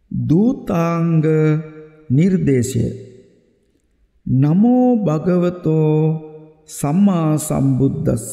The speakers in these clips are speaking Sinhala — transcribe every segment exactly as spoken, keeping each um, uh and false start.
දූතාංග නිර්දේශය. නමෝ භගවතෝ සම්මා සම්බුද්දස්ස.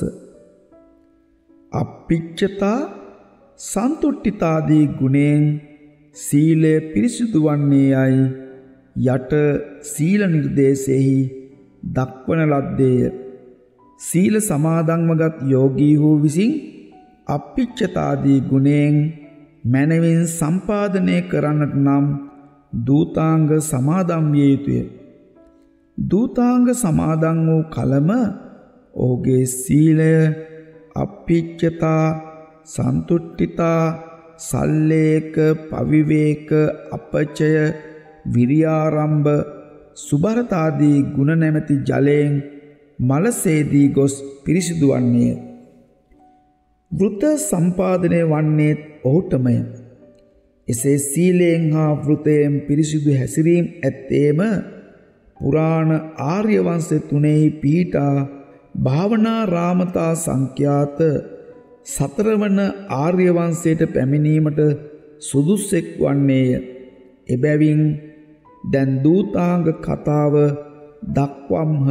අප්පිච්චතා සන්තුට්ඨිතාදී ගුණෙන් සීලය පිරිසිදු වන්නේ යයි යට සීල නිර්දේශෙහි දක්වන ලද්දේය. සීල සමාදන්වගත් යෝගී වූ විසින් අප්පිච්චතාදී ගුණෙන් මනවින් සම්පාදනය කරන්නට නම් දූතාංග සමාදන් විය යුතුය. දූතාංග සමාදන් වූ කලම ඔහුගේ සීලය අප්පිච්චතා, සන්තුට්ඨිතා, සල්ලේක, පවිවේක, අපචය, විරියාරම්භ, සුභරතාදී ගුණ නැමැති ජලයෙන් මලසේදී ගොස් පිරිසිදු වන්නේය. වෘත සම්පාදනය වන්නේ ඔහුටමය. එසේ සීලයෙන් හා වෘතයෙන් පිරිසිදු හැසිරීම ඇත්තේම පුරාණ ආර්ය වංශ තුනෙහි පිහිටා භාවනා රාමතා සංඛ්‍යාත සතරවන ආර්ය වංශයට පැමිණීමට සුදුස්සෙක් වන්නේය. එබැවින් දැන් දූතාංග කතාව දක්වම්හ.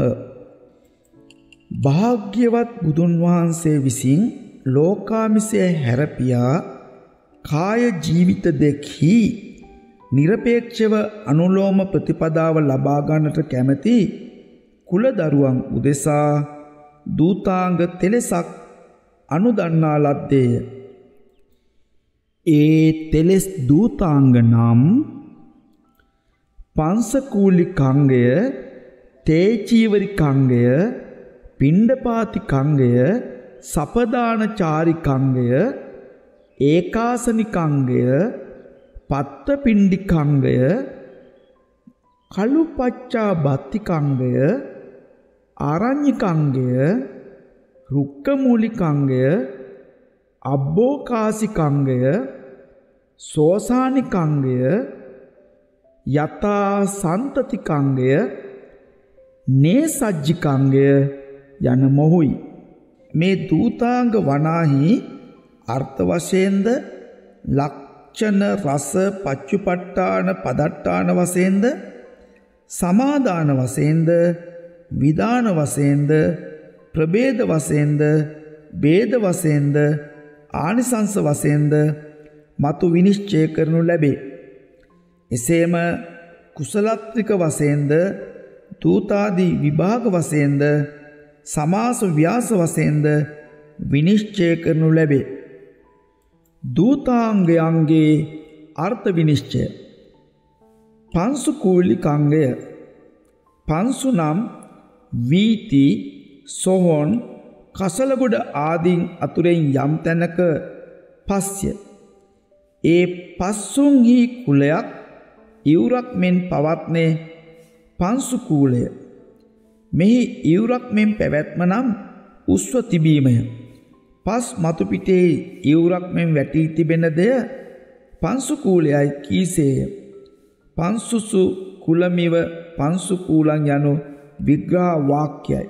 භාග්‍යවත් බුදුන් වහන්සේ විසින් ලෝකාමිසය හැරපියා කාය ජීවිත දෙකෙහි නිරපේක්ෂව අනුලෝම ප්‍රතිපදාව ලබා ගන්නට කැමැති කුලදරුවන් උදෙසා දූතාංග තෙලසක් අනුදන්නා ලද්දේය. ඒ තෙලස් දූතාංග නම් පංසකූලිකංගය, තේචීවරිකංගය, පිණ්ඩපාතිකංගය, සපදානචාරිකංගය, ඒකාසනිකංගය, පත්තපිණ්ඩිකංගය, කළුපච්චාබත්තිකංගය, ආරඤ්‍යකංගය, රුක්කමූලිකංගය, අබ්බෝකාසිකංගය, සෝසානිකංගය, යතා සන්තතිකංගය, නේසජ්ජිකංගය යන මොහුයි. මේ දූතාංග වනාහි අර්ථ වශයෙන්ද, ලක්ෂණ, රස, පච්චුපට්ඨාන, පදට්ඨාන වශයෙන්ද, සමාදාන වශයෙන්ද, විධාන වශයෙන්ද, ප්‍රභේද වශයෙන්ද, භේද වශයෙන්ද, ආනිසංස වශයෙන්ද මතු විනිශ්චය කරනු ලැබේ. එසේම කුසලත්‍රික වශයෙන්ද, දූතාදී විභාග වශයෙන්ද, සමාස ව්‍යාස වශයෙන්ද විනිශ්චය කරනු ලැබේ. දූතාංගයන්ගේ අර්ථ විනිශ්චය. පංසුකූලිකංගය. පංසු නම් වීති, සොහොන්, කසලගොඩ ආදීන් අතුරෙන් යම් තැනක පස්ය. ඒ පස්සුන්හි කුලයක් ඉවුරක් මෙන් පවත්නේ පංසුකූලය. මෙහි ඉවුරක් මෙන් පැවැත්ම නම් උස්ව තිබීමය. පස් මතුපිටේ ඉවුරක් මෙන් වැටී තිබෙන දෙය පංසුකූලයයි කීසේය. පංසුසු කුලමිව පංසුකූලං යනු විග්‍රහ වාක්‍යයි.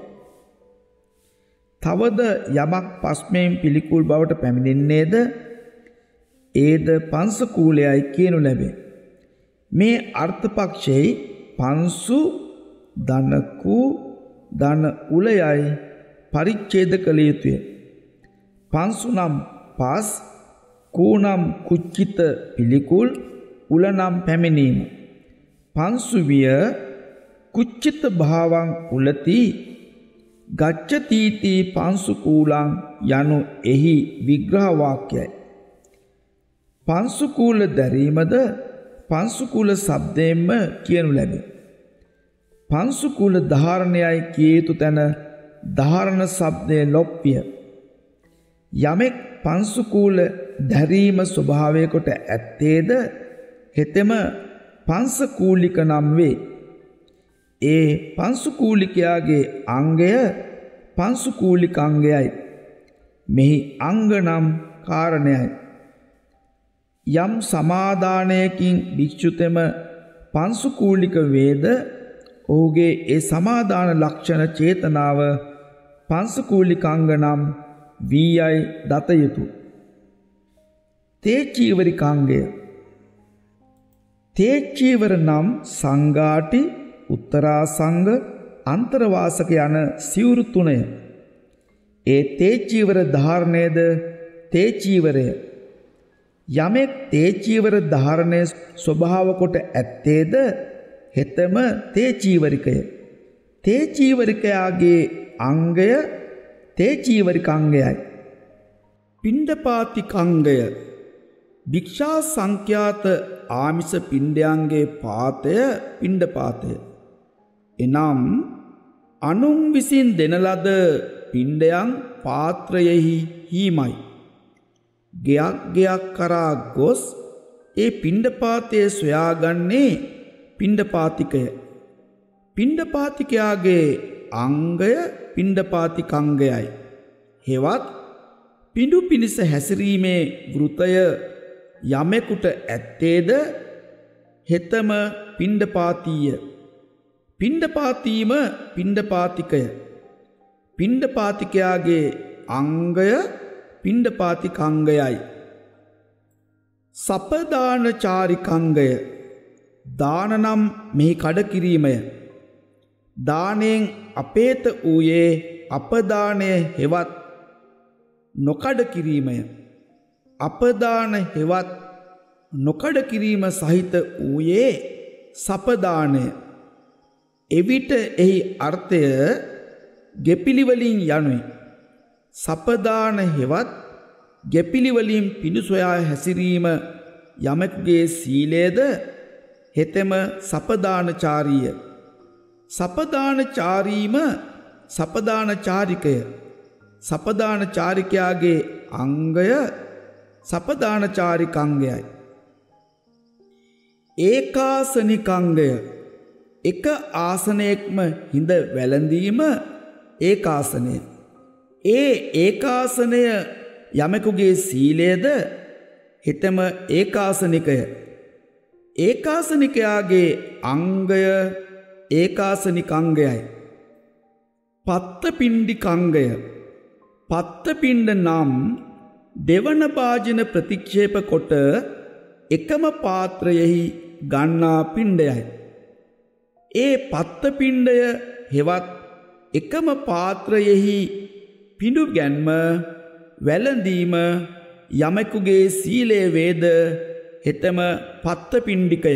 තවද යමක් පස්මෙන් පිළිකුල් බවට පැමිණෙන්නේද ඒද පංසකූලයයි කියනු ලැබේ. මේ අර්ථපක්ෂයේ පංසු, දනකු, දන උලයයි පරිච්ඡේද කළ යුතුය. පංසු නම් පස්, කූ නම් කුච්චිත පිළිකුල්, උල නම් පැමිණීම. පංසු විය කුච්චිත භාවං උලති ගච්ඡතිති පංසුකූලං යනු එහි විග්‍රහ වාක්‍යයි. පංසුකූල දැරීමද පංසුකූල શબ્දයෙන්ම කියනු ලැබේ. පංසුකූල ධාරණයයි කිය යුතු තැන ධාරණ શબ્දය ලොප්පිය. යමෙක් පංසුකූල දැරීම ස්වභාවය කොට ඇත්තේද හෙතෙම පංසකූලික නම් වේ. ඒ පංසුකූලිකයාගේ අංගය පංසුකූලික අංගයයි. මෙහි අංග නම් කාරණයයි. යම් සමාදානයකින් භික්ෂුතෙම පංසුකූලික වේද ඔහුගේ ඒ සමාදාන ලක්ෂණ චේතනාව පංසකූලිකංග නම් වීයයි දත යුතු. තේචීවරිකාංගය. තේ චීවර නම් සංඝාටි, උත්තරාසංග, අන්තරවාසක යන සිවුරු තුනය. ඒ තේ චීවර ධාරණයද තේ චීවරය. යමෙක් තේ චීවර ධාරණය ස්වභාව කොට ඇත්තේද හෙතම තේ චීවරිකය. තේ චීවරිකයාගේ අංගය තේ චීවරිකාංගයයි. පිණ්ඩපාතිකංගය භික්ෂා සංඛ්‍යාත ආමිස පිණ්ඩයන්ගේ පාතය පිණ්ඩපාතය. එනම් අනුන් විසින් දෙන ලද පිණ්ඩයන් පාත්‍රයෙහි හීමයි. ගෙයක් ගෙයක් කරා ගොස් ඒ පිණ්ඩපාතය සොයාගන්නේ පිණ්ඩපාතිකය. පිණ්ඩපාතිකයාගේ අංගය පිණ්ඩපාතිකංගයයි. හෙවත් පිඬු පිණිස හැසිරීමේ වෘතය යමෙකුට ඇත්තේද හෙතම පිණ්ඩපාතීය. පිණ්ඩපාතීම පිණ්ඩපාතිකය. පිණ්ඩපාතිකයාගේ අංගය පිණ්ඩපාතිකංගයයි. සපදානචාරිකංගය දාන නම් මෙහි කඩ කිරීමය. දානයෙන් අපේත වූයේ අපදානය හෙවත් නොකඩ කිරීමය. අපදාන හෙවත් නොකඩ කිරීම සහිත වූයේ සපදානය. එවිට එහි අර්ථය ගෙපිලිවලින් යනුයි. සපදාන හෙවත් ගෙපිලිවලින් පිඬු සොයා හැසිරීම යමෙකුගේ සීලයද හෙතෙම සපදානචාරීය. සපදානචාරීම සපදානචාරිකය. සපදානචාරිකයාගේ අංගය සපදානචාරිකංගයයි. ඒකාසනිකංගය එක ආසනයක්ම හිඳ වැළඳීම ඒකාසනය. ඒ ඒකාසනය යමෙකුගේ සීලයද හෙතෙම ඒකාසනිකය. ඒකාසනිකයාගේ අංගය ඒකාසනිකංගයයි. පත්තපිණ්ඩිකංගය පත්තපිණ්ඩ නම් දෙවන භාජන ප්‍රතික්ෂේප කොට එකම පාත්‍රයෙහි ගන්නා පිණ්ඩයයි. ඒ පත්තපිණ්ඩය හෙවත් එකම පාත්‍රයෙහි පිඬු ගැන්ම වැළඳීම යමෙකුගේ සීලය වේද හෙතම පත්තපිණ්ඩිකය.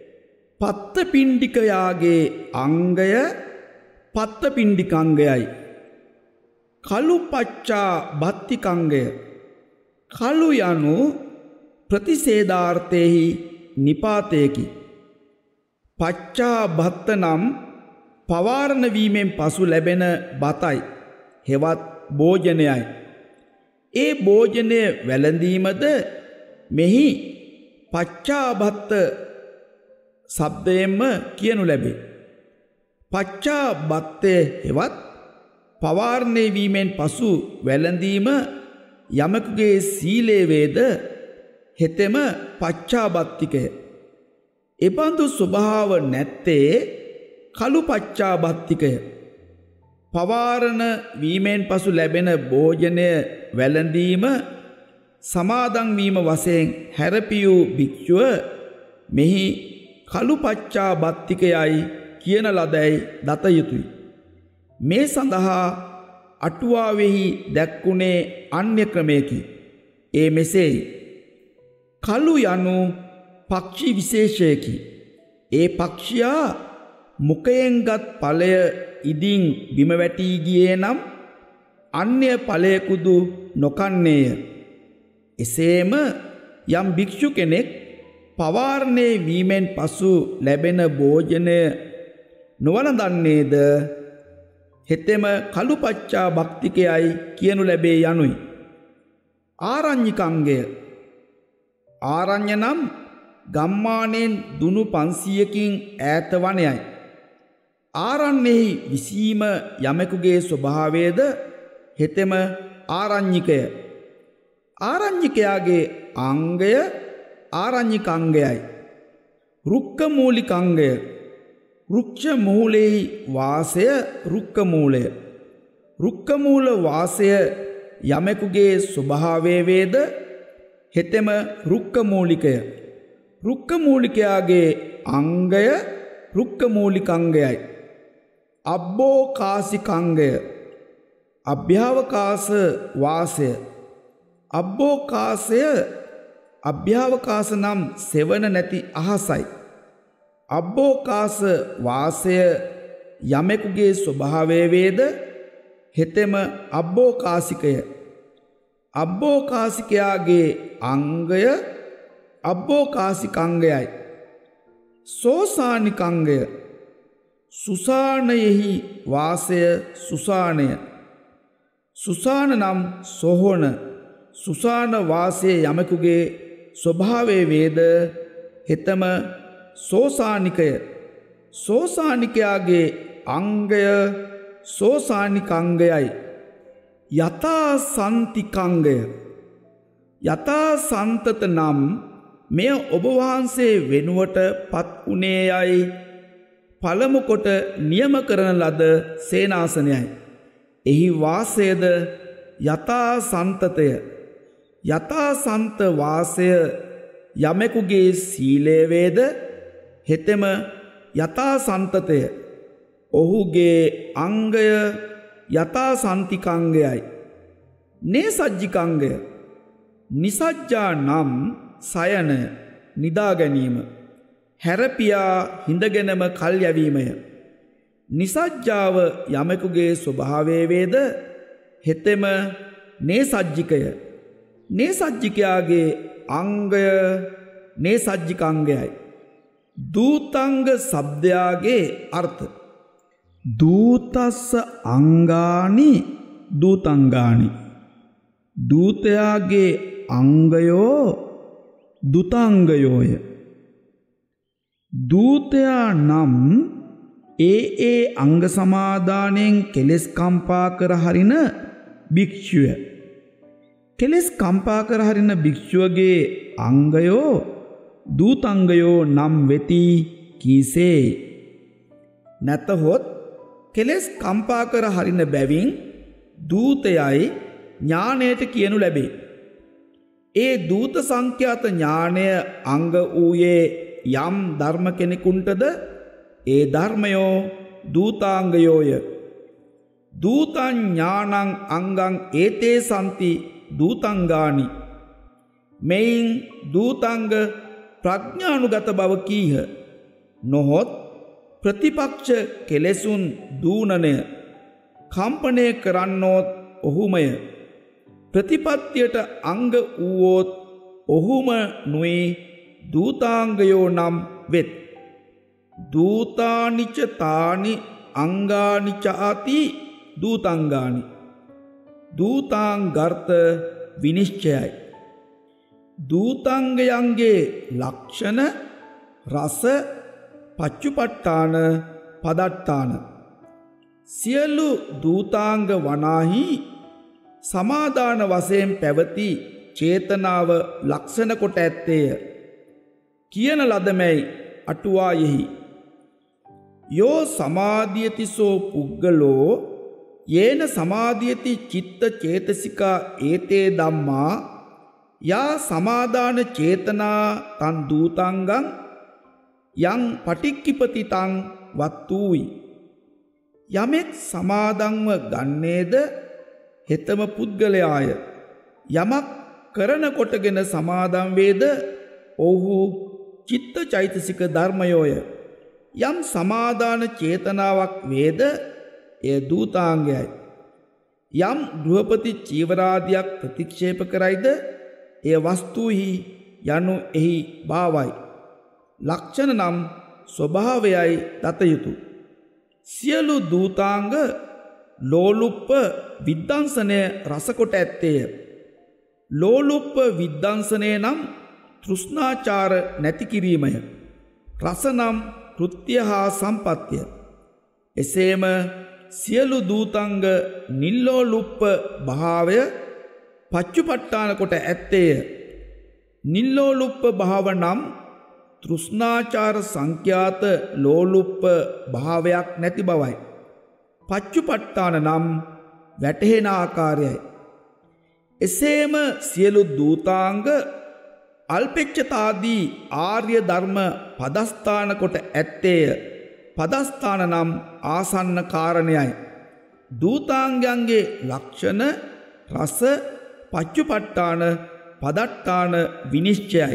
පත්තපිණ්ඩිකයාගේ අංගය පත්තපිණ්ඩිකංගයයි. කළු පච්චා බත්තිකංගය කළු යනු ප්‍රතිසේදාර්ථයෙහි නිපාතයකි. පච්චා බත්ත නම් පවාරණ වීමෙන් පසු ලැබෙන බතයි හෙවත් භෝජනයයි. ඒ භෝජනය වැළඳීමද මෙහි පච්චාබත්ත ශබ්දයෙන්ම කියනු ලැබේ. පච්චාබත්තය හෙවත් පවාරණය වීමෙන් පසු වැළඳීම යමකුගේ සීලය වේද හෙතෙම පච්චාබත්තිකය. එබඳු ස්වභාව නැත්තේ කළු පච්චාබත්තිකය. පවාරණ වීමෙන් පසු ලැබෙන භෝජනය වැළඳීම සමාදන් වීම වශයෙන් හැරපියූ භික්ෂුව මෙහි කළු පච්චාබත්තිකයයි කියන ලදැයි දත යුතුය. මේ සඳහා අටුවාවෙහි දැක්වුණේ අන්‍ය ක්‍රමයකි. ඒ මෙසේයි. කළු යනු පක්ෂි විශේෂයකි. ඒ පක්ෂියා මුකයෙන්ගත් ඵලය ඉදින් බිම වැටී ගියේ නම් අන්‍ය ඵලයකුදු නොකන්නේය. එසේම යම් භික්ෂු කෙනෙක් පවාරණය වීමෙන් පසු ලැබෙන භෝජනය නොවළඳන්නේද හෙතෙම කළු පච්චා භක්තිකයයි කියනු ලැබේ යනුයි. ආරඤ්ඤිකංගය ආරඤ්‍ය නම් ගම්මානයෙන් දුනු පන්සීයකින් ඈත වනයයි. ආරණ්‍යෙහි විසීම යමෙකුගේ ස්වභාවයද හෙතෙම ආරඤ්ඤිකය. ආරඤ්ඤිකයාගේ අංගය ආරඤ්ඤිකංගයයි. රුක්කමූලිකංගය රුක්ෂ මූලෙහි වාසය රුක්කමූලය. රුක්කමූල වාසය යමෙකුගේ ස්වභාවය වේද හෙතෙම රුක්කමූලිකය. රුක්ක මූලිකයාගේ අංගය රුක්ක මූලික අංගයයි. අබ්බෝකාසික අංගය අභ්‍යවකාශ වාසය. අබ්බෝකාශය අභ්‍යවකාශ නම් සෙවන නැති අහසයි. අබ්බෝකාශ වාසය යමෙකුගේ ස්වභාවය වේද හෙතෙම අබ්බෝකාශිකය. අබ්බෝකාශිකයාගේ අංගය අබ්බෝකාශික අංගයයි. සෝසානික අංගය සුසානයෙහි වාසය සුසානය. සුසාන නම් සොහොන. සුසාන වාසය යමෙකුගේ ස්වභාවය වේද හෙතම සෝසානිකය. සෝසානිකයාගේ අංගය සෝසානික අංගයයි. යථා සන්තිකංගය යථා සන්තත නම් මෙය ඔබ වහන්සේ වෙනුවට පත් වුණේ යයි පළමු කොට නියම කරන ලද සේනාසනයයි. එහි වාසයද යථා සන්තතය. යථා සන්ත වාසය යමෙකුගේ සීලය වේද හෙතෙම යථා සන්තතය. ඔහුගේ අංගය යථා සන්තිකංගයයි. නේසජ්ජිකංගය නිසජ්ජා නම් සයනය නිදා ගැනීම. හැරපියා හිඳගෙනම කල් යැවීමය. නිසජ්ජාව යමෙකුගේ ස්වභාවය වේද හෙතෙම නේසජ්ජිකය. නේසජ්ජිකයාගේ අංගය නේසජ්ජිකංගයයි. දූතංග සබ්දයාගේ අර්ථ දූතස්ස අංගානි දූතංගානි. දූතයාගේ අංගයෝ දුතාංගයෝය. දූතයා නම් ඒ ඒ අංග සමාදානයෙන් කෙලෙස් කම්පා කර හරින භික්ෂුව. කෙලෙස් කම්පා කර හරින භික්ෂුවගේ අංගයෝ දූතංගයෝ නම් වෙති කීසේ. නැතහොත් කෙලෙස් කම්පා කර හරින බැවින් දූතයයි ඥානයට කියනු ලැබේ. ඒ දූත සංඛ්‍යාත ඥානය අංග වූයේ යම් ධර්ම කෙනෙකුන්ටද ඒ ධර්මයෝ දූතාංගයෝය. දූතං ඥානං අංගං ඒතේ සන්ති දූතංගානි. මෙයින් දූතංග ප්‍රඥානුගත බව කීහ. නොහොත් ප්‍රතිපක්ෂ කෙලෙසුන් දූනනය කම්පනය කරන්නෝත් ඔහුමය. ප්‍රතිපත්තියට අංග වූවෝත් ඔහුම නුයි දූතාංගයෝ නම් වෙත්. දූතානිච තානි අංගානිච අති දූතංගානි. දූතාංගර්ථ විනිශ්චයයි. දූතාංගයන්ගේ ලක්ෂණ රස පච්චුපට්ඨාන පදට්ඨාන. සියලු දූතාංග වනාහි සමාදාන වශයෙන් පැවති චේතනාව ලක්ෂණ කොට ඇත්තේය කියන ලදමැයි අටුවායෙහි. යෝ සමාධියතිසෝ පුග්ගලෝ යේන සමාධියති චිත්ත චේතසිකා ඒතේ ධම්මා යා සමාදාන චේතනා තන් දූතංගං යං පටික්කිපති තං වත්තූයි. යමෙක් සමාදන්ව ගන්නේද හෙතම පුද්ගලයාය. යමක් කරන කොටගෙන සමාදන් වේද ඔහු චිත්ත චෛතසික ධර්මයෝය. යම් සමාදාන චේතනාවක් වේද එය දූතාංගයයි. යම් ගෘහපති චීවරාදියක් ප්‍රතික්ෂේප කරයිද එය වස්තුහි යනු එහි භාවයි. ලක්ෂණ නම් ස්වභාවයයි දත යුතු. සියලු දූතාංග ලෝලුප්ප විද්දංසනය රසකොට ඇත්තේය. ලෝලුප්ප විද්දංසනය නම් තෘෂ්ණාචාර නැති කිරීමය. රස නම් කෘත්‍ය හා සම්පත්තිය. එසේම සියලු දූතංග නිල්ලෝලුප්ප භාවය පච්චුපට්ඨාන කොට ඇත්තේය. නිල්ලෝලුප්ප භාව නම් තෘෂ්ණාචාර සංඛ්‍යාත ලෝලුප්ප භාවයක් නැති බවයි. පච්චුපට්ඨාන නම් වැටහෙන ආකාරයයි. එසේම සියලු දූතාංග අල්පෙච්ඡතාදී ආර්ය ධර්ම පදස්ථාන කොට ඇත්තේය. පදස්ථාන නම් ආසන්න කාරණයයි. දූතාංගයන්ගේ ලක්ෂණ රස පච්චුපට්ඨාන පදට්ඨාන විනිශ්චයයි.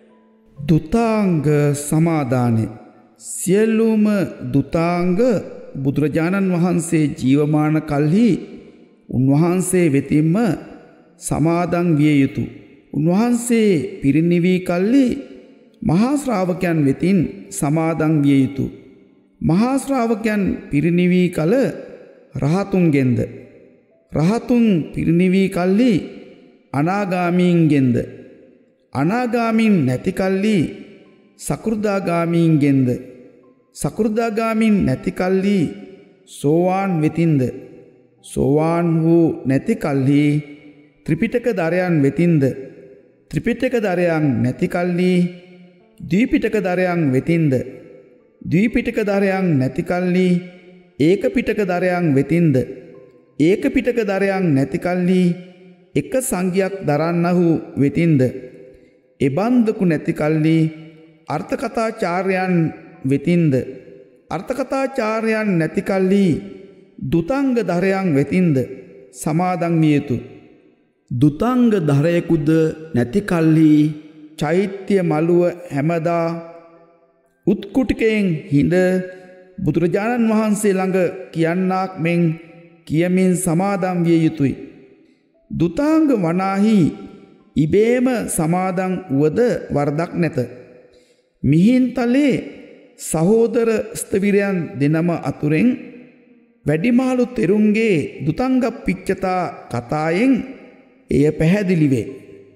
දුතාංග සමාදානෙ සියලුම දුතාංග බුදුරජාණන් වහන්සේ ජීවමාන කල්හි උන්වහන්සේ වෙතින්ම සමාදන් විය යුතු. උන්වහන්සේ පිරිනිවී කල්හි මහා ශ්‍රාවකයන් වෙතින් සමාදන් විය යුතු. මහා ශ්‍රාවකයන් පිරිනිවී කල රහතුන්ගෙන්ද, රහතුන් පිරිනිවී කල්හි අනාගාමීන්ගෙන්ද, අනාගාමීන් නැති කල්හි සකෘදාගාමීන්ගෙන්ද, සකෘදාගාමීන් නැති කල්හි සෝවාන් වෙතින්ද, සෝවාන් වූ නැති කල්හි ත්‍රිපිටක දරයන් වෙතින්ද, ත්‍රිපිටක දරයන් නැති කල්හි ද්විපිටක දරයන් වෙතින්ද, ද්විපිටක දරයන් නැති කල්හි ඒක පිටක දරයන් වෙතින්ද, ඒක පිටක දරයන් නැති කල්හි එක සංඝයක් දරන්නහු වෙතින්ද, එබන්දකු නැති කල්හි අර්ථකථාචාර්යයන් වෙතින්ද, අර්ථකථාචාර්යයන් නැති කල්හි දුතංග දරයන් වෙතින්ද සමාදන් විය යුතු. දුතංග දරයෙකුද නැති කල්හි චෛත්‍ය මළුව හැමදා උත්කුටිකයෙන් හිඳ බුදුරජාණන් වහන්සේ ළඟ කියන්නාක් මෙන් කියමින් සමාදන් විය යුතුය. දුතාංග වනාහි ඉබේම සමාදන් වුවද වරදක් නැත. මිහින්තලේ සහෝදර ස්ථවිරයන් දෙනම අතුරෙන් වැඩිමාළු තෙරුන්ගේ දුතංගප්පිච්චතා කතායෙන් එය පැහැදිලි වේ.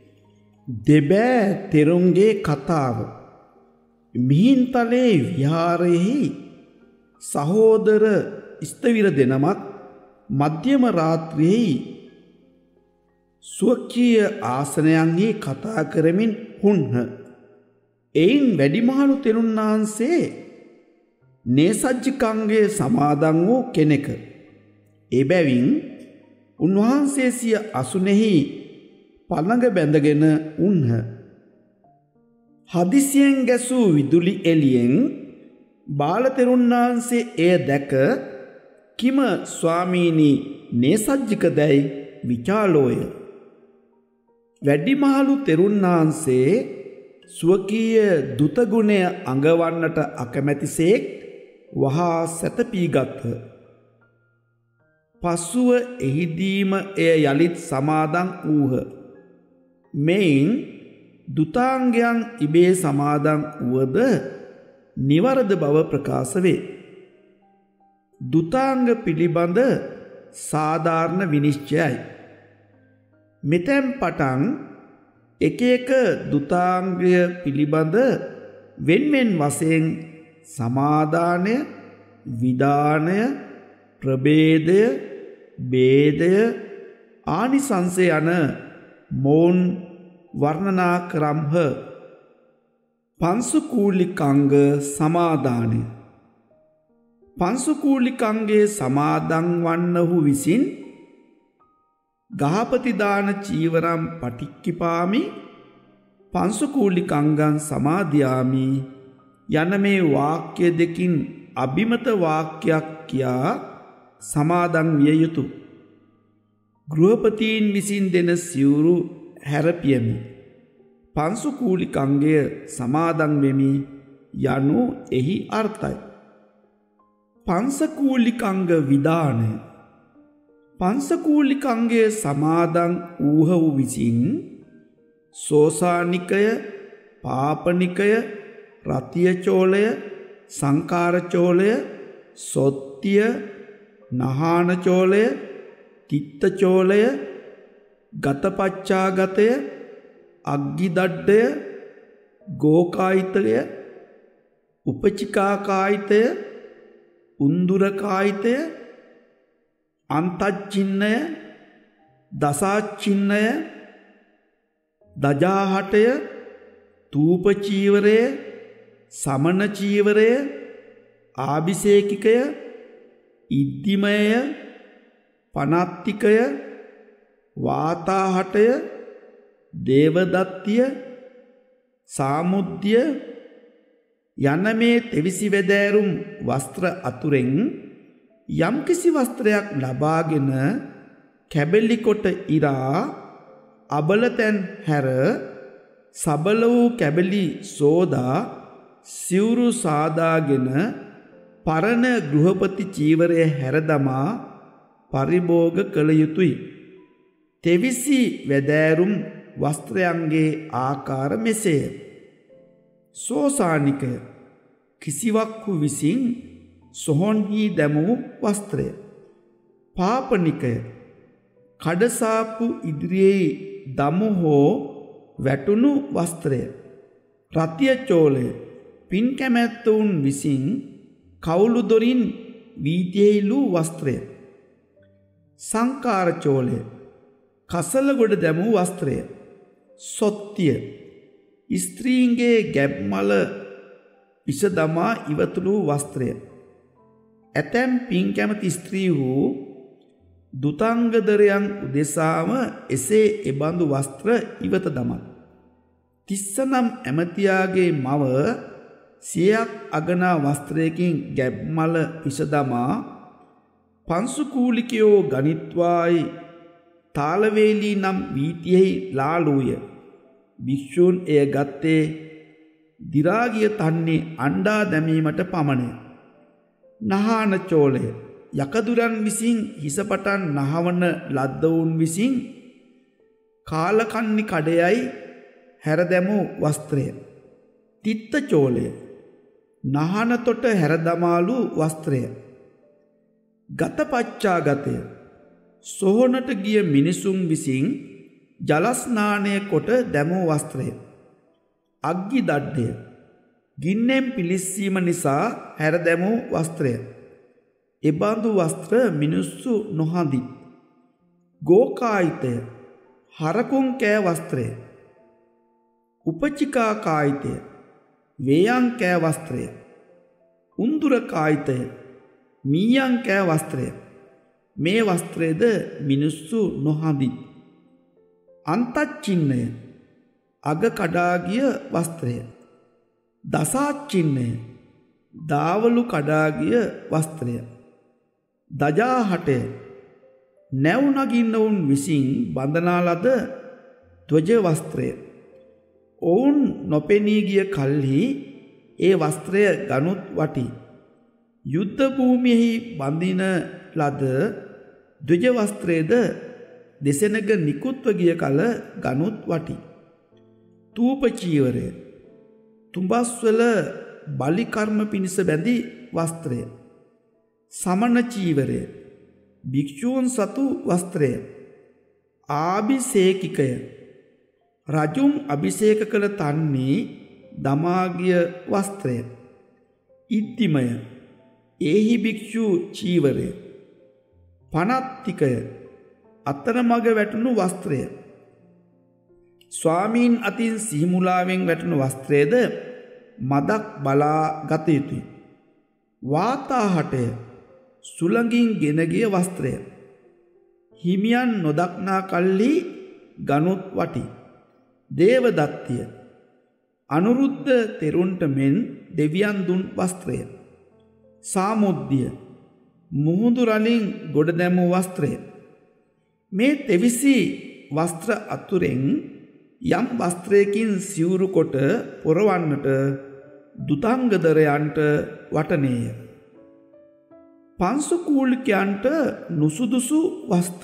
දෙබෑ තෙරුන්ගේ කතාව. මිහින්තලේ විහාරයෙහි සහෝදර ස්ථවිර දෙනමක් මධ්‍යම රාත්‍රියෙහි ස්වකීය ආසනයන්හි කතා කරමින් හුන්හ. එයින් වැඩිමහලු තෙරුන් වහන්සේ නේසජ්ජිකංගේ සමාදන් වූ කෙනෙක. එබැවින් උන්වහන්සේ සිය අසුනෙහි පළඟ බැඳගෙන උන්හ. හදිසියෙන් ගැසූ විදුලි එළියෙන් බාලතෙරුන් වහන්සේ එය දැක කිම ස්වාමීනි නේසජ්ජික දැයි විචාලෝය. වැඩිමහලු තෙරුන් වහන්සේ ස්වකීය දුතගුණය අඟවන්නට අකමැතිසේක් වහා සැතපීගත්හ. පසුව එහිදීම එය යළිත් සමාදන් වූහ. මෙයින් දුතාංගයන් ඉබේ සමාදන් වුවද නිවරද බව ප්‍රකාශ වේ. දුතාංග පිළිබඳ සාධාරණ විනිශ්චයයි. මෙතැන් පටන් එක එක දුතාංගය පිළිබඳ වෙන්වෙන් වශයෙන් සමාදානය, විදානය, ප්‍රභේදය, භේදය, ආනිසංසය යන මොවුන් වර්ණනා කරම්හ. පංසුකූලිකංග සමාදානය. පංසුකූලිකංගේ සමාදන් වන්නහු විසින් ගහපතිදාන චීවරම් පටික්කිපාමි පංසුකූලිකංගන් සමාදියාමි යන මේ වාක්‍ය දෙකින් අභිමත වාක්‍යයක් කියා සමාදන් විය යුතු. ගෘහපතීන් විසින් දෙන සිවුරු හැරපියමි. පංසුකූලිකංගය සමාදන් වෙමි යනු එහි අර්ථයි. පංසකූලිකංග විදානය. පංසකූලිකංගය සමාදන් වූහ වූ විසින් සෝසානිකය, පාපනිකය, රතියචෝලය, සංකාරචෝලය, සොත්තිය, නහානචෝලය, තිත්තචෝලය, ගතපච්චාගතය, අග්ගිදඩ්ඩය, ගෝකායිතය, උපචිකාකායිතය, උන්දුරකායිතය, අන්තච්චින්නය, දසාච්චින්නය, දජාහටය, තූපචීවරය, සමනචීවරය, ආභිසේකිකය, ඉද්දිමය, පනත්තිකය, වාතාහටය, දේවදත්තිය, සාමුද්‍ය යන මේ තෙවිසි වැදෑරුම් වස්ත්‍ර අතුරෙන් යම්කිසි වස්ත්‍රයක් ලබාගෙන කැබලි කොට ඉරා අබලතැන් හැර සබල වූ කැබලි සෝදා සිවුරු සාදාගෙන පරණ ගෘහපති චීවරය හැරදමා පරිභෝග කළ යුතුය. තෙවිසි වැදෑරුම් වස්ත්‍රයන්ගේ ආකාර මෙසේය. සෝසානිකය කිසිවක්හු විසින් සොහොන්හි දැමූ වස්ත්‍රය. පාපනිකය කඩසාප්පු ඉදිරියේ දමු හෝ වැටුණු වස්ත්‍රය. රතිය චෝලය පින් කැමැත්තවුන් විසින් කවුළු දොරින් වීතියෙහිලූ වස්ත්‍රය. සංකාර චෝලය කසල ගොඩ දැමූ වස්ත්‍රය. සොත්තිය ස්ත්‍රීන්ගේ ගැබ්මල පිස දමා ඉවතුළු වස්ත්‍රය. ඇතැම් පින් කැමති ස්ත්‍රී වූ දුතංගදරයන් උදෙසාම එසේ එබඳු වස්ත්‍ර ඉවත දමත්. තිස්සනම් ඇමතියාගේ මව සියක් අගනා වස්ත්‍රයකින් ගැබ්මල පිස දමා පන්සුකූලිකයෝ ගනිත්වායි තාලවේලී නම් වීතියෙහි ලාලූය. භික්ෂූන් එය ගත්තේ දිරාගිය තන්නේ අණ්ඩා දැමීමට පමණය. නහාන චෝලය යකදුරන් විසින් හිසපටන් නහවන ලද්දවුන් විසින් කාලකන්නි කඩයයි හැරදැමූ වස්ත්‍රය. තිත්ත චෝලය නහනතොට හැරදමාලු වස්ත්‍රය. ගතපච්චාගතය සොහොනට ගිය මිනිසුන් විසින් ජලස්නානය කොට දැමූ වස්ත්‍රය. අග්ගි දඩ්ඩය ගින්නෙන් පිලිස්සීම නිසා හැරදැමූ වස්ත්‍රය. එබඳු වස්ත්‍ර මිනිස්සු නොහඳි. ගෝකායිතය හරකුන් කෑ වස්ත්‍රය. උපචිකා කායිතය වේයන් කෑ වස්ත්‍රය. උන්දුර කායිතය මීයන් කෑ වස්ත්‍රය. මේ වස්ත්‍රයද මිනිස්සු නොහඳි. අන්තච්චින්නය අග කඩාගිය වස්ත්‍රය. දසාච්චින්නය දාවලු කඩාගිය වස්ත්‍රය. දජාහටය නැව්නගින්නවුන් විසින් බඳනාලද ත්වජ වස්ත්‍රය. ඔවුන් නොපෙනී ගිය කල්හි ඒ වස්ත්‍රය ගනුත් වටි. යුද්ධ භූමියෙහි බඳින ලද ද්වජ වස්ත්‍රයද දෙසෙනග නිකුත්ව ගිය කල ගනුත් වටි. තූප චීවරය තුඹස්වල බලිකර්ම පිණිස බැඳි වස්ත්‍රය. සමන චීවරය භික්ෂූන් සතු වස්ත්‍රය. ආභිසේකිකය රජුන් අභිෂේක කළ තන්නේ දමාගිය වස්ත්‍රය. ඉද්දිමය ඒහි භික්ෂූ චීවරය. පනත්තිකය අතරමග වැටුණු වස්ත්‍රය. ස්වාමීන් අතින් සිහිමුලාවෙන් වැටුණු වස්ත්‍රයද මදක් බලා ගත යුතුය. වාතාහටය සුළඟින් ගෙනගිය වස්ත්‍රය. හිමියන් නොදක්නා කල්හි ගනුත් වටි. දේවදත්තිය අනුරුද්ධ තෙරුන්ට මෙන් දෙවියන් දුන් වස්ත්‍රය. සාමුද්දිය මුහුදු රලින් ගොඩ දැමූ වස්ත්‍රය. මේ තෙවිසි වස්ත්‍ර අතුරෙන් යම් වස්ත්‍රයකින් සිවුරු කොට පොරවන්නට දුතංගදරයන්ට වටනේය. පන්සුකූලිකයන්ට නුසුදුසු වස්ත්‍ර.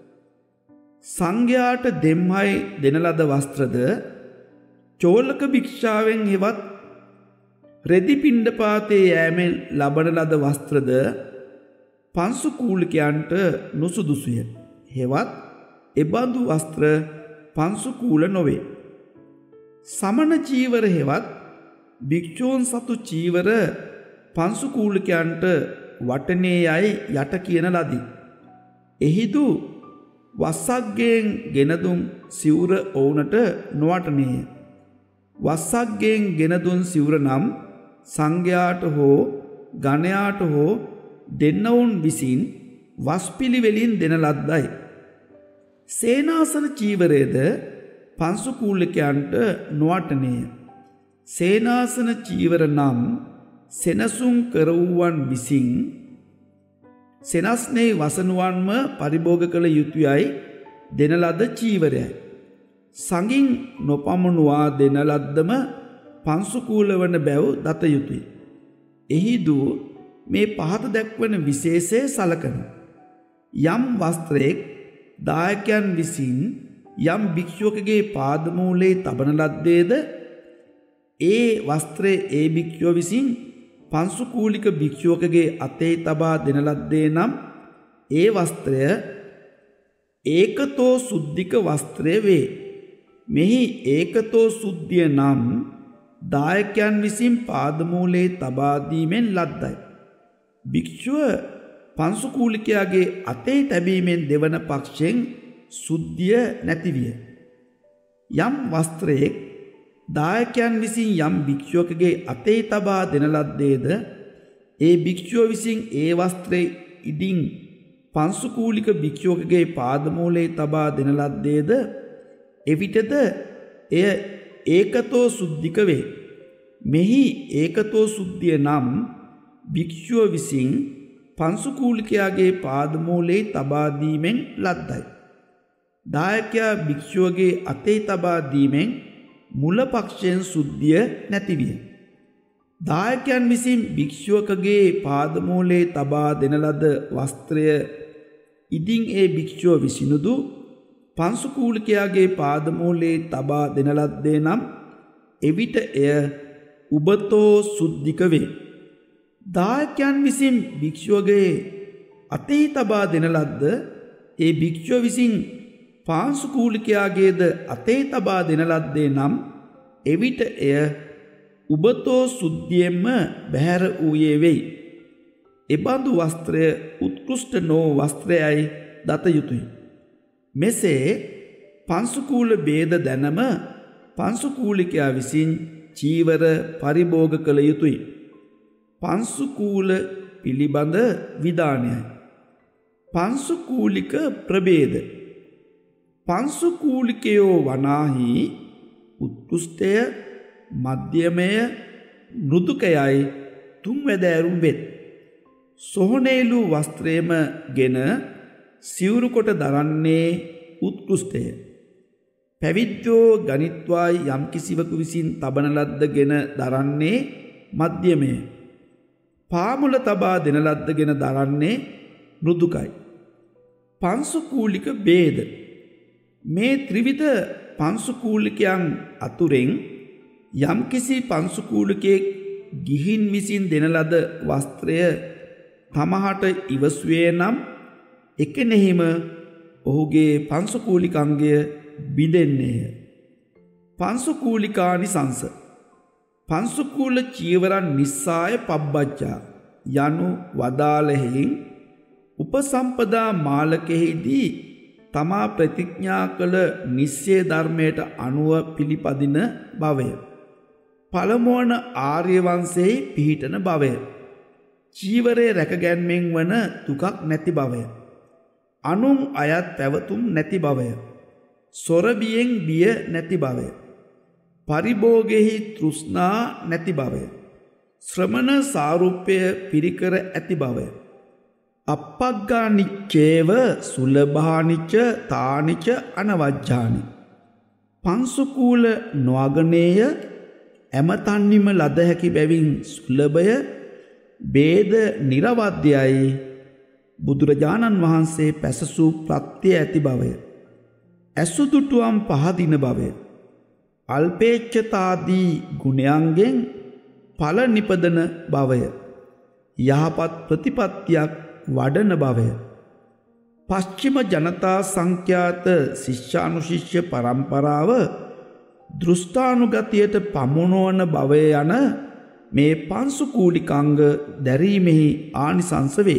සංඝයාට දෙම්හයි දෙන ලද වස්ත්‍රද චෝලක භික්ෂාවෙන් හෙවත් රෙදි පිණ්ඩපාතේ යෑමෙන් ලබන ලද වස්ත්‍රද පන්සුකූලිකයන්ට නුසුදුසුය. හෙවත් එබඳු වස්ත්‍ර පන්සුකූල නොවේ. සමන චීවර හෙවත් භික්ෂූන් සතු චීවර පන්සුකූලිකයන්ට වටනේ යයි යට කියන ලදී. එහිදු වස්සක්ගෙන් ගෙනදුන් සිවුර ඔවුනට නොවටනේය. වස්සක්ගෙන් ගෙනදුන් සිවුර නම් සංඝයාට හෝ ගණයාට හෝ දෙන්නවුන් විසින් වස්පිළිවෙලින් දෙන ලද්දයි. සේනාසන චීවරයද පන්සුකූලිකයන්ට නොවටනේය. සේනාසන චීවර නම් සෙනසුන් කරවුවන් විසින් සෙනස්නේ වසනුවන්ම පරිභෝග කළ යුතුයයි දෙන ලද චීවරයයි. සංගින් නොපමනුවා දෙන ලද්දම පංසුකූල වන බැව් දත යුතුය. එහිදූ මේ පහත දැක්වන විශේෂය සලකන. යම් වස්ත්‍රයෙක් දායකයන් විසින් යම් භික්ෂුවකගේ පාදමූලේ තබන ලද්දේද ඒ වස්ත්‍රයේ ඒ භික්ෂුව විසින් පංසුකූලික භික්ෂුවකගේ අතේ තබා දෙන ලද්දේ නම් ඒ වස්ත්‍රය ඒකතෝ සුද්ධික වස්ත්‍රය වේ. මෙහි ඒකතෝ සුද්ධිය නම් දායකයන් විසින් පාදමූලේ තබා දීමෙන් ලද්දයි. භික්ෂුව පංසුකූලිකයාගේ අතේ තැබීමෙන් දෙවන පක්ෂයෙන් සුද්ධිය නැතිවිය. යම් වස්ත්‍රයෙක් දායකයන් විසින් යම් භික්ෂුවකගේ අතේ තබා දෙන ලද්දේද ඒ භික්ෂුව විසින් ඒ වස්ත්‍රයේ ඉදින් පංසුකූලික භික්ෂුවකගේ පාදමූලේ තබා දෙන ලද්දේද එවිටද එය ඒකතෝ සුද්ධික වේ. මෙහි ඒකතෝ සුද්ධිය නම් භික්ෂුව විසින් පංසුකූලිකයාගේ පාදමූලේ තබා දීමෙන් ලද්දයි. දායකයා භික්ෂුවගේ අතේ තබා දීමෙන් මුල පක්ෂයෙන් සුද්ධිය නැතිවිය. දායකයන් විසින් භික්ෂුවකගේ පාදමූලේ තබා දෙන ලද වස්ත්‍රය ඉදින් ඒ භික්ෂුව විසිනුදු පංසුකූලිකයාගේ පාදමූලේ තබා දෙන ලද්දේ නම් එවිට එය උබතෝ සුද්ධික වේ. දායකයන් විසින් භික්ෂුවගේ අතේ තබා දෙන ලද්ද ඒ භික්ෂුව විසින් පාංසුකූලිකයාගේද අතේ තබා දෙන ලද්දේ නම් එවිට එය උබතෝ සුද්ධියෙන්ම බැහැර වූයේ වෙයි. එබඳු වස්ත්‍රය උත්කෘෂ්ඨ නෝ වස්ත්‍රයයි දත යුතුය. මෙසේ පංසුකූල ભેද දැනම පංසුකූලිකයා විසින් චීවර පරිභෝග කළ යුතුය. පංසුකූල පිළිබඳ විධානයයි. පංසුකූලික ප්‍රභේද පංසුකූලිකයෝ වනාහි උත්කෘෂ්ඨය මධ්‍යමය මෘදුකයයි තුන්වැදෑරුම් වෙත්. සොහොනේලු වස්ත්‍රයම ගෙන සිවුරු කොට දරන්නේ උත්කෘෂ්ඨය. පැවිද්දෝ ගනිත්වායි යම් කිසිවකු විසින් තබන ලද්දගෙන දරන්නේ මධ්‍යමය. පාමුල තබා දෙන ලද්දගෙන දරන්නේ මෘදුකයි. පංසුකූලික ભેද මේ ත්‍රිවිධ පංසුකූලිකයන් අතුරෙන් යම් කිසි පංසුකූලිකයෙක් ගිහින් විසින් දෙන ලද වස්ත්‍රය තමහට ඉවසුවේ නම් එකෙනෙහිම ඔහුගේ පංසුකූලිකංගය බිඳෙන්නේය. පංසුකූලිකානිසංස පංසුකූල චීවරන් නිස්සාය පබ්බජ්ජා යනු වදාළෙහින් උපසම්පදා මාලකෙහිදී තමා ප්‍රතිඥා කළ නිශ්චය ධර්මයට අනුව පිළිපදින බවය. පළමුවන ආර්ය වංශයේ පිහිටන බවය. චීවරයේ රැකගැන්මෙන් වන දුකක් නැති බවය. අනුන් අයත් පැවතුම් නැති බවය. සොරබියෙන් බිය නැති බවය. පරිභෝගෙහි තෘෂ්ණා නැති බවය. ශ්‍රමණ සාරුප්‍ය පිරිකර ඇති බවය. අපග්ගානිච්චේව සුලභානිච්ච තානිච්ච අනවජ්ජානි. පංසුකූල නොඅගනේය ඇමතන්නිම ලද හැකි බැවින් සුලභය ભેද නිරවද්‍යයි බුදුරජාණන් වහන්සේ පැසසූ ප්‍රත්‍ය ඇති බවය. ඇසුදුටුවම් පහදින බවය. අල්පේච්ඡතාදී ගුණයන්ගෙන් ඵල නිපදන බවය. යහපත් ප්‍රතිපත්තියක් වඩන බවය. පශ්චිම ජනතා සංඛ්‍යාත ශිෂ්‍යානුශිෂ්‍ය පරම්පරාව දෘෂ්ටානුගතියට පමුණුවන බවය යන මේ පංසුකූලිකංග දැරීමෙහි ආනිසංස වේ.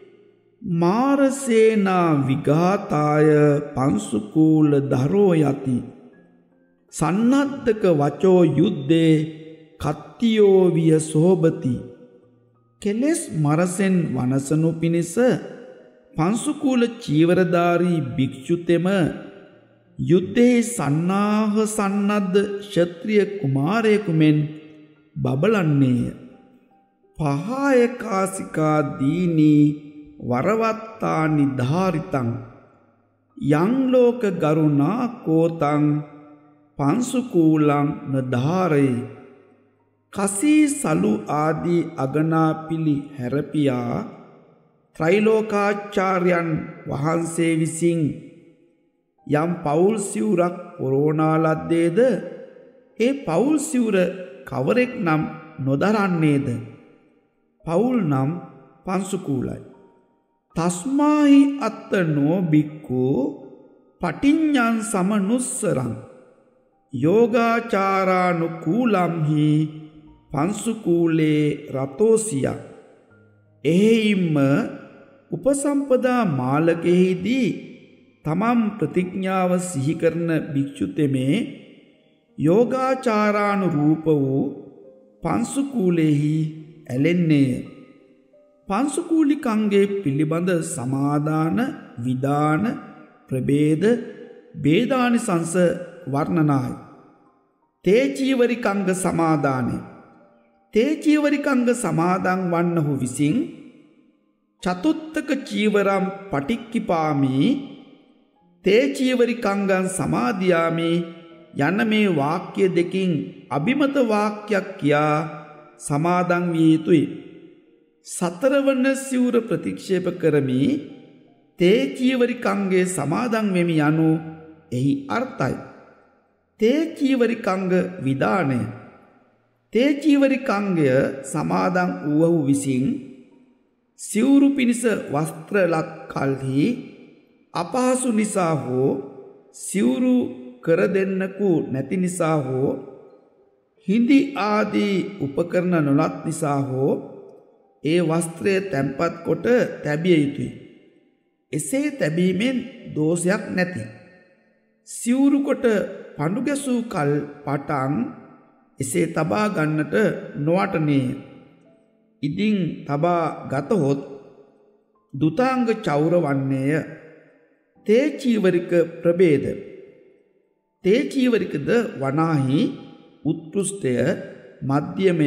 මාරසේනා විඝාතාය පංසුකූල දරෝ යති. සන්නද්ධක වචෝ යුද්ධේ කත්තියෝ විය සෝබති. කෙලෙස් මරසෙන් වනසනු පිණිස පංසුකූල චීවරධාරී භික්ෂුතෙම යුද්ධයේ සන්නාහ සන්නද්ධ ක්ෂත්‍රිය කුමාරයෙකු මෙන් බබලන්නේය. පහය කාසිකා දීනී වරවත්තා නිධාරිතං යං ලෝක ගරුණා කෝතං පංසුකූලං නධාරේ. කසී සලු ආදී අගනා පිළි හැරපියා ත්‍රිලෝකාචාර්යයන් වහන්සේ විසින් යම් පවුල් සිවුරක් පොරෝනා ලද්දේද ඒ පවුල් සිවුර කවරෙක් නම් නොදරන්නේද? පවුල් නම් පංසුකූලයි. තස්මාහි අත්තනෝ බික්ඛු පටිඤ්ඤං සමනුස්සරං යෝගාචාරානුකූලම්හි පංසුකූලේ රතෝසියා. එහෙයින්ම උපසම්පදා මාලකෙහිදී තමම් ප්‍රතිඥාව සිහි කරන භික්ෂුතෙමේ යෝගාචාරානුරූප වූ පංසුකූලෙහි ඇලෙන්නේය. පංසුකූලිකංගේ පිළිබඳ සමාදාන විධාන ප්‍රභේද බේදානිසංස වර්ණනායි. තේචීවරිකංග සමාදානය. තේචීවරිකංග සමාදන් වන්නහු විසින් චතුත්තක චීවරම් පටික්කිපාමී තේචීවරිකංගන් සමාදියාමී යන මේ වාක්‍ය දෙකින් අභිමත වාක්‍යයක් කියා සමාදන් විය යුතුයි. සතරවන සිවුර ප්‍රතික්ෂේප කරමි තේචීවරිකංගේ සමාදන් වෙමි යනු එහි අර්ථයි. තේචීවරිකංග විධානය. තේචීවරිකංගය සමාදන් වූවහු විසින් සිවුරු පිණිස වස්ත්‍ර ලත් කල්හි අපහසු නිසා හෝ සිවුරු කර දෙන්නකු නැති නිසා හෝ හිඳි ආදී උපකරණ නොලත් නිසා හෝ ඒ වස්ත්‍රය තැන්පත් කොට තැබිය යුතුයි. එසේ තැබීමෙන් දෝෂයක් නැති. සිවුරු කොට පඳු ගැසූ කල් පටන් එසේ තබා ගන්නට නොවටනේය. ඉදින් තබා ගතහොත් දුතාංග චෞර වන්නේය. තේචීවරික ප්‍රභේද. තේචීවරිකද වනාහි උත්කෘෂ්ඨය මධ්‍යමය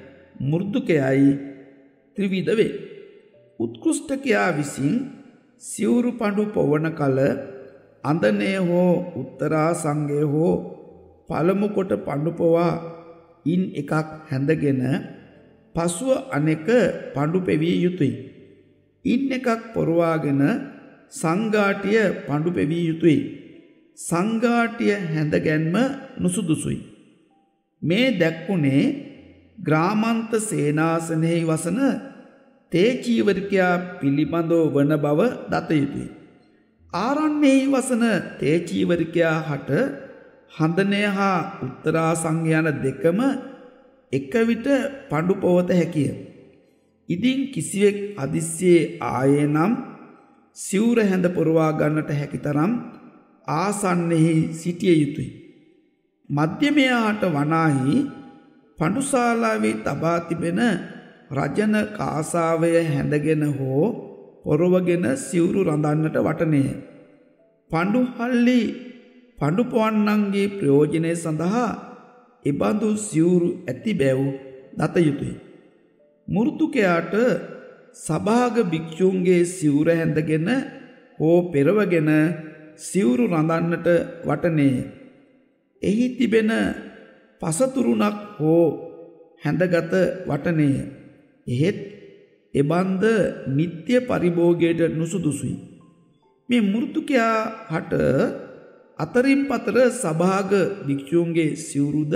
මෘදුකයයි ත්‍රිවිධ වේ. උත්කෘෂ්ඨකයා විසින් සිවුරු පඳු පොවන කල අඳනය හෝ උත්තරා සංගය හෝ පළමු කොට පඳු පොවා ඉන් එකක් හැඳගෙන පසුව අනෙක පඳු පෙවිය යුතුයි. ඉන් එකක් පොරවාගෙන සංඝාටිය පඳු පෙවිය යුතුයි. සංඝාටිය හැඳගැන්ම නුසුදුසුයි. මේ දැක්වුණේ ග්‍රාමන්ත සේනාසනෙහි වසන තේචීවරිකයා පිළිබඳව වන බව දත යුතුයි. ආරණ්‍යයෙහි වසන තේචීවරිකයා හට හඳනය හා උත්තරා සංඝ යන දෙකම එක විට පඳු පොවත හැකිය. ඉදින් කිසිවෙක් හදිස්සියේ ආයේ නම් සිවුර හැඳ පොරවා ගන්නට හැකි තරම් ආසන්නෙහි සිටිය යුතුයි. මධ්‍යමයාට වනාහි පඬුශාලාවේ තබා තිබෙන රජන කාසාවය හැඳගෙන හෝ පොරවගෙන සිවුරු රඳන්නට වටනේය. පඬුහල්ලි පඬු පොවන්නන්ගේ ප්‍රයෝජනය සඳහා එබඳු සිවුරු ඇති බැව් දත යුතුයි. මෘදුකයාට සභාග භික්ෂූන්ගේ සිවුර හැඳගෙන හෝ පෙරවගෙන සිවුරු රඳන්නට වටනේය. එහි තිබෙන පසතුරුණක් හෝ හැඳගත වටනේය. එහෙත් එබන්ද නිත්‍ය පරිභෝගයට නුසුදුසුයි. මේ මෘදුකයා හට අතරින් පතර සභාග භික්ෂූන්ගේ සිවුරුද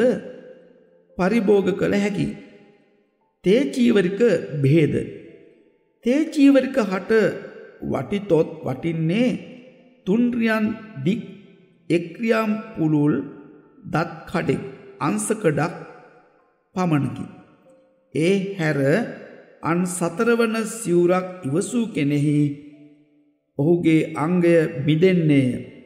පරිභෝග කළ හැකි. තේචීවරික භේද. තේචීවරික හට වටිතොත් වටින්නේ තුන්රියන් දික් එක්‍රියම් පුළුල් දත් කඩෙක් අංශකඩක් පමණකි. ඒ හැර අන් සතරවන සිවුරක් ඉවසූ කෙනෙහි ඔහුගේ අංගය බිඳෙන්නේය.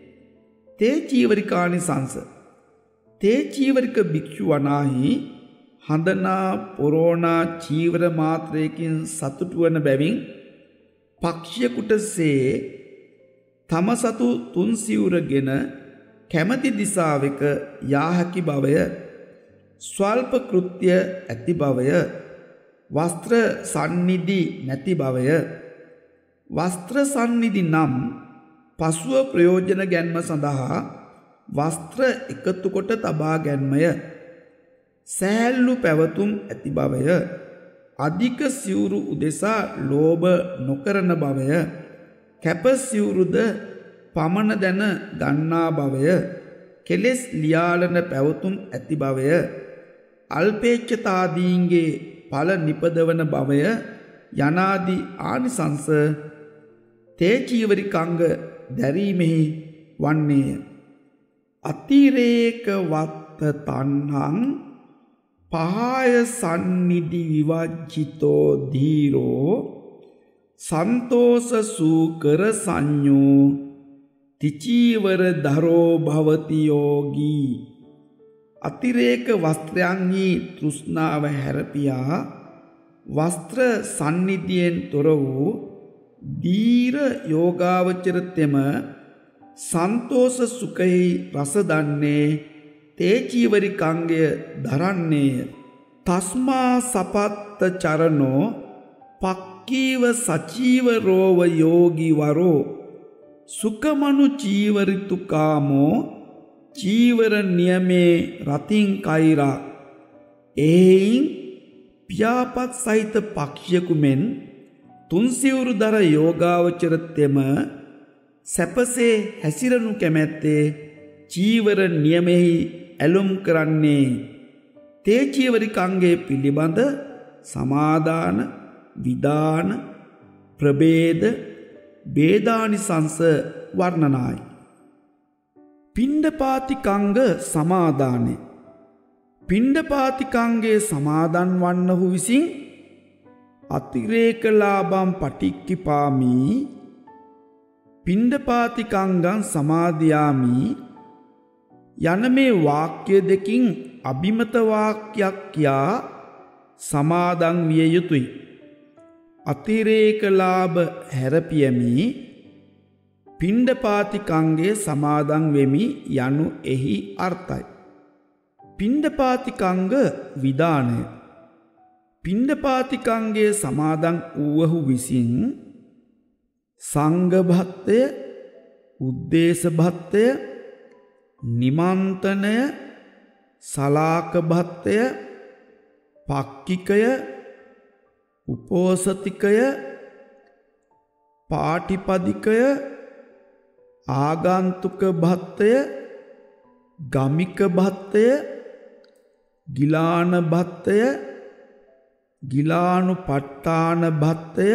තේචීවරිකානිසංස. තේචීවරික භික්ෂු වනාහි හඳනා පොරෝනා චීවර මාත්‍රයකින් සතුටු වන බැවින් පක්ෂියකුටසේ තම සතු තුන් සිවුරගෙන කැමැති දිසාවක යා හැකි බවය, ස්වල්ප කෘත්‍ය ඇති බවය, වස්ත්‍ර සන්නිධි නැති බවය. වස්ත්‍ර සන්නිධි නම් පසුව ප්‍රයෝජන ගැන්ම සඳහා වස්ත්‍ර එකතු කොට තබා ගැන්මය. සෑල්ලු පැවතුම් ඇති බවය, අධික සිවුරු උදෙසා ලෝභ නොකරන බවය, කැප සිවුරුද පමණ දැන ගන්නා බවය, කෙලෙස් ලියාලන පැවතුම් ඇති බවය, අල්පේච්ඡතාදීන්ගේ ඵල නිපදවන බවය යනාදී ආනිසංස තේ චීවරිකංග දැරීමෙහි වන්නේය. අතිරේක වත්ත තණ්හං පහය සන්නිධි විවජ්ජිතෝ ධීරෝ සන්තෝෂ සූකර සංඤෝ තිචීවර ධරෝ භවති යෝගී. අතිරේක වස්ත්‍රයන්හි තෘෂ්ණාව හැරපියා වස්ත්‍ර සන්නිධියෙන් තොර වූ දීර යෝගාවචරතෙම සන්තෝෂ සුඛෙහි රස දන්නේ තේ චීවරිකංගය දරන්නේය. තස්මා සපත්ත චරණෝ පක්කීව සචීවරෝව යෝගී වරෝ සුකමනු චීවරිතුකාමෝ චීවර නියමේ රතින් කෛරා. එයින් පියාපත් සහිත පක්ෂියකු මෙන් තුන්සිවුරු දර යෝගාවචරතෙම සැපසේ හැසිරනු කැමැත්තේ චීවර නියමෙහි ඇලුම් කරන්නේ. තේ චීවරිකංගේ පිළිබඳ සමාදාන, විදාන, ප්‍රභේද, භේදානිසංස වර්ණනායි. පිණ්ඩපාතිකංග සමාදානෙ. පිණ්ඩපාතිකංගේ සමාදන් වන්නහු විසින් අතිරේකලාභම් පටික්කිපාමී පිණ්ඩපාතිකංගං සමාදියාමි යන මේ වාක්‍ය දෙකින් අභිමත වාක්‍යයක් යා සමාදන් විය යුතුය. අතිරේකලාභ හැරපියමි පිණ්ඩපාතිකංගේ සමාදන් වෙමි යනු එහි අර්ථයි. පිණ්ඩපාතිකංග විදානය. පිණ්ඩපාතිකංගේ සමාදන් වූවහු විසින් සංඝ භත්තය, උද්දේශ භත්තය, නිමන්තනය, සලාක භත්තය, පක්කිකය, උපෝසතිකය, පාටිපදිකය, ආගන්තුක භත්තය, ගමික භත්තය, ගිලාන භත්තය, ගිලානුපට්ඨාන භත්තය,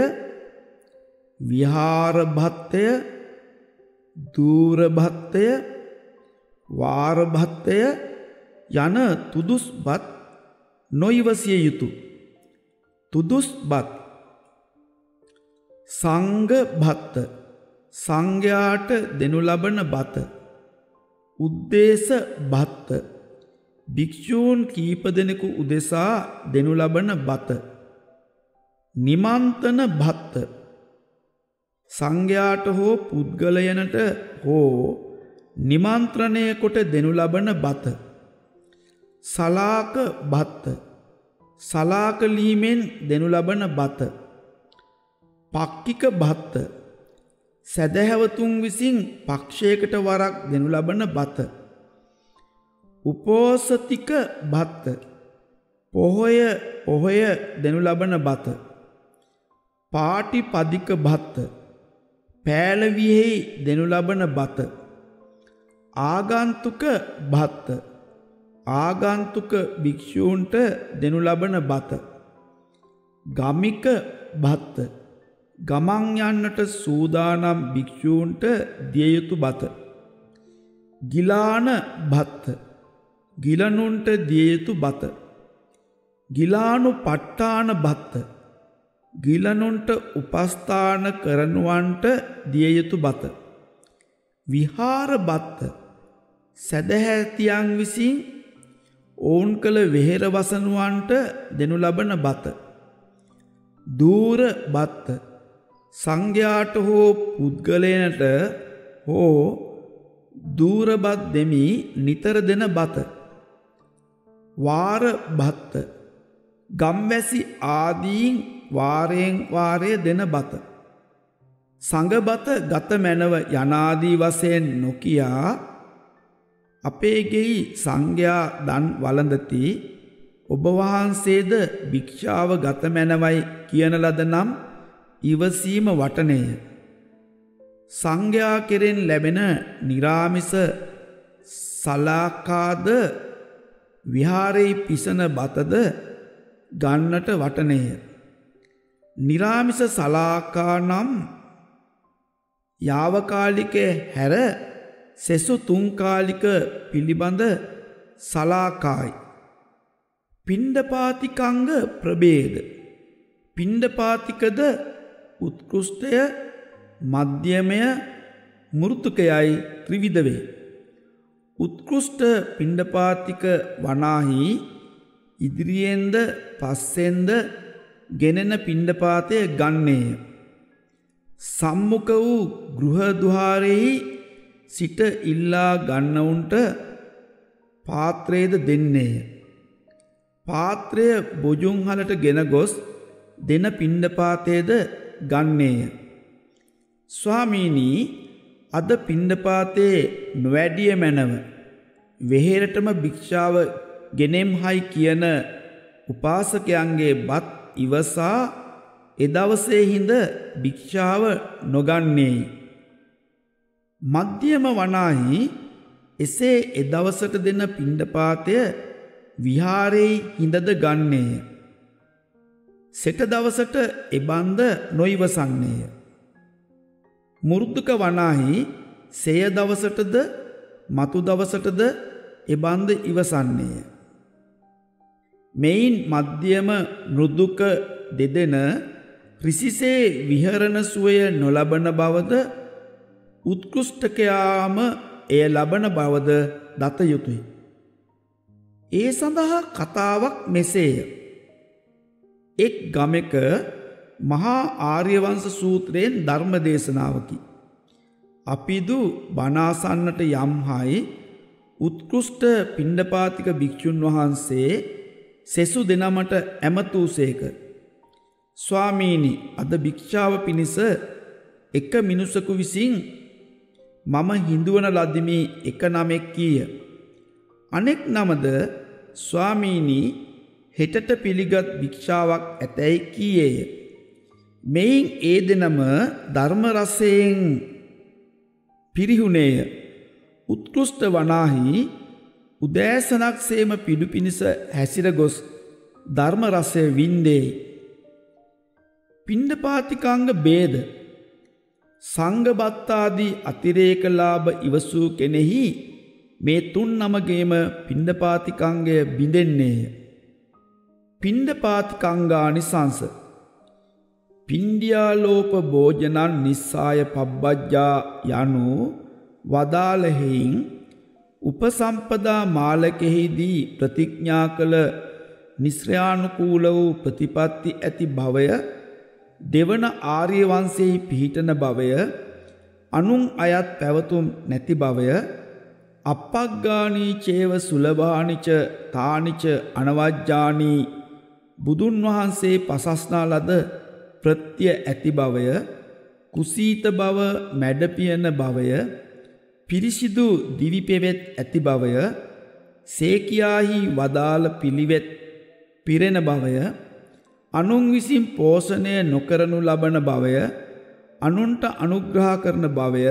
විහාර භත්තය, දූර භත්තය, වාර භත්තය යන තුදුස් බත් නොයිවසිය යුතු. තුදුස් බත්. සංඝ භත්ත, සංඝයාට දෙනු ලබන බත. උද්දේශ භත්ත, භික්ෂූන් කීප දෙනෙකු උදෙසා දෙනු ලබන බත. නිමන්තන භත්ත, සංඝයාට හෝ පුද්ගලයනට හෝ නිමන්ත්‍රණය කොට දෙනු ලබන බත. සලාක භත්ත, සලාකලීමෙන් දෙනු ලබන බත. පක්කික භත්ත, සැදැහැවතුන් විසින් පක්ෂයකට වරක් දෙනු ලබන බත. උපෝසතික භත්ත, පොහොය පොහොය දෙනු ලබන බත. පාටිපදික භත්ත, පෑලවියෙහි දෙනු ලබන බත. ආගන්තුක භත්ත, ආගන්තුක භික්ෂූන්ට දෙනු ලබන බත. ගමික භත්ත, ගමන් යන්නට සූදානම් භික්ෂූන්ට දිය යුතු බත. ගිලාන භත්ත, ගිලනුන්ට දිය යුතු බත. ගිලානුපට්ඨාන භත්ත, ගිලනුන්ට උපස්ථාන කරනුවන්ට දිය යුතු බත. විහාර භත්ත, සැදැහැතියන් විසින් ඔවුන් කළ වෙහෙර වසනුවන්ට දෙනු ලබන බත. දූර භත්ත, සංඝයාට හෝ පුද්ගලයනට හෝ දූරබත් දෙමි නිතර දෙන බත. වාර බත්ත ගම්වැසි ආදීන් වාරයෙන් වාරය දෙන බත. සංගබත ගත මැනව යනාදී වශයෙන් නොකියා අපේ ගෙයි සංඝයා දන් වළඳති. ඔබ වහන්සේද භික්ෂාව ගත මැනවයි කියන ලද නම් ඉවසීම වටනේය. සංඝයා කෙරෙන් ලැබෙන නිරාමිස සලාකාද විහාරයේ පිසන බතද ගන්නට වටනේය. නිරාමිස සලාකා නම් යාවකාලික හැර සෙසු තුන්කාලික පිළිබඳ සලාකායි. පිණ්ඩපාතිකංග ප්‍රභේද. පිණ්ඩපාතිකද උත්කෘෂ්ටය මධ්‍යමය මෘතුකයයි ත්‍රිවිධ වේ. උත්කෘෂ්ට පිණ්ඩපාතික වනාහි ඉදිරියෙන්ද පස්සෙන්ද ගෙනෙන පිණ්ඩපාතය ගන්නේය. සම්මුඛ වූ ගෘහද්වාරෙහි සිට ඉල්ලා ගන්නවුන්ට පාත්‍රයද දෙන්නේය. පාත්‍රය බොජුන්හලට ගෙන ගොස් දෙන පිණ්ඩපාතයද ගන්නේය. ස්වාමීනී, අද පිණ්ඩපාතේ නොවැඩිය මැනව වෙහෙරටම භික්ෂාව ගෙනෙම්හයි කියන උපාසකයන්ගේ බත් ඉවසා එදවසේ හිඳ භික්ෂාව නොගන්නේයි. මධ්‍යම වනාහි එසේ එදවසට දෙන පිණ්ඩපාතය විහාරයේ හිඳද ගන්නේය. සෙට දවසට එබන්ද නොයිවසන්නේය. මුරුදුක වනාහි සෙය දවසටද මතු දවසටද එබන්ද ඉවසන්නේය. මෙයින් මධ්‍යම මෘදුක දෙදෙන රිසිසේ විහරණ සුවය නොලබන බවද උත්කෘෂ්ටකයාම එය ලබන බවද දත යුතුයි. ඒ සඳහා කතාවක් මෙසේය. එක් ගමෙක මහා ආර්යවංශ සූත්‍රයෙන් ධර්ම දේශනාවකි. අපිදු බණාසන්නට යම්හයි උත්කෘෂ්ට පිණ්ඩපාතික භික්ෂුන් වහන්සේ සෙසු දෙනමට ඇමතූසේක. ස්වාමීනි, අද භික්ෂාව පිණිස එක මිනිසකු විසින් මම හිඳුවන ලදිමි එක නමෙක් කීය. අනෙක් නමද ස්වාමීනි හෙටට පිළිගත් භික්ෂාවක් ඇතැයි කීයේය. මෙයින් ඒ දෙනම ධර්ම රසයෙන් පිරිහුණේය. උත්කෘෂ්ට වනාහි උදෑසනක් සේම පිඩු පිණිස හැසිර ගොස් ධර්ම රසය වින්දේ. පිණ්ඩපාතිකාංග බේද. සංඝබත්තාදී අතිරේක ලාභ ඉවසූ කෙනෙහි මේ තුන් නමගේම පිණ්ඩපාතිකංගය බිඳෙන්නේය. පිණ්ඩපාතිකංගානිසංස. පින්ඩියාලෝප භෝජනන් නිස්සාය පබ්බජ්ජා යනු වදාළෙහින් උපසම්පදා මාලකෙහිදී ප්‍රතිඥා කළ නිස්ත්‍රානුකූල වූ ප්‍රතිපත්ති ඇති භවය, දෙවන ආර්ය වංශයේ පිහිටන භවය, අනුන් අයත් පැවතුම් නැති භවය, අපග්ගානී චේව සුලභානිච තානිච අනවජ්ජානී බුදුන් වහන්සේ පසස්නා ලද ප්‍රත්‍ය ඇති භවය, කුසීත භව, මැඩපියන භවය, පිරිසිදු දිවි පෙවෙත් ඇති භවය, සේකියාහි වදාළ පිළිවෙත් පිරෙන භවය, අනුන් විසින් පෝෂණය නොකරනු ලබන භවය, අනුන්ට අනුග්‍රහ කරන භවය,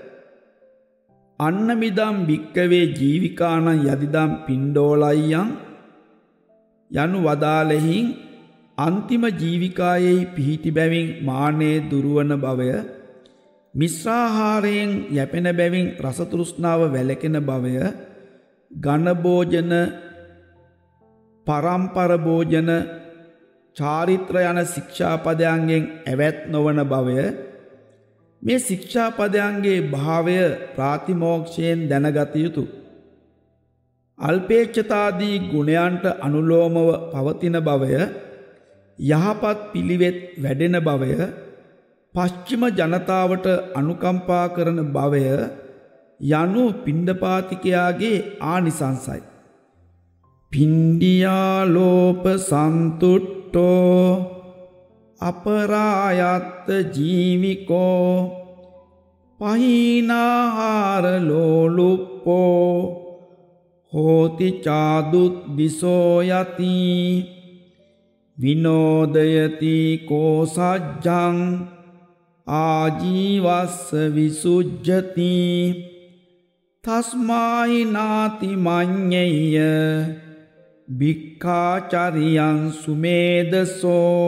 අන්නමිදම් භික්කවේ ජීවිකානං යදිදම් පිණ්ඩෝලයියං යනු වදාළෙහින් අන්තිම ජීවිකායෙහි පිහිටි බැවින් මානේ දුරුවන භවය, මිශ්‍රාහාරයෙන් යැපෙන බැවින් රසතෘෂ්ණාව වැළකෙන භවය, ඝන භෝජන, පරම්පර භෝජන, චාරිත්‍ර යන ශික්ෂාපදයන්ගෙන් ඇවැත් නොවන භවය. මේ ශික්ෂාපදයන්ගේ භාවය ප්‍රාතිමෝක්ෂයෙන් දැනගත යුතු. අල්පේච්ඡතාදී ගුණයන්ට අනුලෝමව පවතින භවය, යහපත් පිළිවෙත් වැඩෙන භවය, පශ්චිම ජනතාවට අනුකම්පා කරන භවය, යනු පිණ්ඩපාතිකයාගේ ආනිසංසයි. පින්ඩියාලෝප සන්තුට්ටෝ අපරායත්ත ජීවිකෝ පහිනාහාර ලෝලුප්පෝ හෝති චාදුත් විසෝයති විනෝදයති කෝසජ්ජං ආජීවස්ස විසුජ්ජති තස්මායි නාති මඤ්ඤෙය්‍ය භික්ඛාචරියං සුමේදසෝ.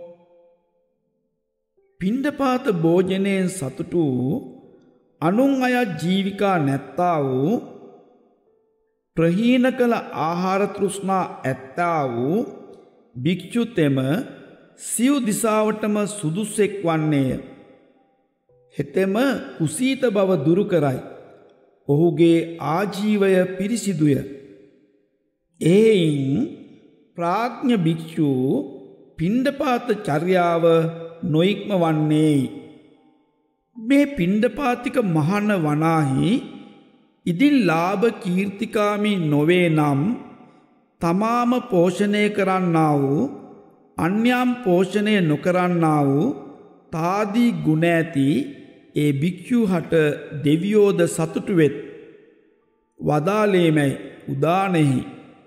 පිණ්ඩපාත භෝජනයෙන් සතුටු අනුන් අය ජීවිකා නැත්තා වූ ප්‍රහීන කළ ආහාර තෘෂ්ණා ඇත්තා වූ භික්ෂුතෙම සිව් දිසාවටම සුදුස්සෙක් වන්නේය. හෙතෙම කුසීත බව දුරු කරයි. ඔහුගේ ආජීවය පිරිසිදුය. එයින් ප්‍රාඥ භික්ෂු පිණ්ඩපාත චර්යාව නොයික්ම වන්නේයි. මේ පිණ්ඩපාතික මහන වනාහි ඉදින් ලාභ කීර්තිකාමී නොවේ නම් තමාම පෝෂණය කරන්නා වූ අන්‍යම් පෝෂණය නොකරන්නා වූ තාදී ගුණ ඇති ඒ භික්ෂු හට දෙවියෝද සතුටු වෙත්. වදාලේමයි උදානෙහි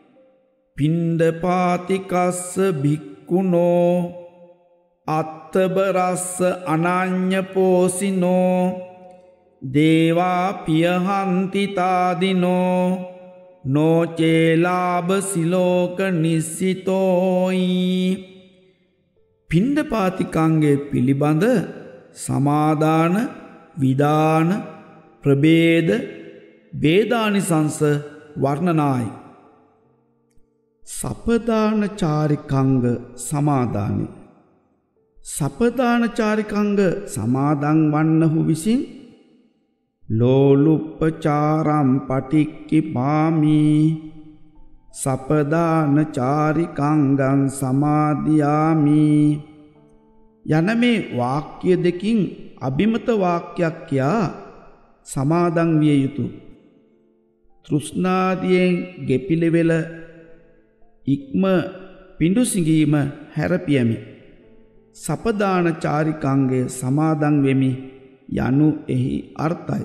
පිණ්ඩපාතිකස්ස භික්ඛුනෝ අත්තබරස්ස අනඤ්ඤ පෝසිනෝ දේවා පියහන්ති තාදිනෝ නොචේලාභ සිලෝක නිස්සිතෝයි. පිණ්ඩපාතිකංගේ පිළිබඳ සමාදාන විදාන ප්‍රභේද වේදානිසංස වර්ණනායි. සපදාන චාරිකංග සමාදානයි. සපදාන චාරිකංග සමාදන් වන්නහු විසින් ලෝලුප්පචාරම් පටික්කි පාමි සපදාන චාරිකංගං සමාදියාමි යන මේ වාක්‍ය දෙකින් අභිමත වාක්‍යයක් යා සමාදන් විය යුතු. තෘෂ්ණාදියෙන් ගෙපිලෙවෙල ඉක්ම පිඬු සිඟීම හැරපියමි. සපදාන චාරිකංගේ සමාදන් වෙමි යනු එහි අර්ථයි.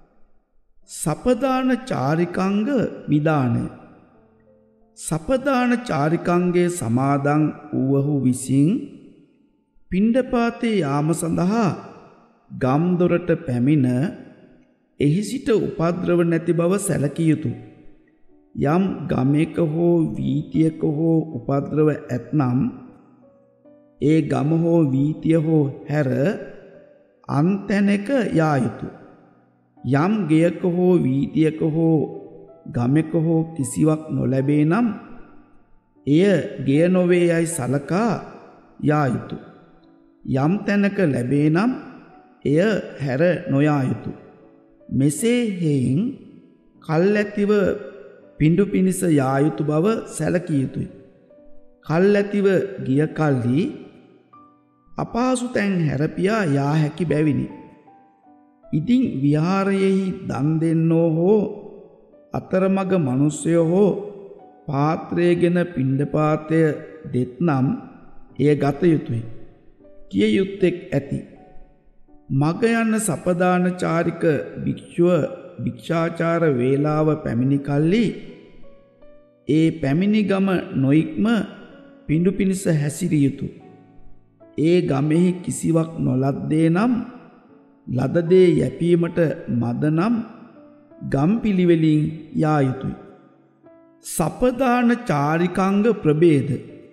සපදාන චාරිකංග විදානය. සපදාන චාරිකංගේ සමාදන් වූවහු විසින් පිණ්ඩපාතේ යාම සඳහා ගම්දොරට පැමිණ එහි සිට උපද්‍රව නැති බව සැලකිය යුතුය. යම් ගමක හෝ වීතියක හෝ උපද්‍රව ඇතනම් ඒ ගම හෝ වීතිය හෝ හැර අන්තැනක යා යුතුය. යම් ගෙයක හෝ වීතියක හෝ ගමක හෝ කිසිවක් නොලැබේ නම් එය ගෙය නොවේ යයි සලකා යා යුතුය. යම් තැනක ලැබේ නම් එය හැර නොයා යුතුය. මෙසේ හේයින් කල්ැතිව පිඬු පිණිස යා යුතු බව සැලකිය යුතුය. කල්ැතිව ගිය කල්හි අපහසු තැන් හැරපියා යා හැකි බැවිනි. ඉතින් විහාරයෙහි දන් දෙන්නෝ හෝ අතරමග මිනිසයෝ හෝ පාත්‍රයගෙන පිණ්ඩපාතය දෙත්නම් එය ගත යුතුය. කිය යුත්තේක් ඇති. මග යන සපදාන චාරික භික්ෂුව භික්ෂාචාර වේලාව පැමිණි කල්ලි ඒ පැමිණි ගම නොයික්ම පිඬු පිණිස හැසිරිය යුතුය. ඒ ගමෙහි කිසිවක් නොලද්දේ නම් ලද දේ යැපීමට මද නම් ගම් පිළිවෙලින් යා යුතුය. සපදාන චාරිකංග ප්‍රභේද.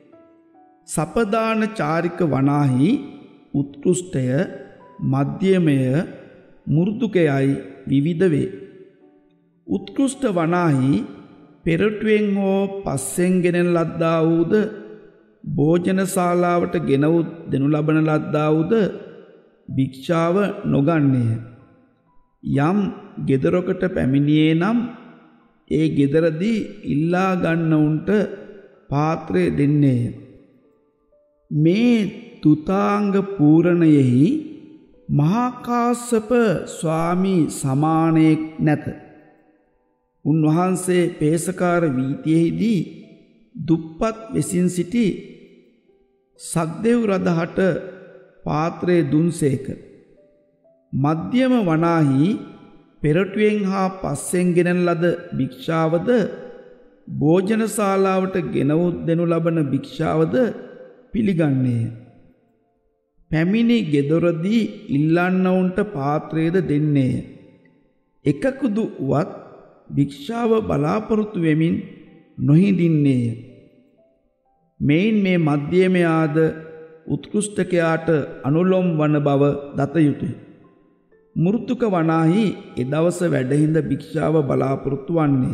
සපදාන චාරික වනාහි උත්කෘෂ්ඨය මධ්‍යමය මෘදුකයයි විවිධ වේ. උත්කෘෂ්ඨ වනාහි පෙරටුවෙන් හෝ පස්සෙන් ගෙනෙන ලද්දා වූද භෝජනශාලාවට ගෙනවුත් දෙනු ලබන ලද්දා වූද භික්ෂාව නොගන්නේය. යම් ගෙදරකට පැමිණියේ නම් ඒ ගෙදරදී ඉල්ලා ගන්නවුන්ට පාත්‍රය දෙන්නේය. මේ තුතාංග පූරණයෙහි මහා කාශ්‍යප ස්වාමී සමානයෙක් නැත. උන්වහන්සේ පේසකාර වීථියේදී දුප්පත් වෙසින් සිටි සක්දෙව් රදහට පාත්‍රය දුන්සේක. මධ්‍යම වනාහි පෙරටුවෙන් හා පස්සෙන් ගෙනන ලද භික්ෂාවද භෝජනශාලාවට ගෙනවුත් දෙනු ලබන භික්ෂාවද පිළිගන්නේය. පැමිණි ගෙදොරදී ඉල්ලන්නවුන්ට පාත්‍රයද දෙන්නේය. එකකුදු වුවත් භික්ෂාව බලාපොරොත්තු වෙමින් නොහිඳින්නේය. මෙයින් මේ මධ්‍යමයාද උත්කෘෂ්ඨකයාට අනුලොම් වන බව දත යුතුය. මෘතුක වනාහි එදවස වැඩහිඳ භික්ෂාව බලාපොරොත්තු වන්නේ.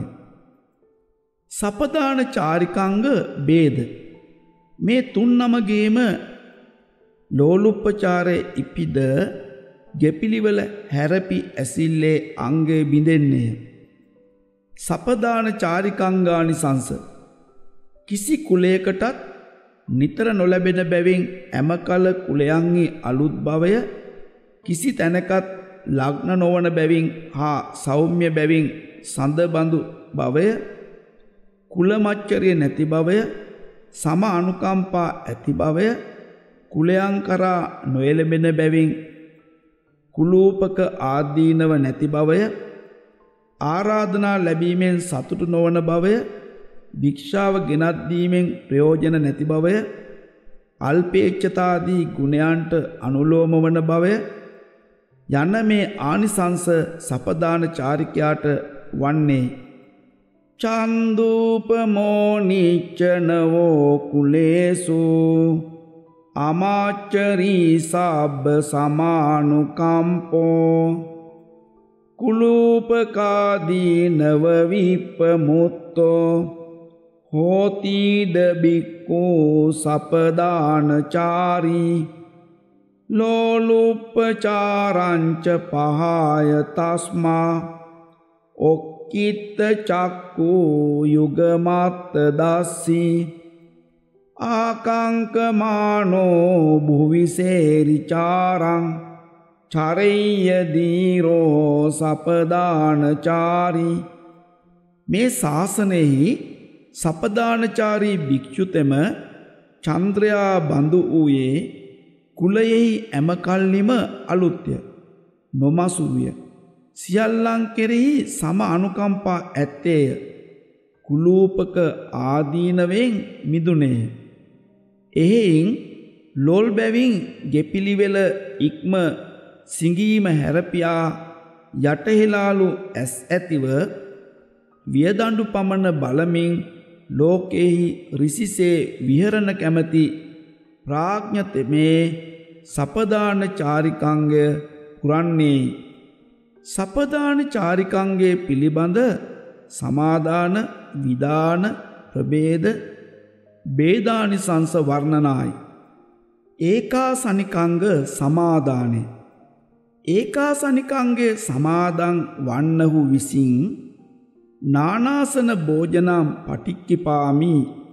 සපදාන චාරිකාංග බේද. මේ තුන් නමගේම ලෝලුප්පචාරය ඉපිද ගෙපිලිවල හැරපි ඇසිල්ලේ අංගය බිඳෙන්නේය. සපදාන චාරිකංගානිසංස කිසි කුලයකටත් නිතර නොලැබෙන බැවින් ඇමකල කුලයන්හි අලුත් බවය, කිසි තැනකත් ලග්න නොවන බැවින් හා සෞම්‍ය බැවින් සඳබඳු බවය, කුලමච්චරිය නැති බවය, සම අනුකම්පා ඇති බවය, කුලයන් කරා නොයැලෙබෙන බැවින් කුලූපක ආදීනව නැති බවය, ආරාධනා ලැබීමෙන් සතුටු නොවන බවය, භික්ෂාව ගෙනත් දීමෙන් ප්‍රයෝජන නැති බවය, අල්පේච්ඡතාදී ගුණයන්ට අනුලෝම වන බවය යන මේ ආනිසංස සපදාන චාරිකයාට වන්නේ. චන්දුපමෝ නිච්චනවෝ කුලේසු අමාච්චරී සබ්බ සමානුකම්පෝ කුලූපකාදීනව විප්පමුත්තෝ හෝතිද බික්ඛූ සපදානචාරී ලෝලුප්පචාරංච පහාය තස්මා ඔක්කිත්ත චක්ඛූ යුගමත්ත දස්සී ආකංකමානෝ භුවිසේරිචාරං චරෙය්‍ය දීරෝ සපදානචාරී. මේ ශාසනයෙහි සපදානචාරී භික්ෂුතෙම චන්ද්‍රයා බඳු වූයේ කුලයෙහි ඇමකල්ලිම අලුත්ය, නොමසුවිය. සියල්ලන් කෙරෙහි සම අනුකම්පා ඇත්තේය. කුලූපක ආදීනවෙන් මිදුනේය. එහෙයින් ලොල් බැවින් ගෙපිලිවෙල ඉක්ම සිඟීම හැරපියා යටහෙලාලු ඇස් ඇතිව වියදඬු පමණ බලමින් ලෝකෙහි රිසිසේ විහරණ කැමැති ප්‍රාඥතෙමේ සපදාන චාරිකංගය පුරන්නේ. සපදාන චාරිකංගයේ පිළිබඳ සමාදාන, විදාන, ප්‍රභේද, බේදානිසංස වර්ණනායි. ඒකාසනිකංග සමාදානය. ඒකාසනිකංගේ සමාදන් වන්නහු විසින් නානාසන භෝජනම් පටික්කිපාමි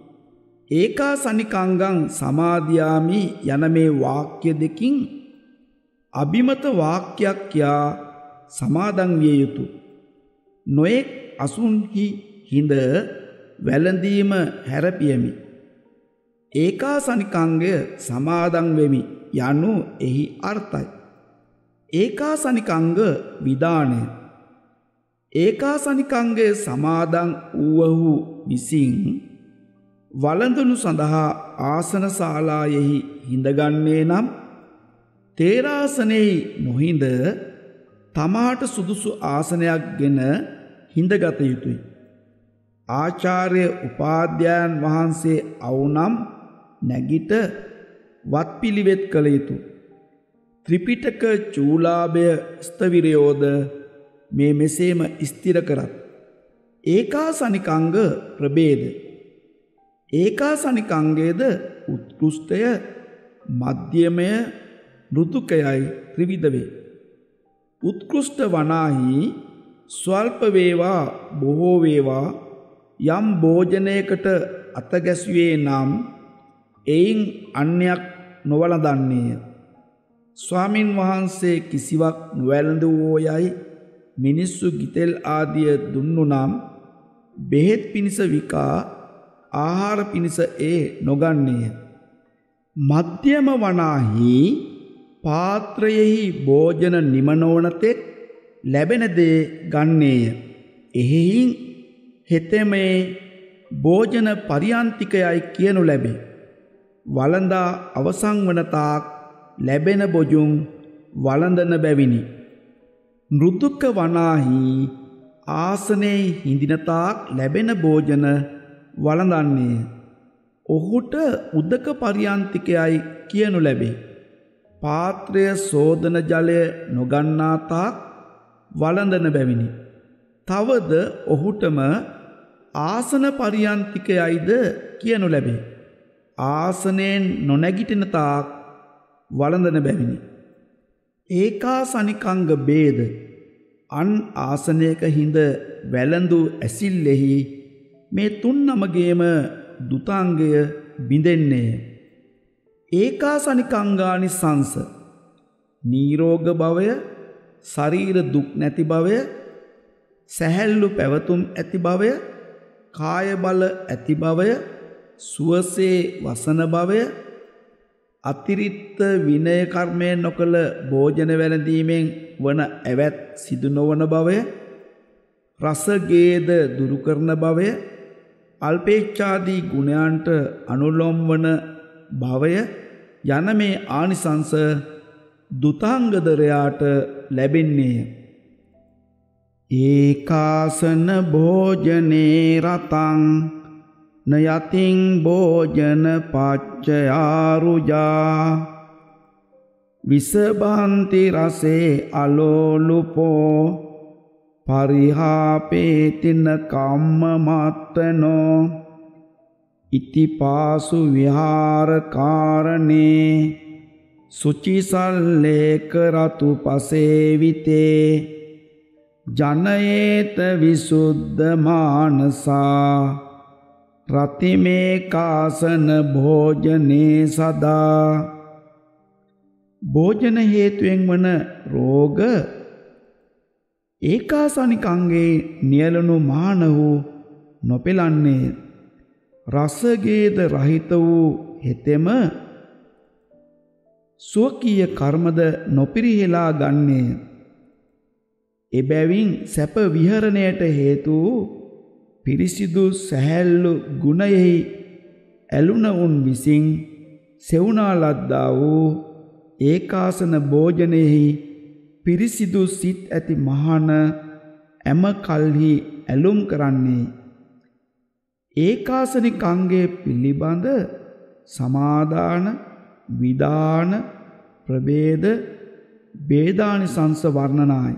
ඒකාසනිකංගං සමාදියාමි යන මේ වාක්‍ය දෙකින් අභිමත වාක්‍යයක් යා සමාදන් විය යුතු. නොයෙක් අසුන්හි හිඳ වැළඳීම හැරපියමි. ඒකාසනිකංගය සමාදන් වෙමි යනු එහි අර්ථයි. ඒකාසනිකංග විදානය. ඒකාසනිකංගය සමාදන් වූවහු විසින් වළඳනු සඳහා ආසන ශාලායෙහි හිඳගන්නේ නම් තේරාසනෙහි නොහිඳ තමාට සුදුසු ආසනයක් ගෙන හිඳගත යුතුය. ආචාර්ය උපාධ්‍යයන් වහන්සේ අවුනම් නැගිට වත්පිළිවෙත් කළ යුතු. ත්‍රිපිටක චූලාභය ස්ථවිරයෝද මේ මෙසේම ස්ථිර කරත්. ඒකාසනිකංග ප්‍රභේද. ඒකාසනිකංගයේද උත්කෘෂ්ඨය, මධ්‍යමය, මෘදුකයයි ත්‍රිවිධ වේ. උත්කෘෂ්ඨ වනාහි ස්වල්ප වේවා බොහෝ වේවා යම් භෝජනයකට අතගැසුවේ නම් එයින් අන්‍යයක් නොවලදන්නේය. ස්වාමින් වහන්සේ කිසිවක් නොවැළඳුවෝ යයි මිනිස්සු ගිතෙල් ආදිය දුන්නු නම් බෙහෙත් පිණිස විකා ආහාර පිණිස ඒ නොගන්නේය. මධ්‍යම වනාහි පාත්‍රයෙහි භෝජන නිම නොවන තෙක් ලැබෙන දේ ගන්නේය. එහෙයින් හෙතෙමේ භෝජන පරියන්තිකයයි කියනු ලැබේ. වළඳා අවසන් වන තාක් ලැබෙන බොජුන් වළඳන බැවිනි. මෘදුක වනාහි ආසනයේ හිඳින තාක් ලැබෙන භෝජන වළඳන්නේය. ඔහුට උදක පරියන්තිකයයි කියනු ලැබේ. පාත්‍රය සෝදන ජලය නොගන්නා තාක් වළඳන බැවිනි. තවද ඔහුටම ආසන පරියන්තිකයයිද කියනු ලැබේ. ආසනයෙන් නොනැගිටින තාක් වළඳන බැවිනි. ඒකාසනිකංග බේද අන් ආසනයක හිඳ වැළඳු ඇසිල්ලෙහි මේ තුන් නමගේම දුතාංගය බිඳෙන්නේය. ඒකාසනිකංගානි සංස නීරෝග භවය, ශරීර දුක් නැති භවය, සැහැල්ලු පැවතුම් ඇති භවය, කාය බල ඇති භවය, සුවසේ වසන භවය, අතිරික්ත විනය කර්මය නොකළ භෝජන වැළඳීමෙන් වන ඇවැත් සිදු නොවන භවය, රසගේද දුරු කරන භවය, අල්පේච්ඡාදී ගුණයන්ට අනුලොම් වන භවය යන මේ ආනිසංස දුතාංගදරයාට ලැබෙන්නේය. ඒකාසන භෝජනේ රතං නයතින් භෝජන පච්චයාරුජා විසබන්ති රසේ අලෝලුපෝ පරිහාපේතින කම්ම මත්තනෝ ඉතිපාසු විහාර කාරණේ සුචිසල්ලේක රතු පසේවිතේ ජනයේත විසුද්ධ මානසා රතිමේ කාසන භෝජනේ සදා. භෝජන හේතුවෙන් වන රෝග ඒකාසනිකංගේ නියලනු මාන වූ නොපෙලන්නේ. රසගේද රහිත වූ හෙතෙම ස්වකීය කර්මද නොපිරිහෙලා ගන්නේ. එබැවින් සැප විහරණයට හේතු පිරිසිදු සැහැල්ලු ගුණයෙහි ඇලුන උන් විසින් සෙවුනා ලද්දා වූ ඒකාසන භෝජනයෙහි පිරිසිදු සිත් ඇති මහන ඇම කල්හි ඇලුම් කරන්නේ. ඒකාසනිකංගේ පිළිබඳ සමාදාන, විදාන, ප්‍රභේද, බේදානිසංස වර්ණනායි.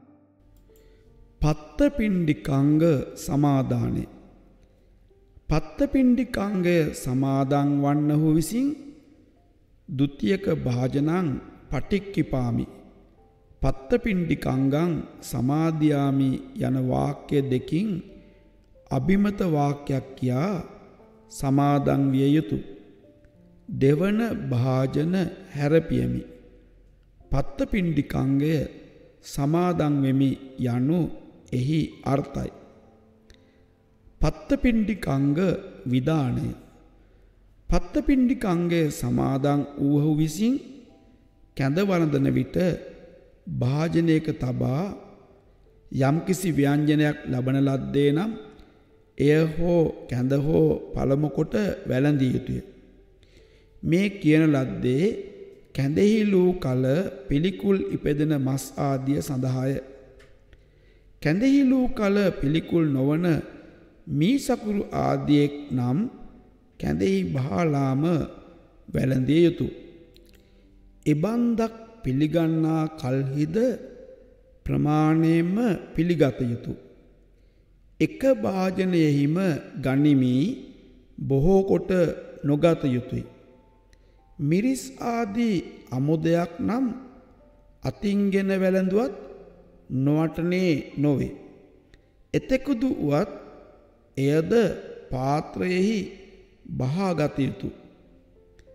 පත්තපිණ්ඩිකංග සමාදානය. පත්තපිණ්ඩිකංගය සමාදන් වන්නහු විසින් දුතියක භාජනං පටික්කිපාමි පත්තපිණ්ඩිකංගං සමාදියාමි යන වාක්‍ය දෙකින් අභිමත වාක්‍යයක් කියා සමාදන් විය යුතු. දෙවන භාජන හැරපියමි. පත්තපිණ්ඩිකංගය සමාදන් වෙමි යනු එහි අර්ථයි. පත්තපිණ්ඩිකංග විදානය. පත්තපිණ්ඩිකංගය සමාදන් වූහු විසින් කැඳ වළඳන විට භාජනයක තබා යම්කිසි ව්‍යංජනයක් ලබන ලද්දේ නම් එය හෝ කැඳ හෝ පළමු කොට වැළඳිය යුතුය. මේ කියන ලද්දේ කැඳෙහිලූ කල පිළිකුල් ඉපදෙන මස් ආදිය සඳහාය. කැඳෙහිලූ කල පිළිකුල් නොවන මී සකුරු ආදියෙක් නම් කැඳෙහි බහලාම වැළඳිය යුතු. එබන්දක් පිළිගන්නා කල්හිද ප්‍රමාණයෙන්ම පිළිගත යුතු. එක භාජනයෙහිම ගනිමි බොහෝ කොට නොගත යුතුය. මිරිස් ආදී අමුදයක් නම් අතින්ගෙන වැළඳුවත් නොවටනේ නොවේ. එතෙකුදු වුවත් එයද පාත්‍රයෙහි බහාගත යුතු.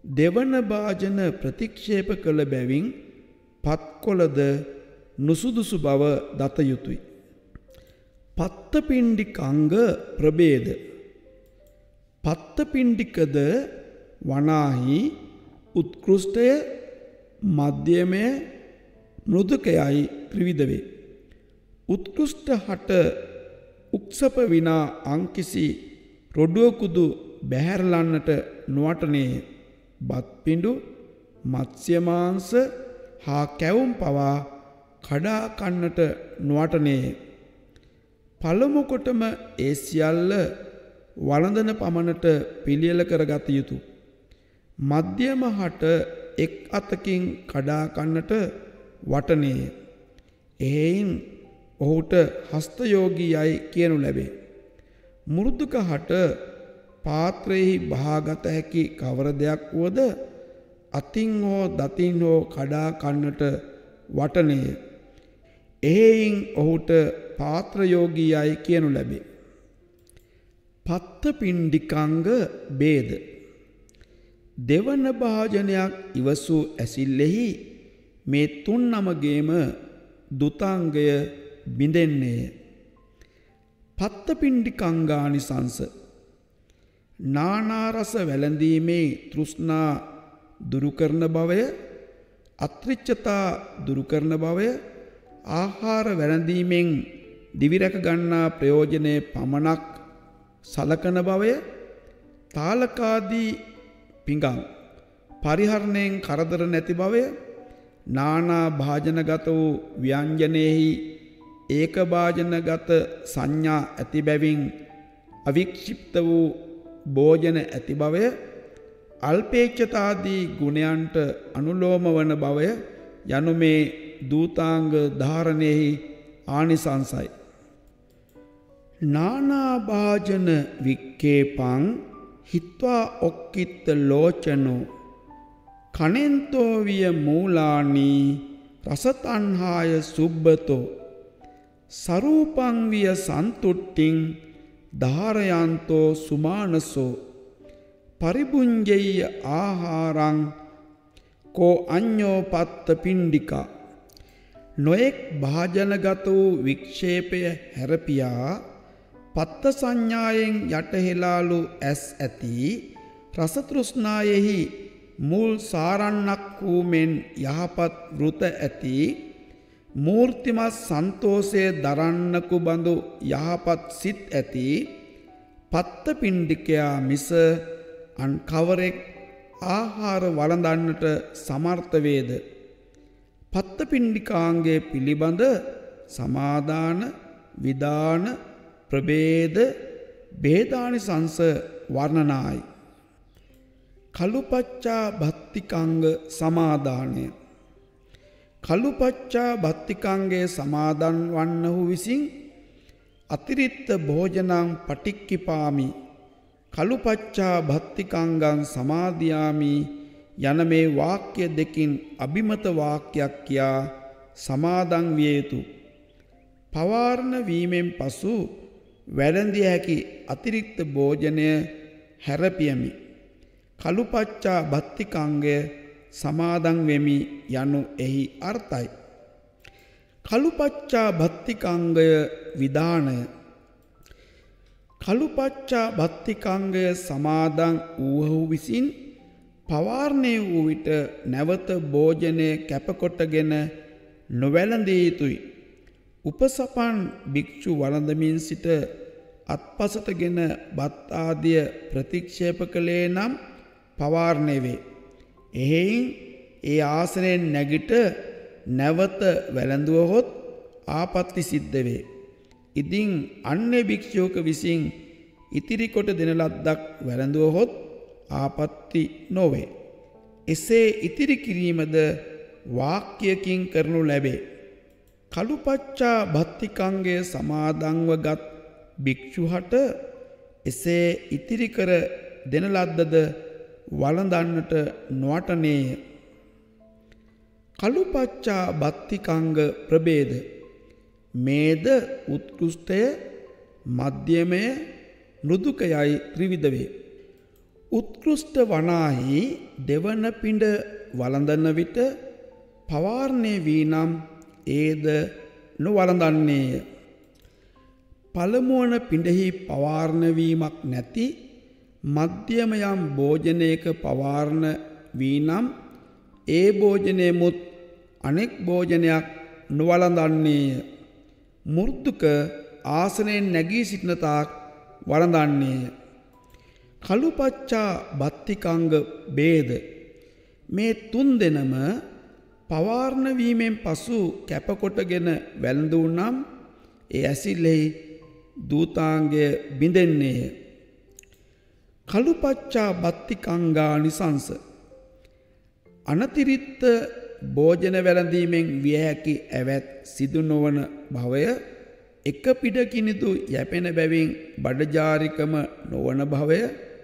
දෙවන භාජන ප්‍රතික්ෂේප කළ බැවින් පත්කොළද නුසුදුසු බව දත යුතුය. පත්තපිණ්ඩිකංග ප්‍රභේද. පත්තපිණ්ඩිකද වනාහි උත්කෘෂ්ඨය මධ්‍යමය මෘදුකයයි ත්‍රිවිධ වේ. උත්කෘෂ්ඨ හට උක්සප විනා අංකිසි රොඩුවකුදු බැහැරලන්නට නොවටනේ. බත්පිඬු මත්ස්‍ය මාංශ හා කැවුම් පවා කඩා කන්නට නොවටනේ. පළමු කොටම ඒ සියල්ල වළඳන පමණට පිළියෙල කරගත යුතුය. මධ්‍යම හට එක් අතකින් කඩා කන්නට වටනේය. එහෙයින් ඔහුට හස්තයෝගීයයි කියනු ලැබේ. මෘදුක හට පාත්‍රයෙහි බහාගත හැකි කවර දෙයක් වුවද අතින් හෝ දතින් හෝ කඩා කන්නට වටනේය. එහෙයින් ඔහුට පාත්‍රයෝගීයයි කියනු ලැබේ. පත්තපිණ්ඩිකංග භේද. දෙවන භාජනයක් ඉවසූ ඇසිල්ලෙහි මේ තුන් නමගේම දුතාංගය බිඳෙන්නේය. පත්තපිණ්ඩිකංගානිසංස. නානාරස වැළඳීමේ තෘෂ්ණා දුරු කරන බවය, අත්‍රිච්ඡතා දුරු කරන බවය, ආහාර වැළඳීමෙන් දිවිරැක ගන්නා ප්‍රයෝජනයේ පමණක් සලකන බවය, තාලකාදී පිඟන් පරිහරණයෙන් කරදර නැති බවය, නානා භාජනගත වූ ව්‍යංජනයෙහි ඒක භාජනගත සංඥා ඇති බැවින් අවික්ෂිප්ත වූ භෝජන ඇති බවය, අල්පේච්ඡතාදී ගුණයන්ට අනුලෝම වන බවය යනු මේ දූතාංග ධාරණයෙහි ආනිසංසයි. නානා භාජන වික්කේපං හිත්වා ඔක්කිත්ත ලෝචනෝ කනෙන්තෝ විය මූලානී රසතන්හාය සුබ්බතෝ සරූපං විය සන්තුට්ටිං ධාරයන්තෝ සුමානසෝ පරිබුංජෙය්‍ය ආහාරං කෝ අඤ්ඤෝ පත්ත පිණ්ඩිකා. නොඑක් භාජනගත වූ වික්ෂේපය හැරපියා පත්ත සංඥායෙන් යටහෙලාලු ඇස් ඇති රසතෘෂ්ණායෙහි මුල් සාරන්නක් වූ මෙන් යහපත් වෘත ඇති මූර්තිමත් සන්තෝෂය දරන්නකු බඳු යහපත් සිත් ඇති පත්ත පිණ්ඩිකයා මිස අන් කවරෙක් ආහාර වළඳන්නට සමර්ථ වේද. පත්ත පිණ්ඩිකාංගයේ පිළිබඳ සමාදාන, විදාන, ප්‍රභේද, භේදානිසංස වර්ණනායි. කළුපච්චා භත්තිකංග සමාදානය. කළුපච්චා භත්තිකංගේ සමාදන් වන්නහු විසින් අතිරික්ත භෝජනං පටික්කිපාමි කළුපච්චා භත්තිකංගං සමාදියාමි යන මේ වාක්‍ය දෙකින් අභිමත වාක්‍යයක් කියා සමාදන් විය යුතු. පවාරණ වීමෙන් පසු වැළඳිය හැකි අතිරික්ත භෝජනය හැරපියමි. කළුපච්චා භත්තිකංගය සමාදන් වෙමි යනු එහි අර්ථයි. කළුපච්චා භත්තිකංගය විධානය. කළුපච්චා භත්තිකංගය සමාදන් වූහු විසින් පවාරණය වූ විට නැවත භෝජනය කැපකොටගෙන නොවැළඳිය යුතුයි. උපසපන් භික්ෂු වළඳමින් සිට අත්පසටගෙන බත් ආදිය ප්‍රතික්ෂේප කළේ නම් පවාරණය වේ. එහෙයින් ඒ ආසනයෙන් නැගිට නැවත වැළඳුවහොත් ආපත්ති සිද්ධ වේ. ඉදින් අන්‍ය භික්ෂුවක විසින් ඉතිරි කොට දෙන ලද්දක් වැළඳුවහොත් ආපත්ති නොවේ. එසේ ඉතිරි කිරීමද වාක්‍යයකින් කරනු ලැබේ. කළුපච්චා භත්තිකංගය සමාදන්වගත් භික්ෂුහට එසේ ඉතිරි කර දෙන ලද්දද වළඳන්නට නොවටනේය. කළුපච්චා භත්තිකංග ප්‍රභේද. මේද උත්කෘෂ්ඨය, මධ්‍යමය, මෘදුකයයි ත්‍රිවිධ වේ. උත්කෘෂ්ඨ වනාහි දෙවන පිඬ වළඳන විට පවාරණය වී නම් ඒද නොවළඳන්නේය. පළමුවන පිඬෙහි පවාරණ වීමක් නැති මධ්‍යම යම් භෝජනයක පවාරණ වී නම් ඒ භෝජනයමුත් අනෙක් භෝජනයක් නොවළඳන්නේය. මෘදුක ආසනයෙන් නැගී සිටින තාක් වළඳන්නේය. කළුපච්චා බත්තිකංග ભેද මේ තුන් දෙනම පවාරණ වීමෙන් පසු කැපකොටගෙන වැළඳූ නම් ඒ ඇසිල්ලෙහි දූතාංගය බිඳෙන්නේය. කළුපච්චා බත්තිකංගානිසංස අනතිරික්ත භෝජන වැළඳීමෙන් විය හැකි ඇවැත් සිදු නොවන භවය, එක පිඩකිනිදු යැපෙන බැවින් බඩජාරිකම නොවන භවය,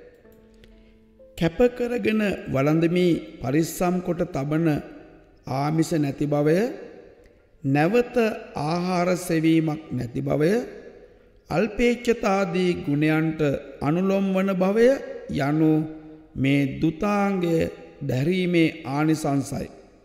කැපකරගෙන වළඳමී පරිස්සම් කොට තබන ආමිස නැති භවය, නැවත ආහාර සෙවීමක් නැති භවය, අල්පේච්ඡතාදී ගුණයන්ට අනුලොම් වන භවය යනු මේ දුතාංගය දැරීමේ ආනිසංසයි.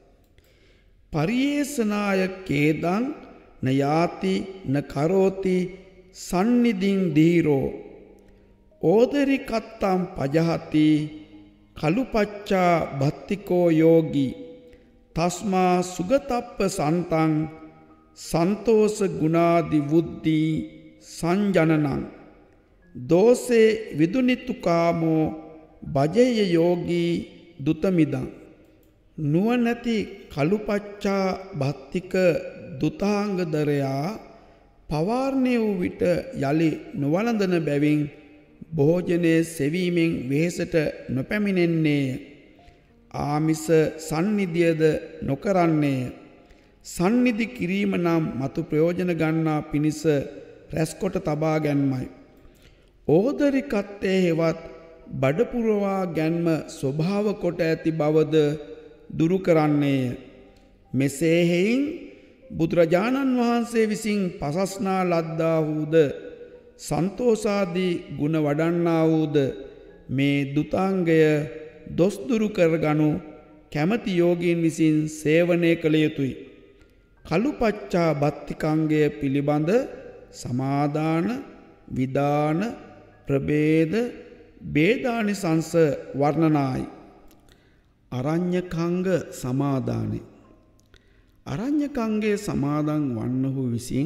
පරියේසනාය කේදං න යාති න කරෝති සන්නිධින් දීරෝ ඕදරි කත්තම් පජහති කළුපච්චා භත්තිකෝ යෝගී තස්මා සුගතප්ප සන්තං සන්තෝෂ ගුණාදි වුද්ධි සංජනනං දෝසේ විදුනිතුකාමෝ භජය යෝගී දුතමිදං. නුවණැති කළුපච්චා භත්තික දුතාංගදරයා පවාරණය වූ විට යලි නොවළඳන බැවින් භෝජනයේ සෙවීමෙන් වෙහෙසට නොපැමිණෙන්නේය. ආමිස සන්නිධියද නොකරන්නේය. සන්නිධි කිරීම නම් මතු ප්‍රයෝජන ගන්නා පිණිස රැස්කොට තබා ගැන්මයි. ඕදරිකත්තේ හෙවත් බඩපුරවා ගැන්ම ස්වභාව කොට ඇති බවද දුරු කරන්නේය. මෙසේ හෙයින් බුදුරජාණන් වහන්සේ විසින් පසස්නා ලද්දාහුද සන්තෝෂාදී ගුණ වඩන්නා වූද මේ දුතාංගය දොස්දුරු කරගනු කැමති යෝගීන් විසින් සේවනය කළ යුතුයි. කළුපච්චා බත්තිකංගය පිළිබඳ සමාදාන, විදාන, ප්‍රභේද, ભેදානිසංස වර්ණනායි. අරඤ්‍යකංග සමාදානය. අරඤ්‍යකංගයේ සමාදන් වන්නහු විසින්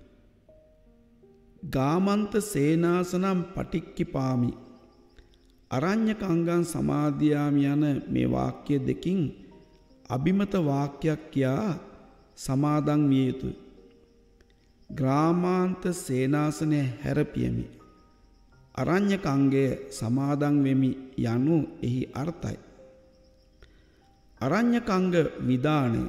ගාමන්ත සේනාසනම් පටික්කිපාමි අරඤ්‍යකංගං සමාදියාමි යන මේ වාක්‍ය දෙකින් අභිමත වාක්‍යයක් කියා සමාදන් විය යුතුයි. ග්‍රාමාන්ත සේනාසනය හැරපියමි අරඤ්‍යකංගය සමාදන් වෙමි යනු එහි අර්ථයි. අරඤ්‍යකංග විදානය.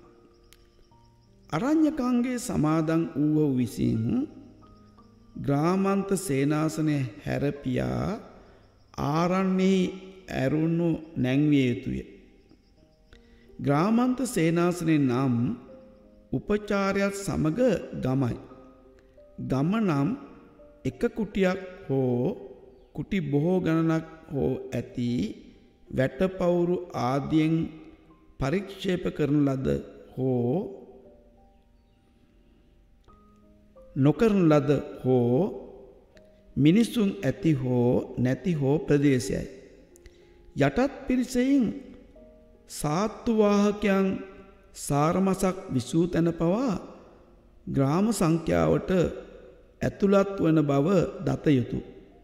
අරඤ්‍යකංගයේ සමාදන් වූ විසින් ග්‍රාමාන්ත සේනාසනය හැරපියා ආරණ්‍යෙහි ඇරුණු නැංවිය යුතුය. ග්‍රාමාන්ත සේනාසනේ නම් උපචාරයත් සමග ගමයි. ගම නම් එක කුටියක් හෝ කුටි බොහෝ ගණනක් හෝ ඇති වැටපවුරු ආදියෙන් පරික්ෂේප කරන ලද හෝ නොකරන ලද හෝ මිනිසුන් ඇති හෝ නැති හෝ ප්‍රදේශයයි. යටත් පිරිසෙයින් සාත්තුවාහකයන් සාරමසක් විසූ තැන පවා ග්‍රාම සංඛ්‍යාවට ඇතුළත් වන බව දත යුතු.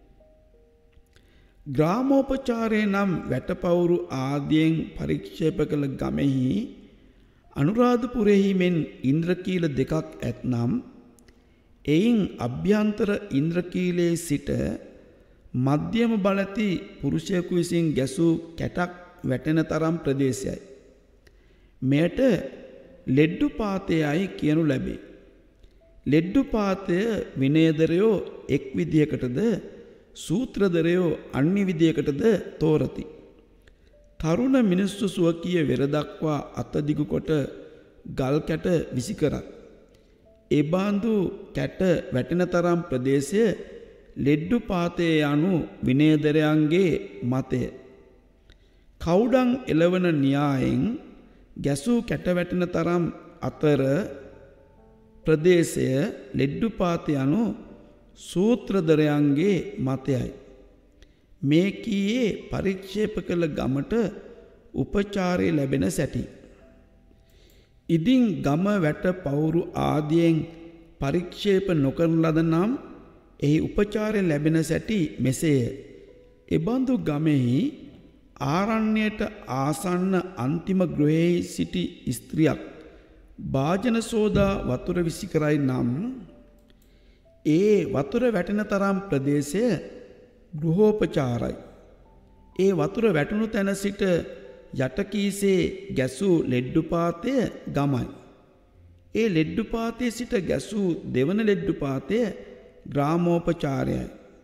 ග්‍රාමෝපචාරය නම් වැටපවුරු ආදියෙන් පරික්ෂේප කළ ගමෙහි අනුරාධපුරෙහි මෙන් ඉන්ද්‍රකීල දෙකක් ඇත්නම් එයින් අභ්‍යන්තර ඉන්ද්‍රකීලයේ සිට මධ්‍යම බලති පුරුෂයෙකු විසින් ගැසූ කැටක් වැටෙන තරම් ප්‍රදේශයයි. මෙයට ලෙඩ්ඩුපාතයයි කියනු ලැබේ. ලෙඩ්ඩුපාතය විනයදරයෝ එක් විදියකටද සූත්‍රදරයෝ අන්‍ය විදියකටද තෝරති. තරුණ මිනිස්සු සුවකීය වෙරදක්වා අතදිගු කොට ගල් කැට විසි කරත්. එබාඳු කැට වැටෙන තරම් ප්‍රදේශය ලෙඩ්ඩුපාතේ යනු විනේදරයන්ගේ මතය. කවුඩන් එළවන න්‍යායෙන් ගැසූ කැටවැටෙන තරම් අතර ප්‍රදේශය ලෙඩ්ඩුපාත යනු සූත්‍රධරයන්ගේ මතයයි. මේ කීයේ පරික්ෂේප කළ ගමට උපචාරය ලැබෙන සැටි. ඉදින් ගම වැට පවුරු ආදියෙන් පරික්ෂේප නොකරන ලද නම් එහි උපචාරය ලැබෙන සැටි මෙසේය. එබඳු ගමෙහි ආරණ්‍යයට ආසන්න අන්තිම ගෘහයෙහි සිටි ස්ත්‍රියක් භාජන සෝදා වතුර විසි කරයි නම් ඒ වතුර වැටෙන තරම් ප්‍රදේශය ගෘහෝපචාරයි. ඒ වතුර වැටුණු තැන සිට යටකීසේ ගැසූ ලෙඩ්ඩුපාතය ගමයි. ඒ ලෙඩ්ඩුපාතයේ සිට ගැසූ දෙවන ලෙඩ්ඩුපාතය ග්‍රාමෝපචාරයයි.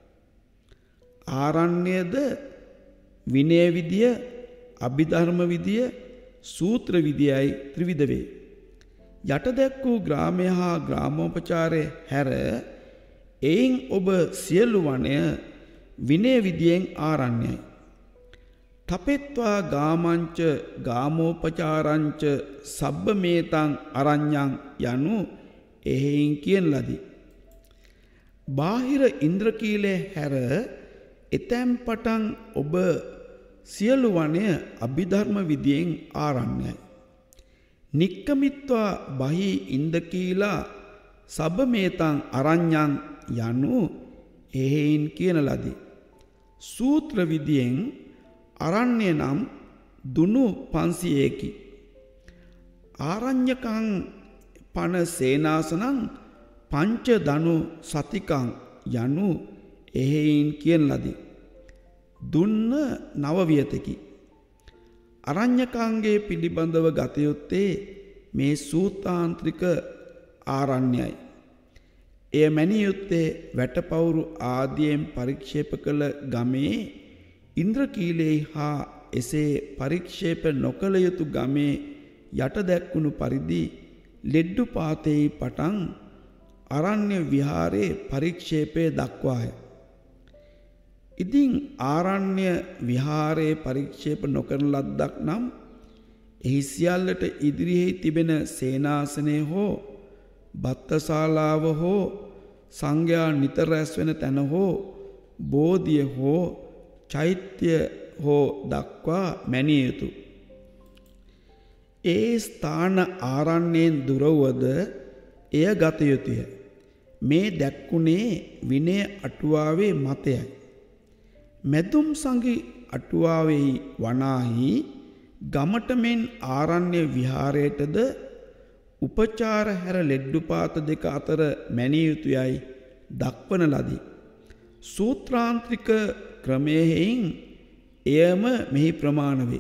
ආරණ්‍යද විනය විදිය, අභිධර්ම විදිය, සූත්‍ර විදියයි ත්‍රිවිධ වේ. යට දැක් වූ ග්‍රාමය හා ග්‍රාමෝපචාරය හැර එයින් ඔබ සියලු වනය විනය විදියෙන් ආරණ්‍යයි. තපෙත්වා ගාමංච ගාමෝපචාරංච සබ්බමේතං අරඤ්ඤං යනු එහෙයින් කියන ලදී. බාහිර ඉන්ද්‍රකීලේ හැර එතැම් පටන් ඔබ සියලු වනය අභිධර්ම විදියෙන් ආරණ්‍යයි. නික්කමිත්වා බහි ඉන්දකීලා සබ්බමේතං අරඤ්ඤං යනු එහෙයින් කියන ලදී. සූත්‍ර විදියෙන් අරණ්‍ය නම් දුනු පන්සියයකි. ආරඤ්‍යකං පන සේනාසනං පංච දනු සතිකං යනු එහෙයින් කියන ලදී. දුන්න නවවියතකි. අරඤ්‍යකාංගේ පිළිබඳව ගත යුත්තේ මේ සූතාන්ත්‍රික ආරණ්‍යයි. එය මැනිය යුත්තේ වැටපවුරු ආදියෙන් පරික්ෂේප කළ ගමේ ඉන්ද්‍රකීලේ හා එසේ පරික්ෂේප නොකළ යුතු ගමේ යට දැක්වුණු පරිදි ලෙඩ්ඩුපාතෙහි පටන් අරණ්‍ය විහාරයේ පරික්ෂේපය දක්වාය. ඉතින් ආරණ්‍ය විහාරයේ පරික්ෂේප නොකරන ලද්දක් නම් එහි සියල්ලට ඉදිරියෙහි තිබෙන සේනාසනය හෝ බත්තශාලාව හෝ සංඝයා නිතර රැස් වෙන තැන හෝ බෝධිය හෝ චෛත්‍ය හෝ දක්වා මැනිය යුතු. ඒ ස්ථාන ආරණ්‍යයෙන් දුරවද එය ගත යුතුය. මේ දැක්කුණේ විනය අටුවාවේ මතයයි. මෙදුම් සංගි අටුවාවෙහි වනාහි ගමට මෙන් ආරණ්‍ය විහාරයටද උපචාර හැර ලෙඩ්ඩුපාත දෙක අතර මැනිය යුතුයයි දක්වන ලදී. සූත්‍රාන්ත්‍රික ක්‍රමයෙහින් එයම මෙහි ප්‍රමාණ වේ.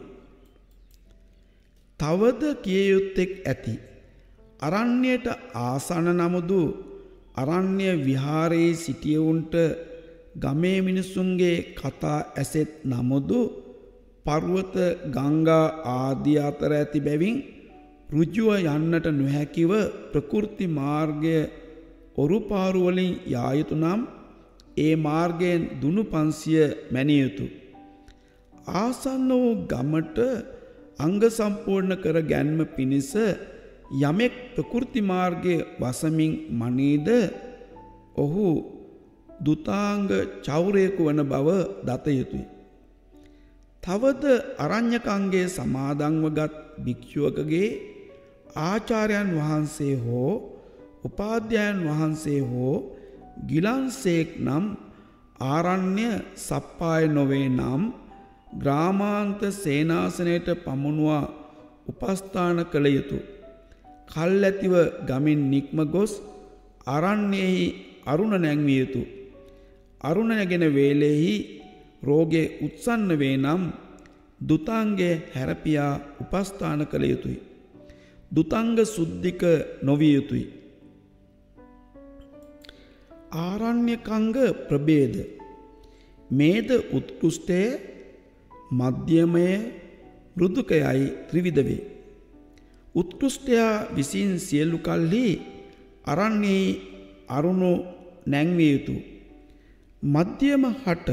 තවද කිය යුත්තෙක් ඇති. අරණ්‍යයට ආසන්න නමුදු අරණ්‍ය විහාරයේ සිටියවුන්ට ගමේ මිනිසුන්ගේ කතා ඇසෙත් නමුදු පර්වත ගංගා ආදී අතර ඇති බැවින් ඍජුව යන්නට නොහැකිව ප්‍රකෘති මාර්ගය ඔරුපාරු වලින් යා යුතු නම් ඒ මාර්ගයෙන් දුනු පන්සිය මැනිය යුතු. ආසන්න වූ ගමට අංග සම්පූර්ණ කර ගැන්ම පිණිස යමෙක් ප්‍රකෘති මාර්ගයේ වසමින් මනීද ඔහු දුතාංග චෞරයෙකු වන බව දත යුතුය. තවද අරඤ්‍යකංගේ සමාදන්වගත් භික්ෂුවකගේ ආචාර්යයන් වහන්සේ හෝ උපාධ්‍යයන් වහන්සේ හෝ ගිලන්සේක් නම් ආරණ්‍ය සප්පාය නොවේ නම් ග්‍රාමාන්ත සේනාසනයට පමුණුවා උපස්ථාන කළ යුතු. කල් ඇතිව ගමින් නික්ම ගොස් අරණ්‍යෙහි අරුණ නැංවිය යුතු. අරුණ නැගෙන වේලෙහි රෝගේ උත්සන්න වේ නම් දුතාංගය හැරපියා උපස්ථාන කළ යුතුයි. දුතාංග සුද්ධික නොවිය යුතුයි. ආරණ්‍යකංග ප්‍රභේද මේද උත්කෘෂ්ඨය මධ්‍යමය මෘදුකයයි ත්‍රිවිධ වේ. උත්කෘෂ්ඨයා විසින් සියලු කල්හි අරණ්‍යෙහි අරුණු නැංවිය යුතු. මධ්‍යම හට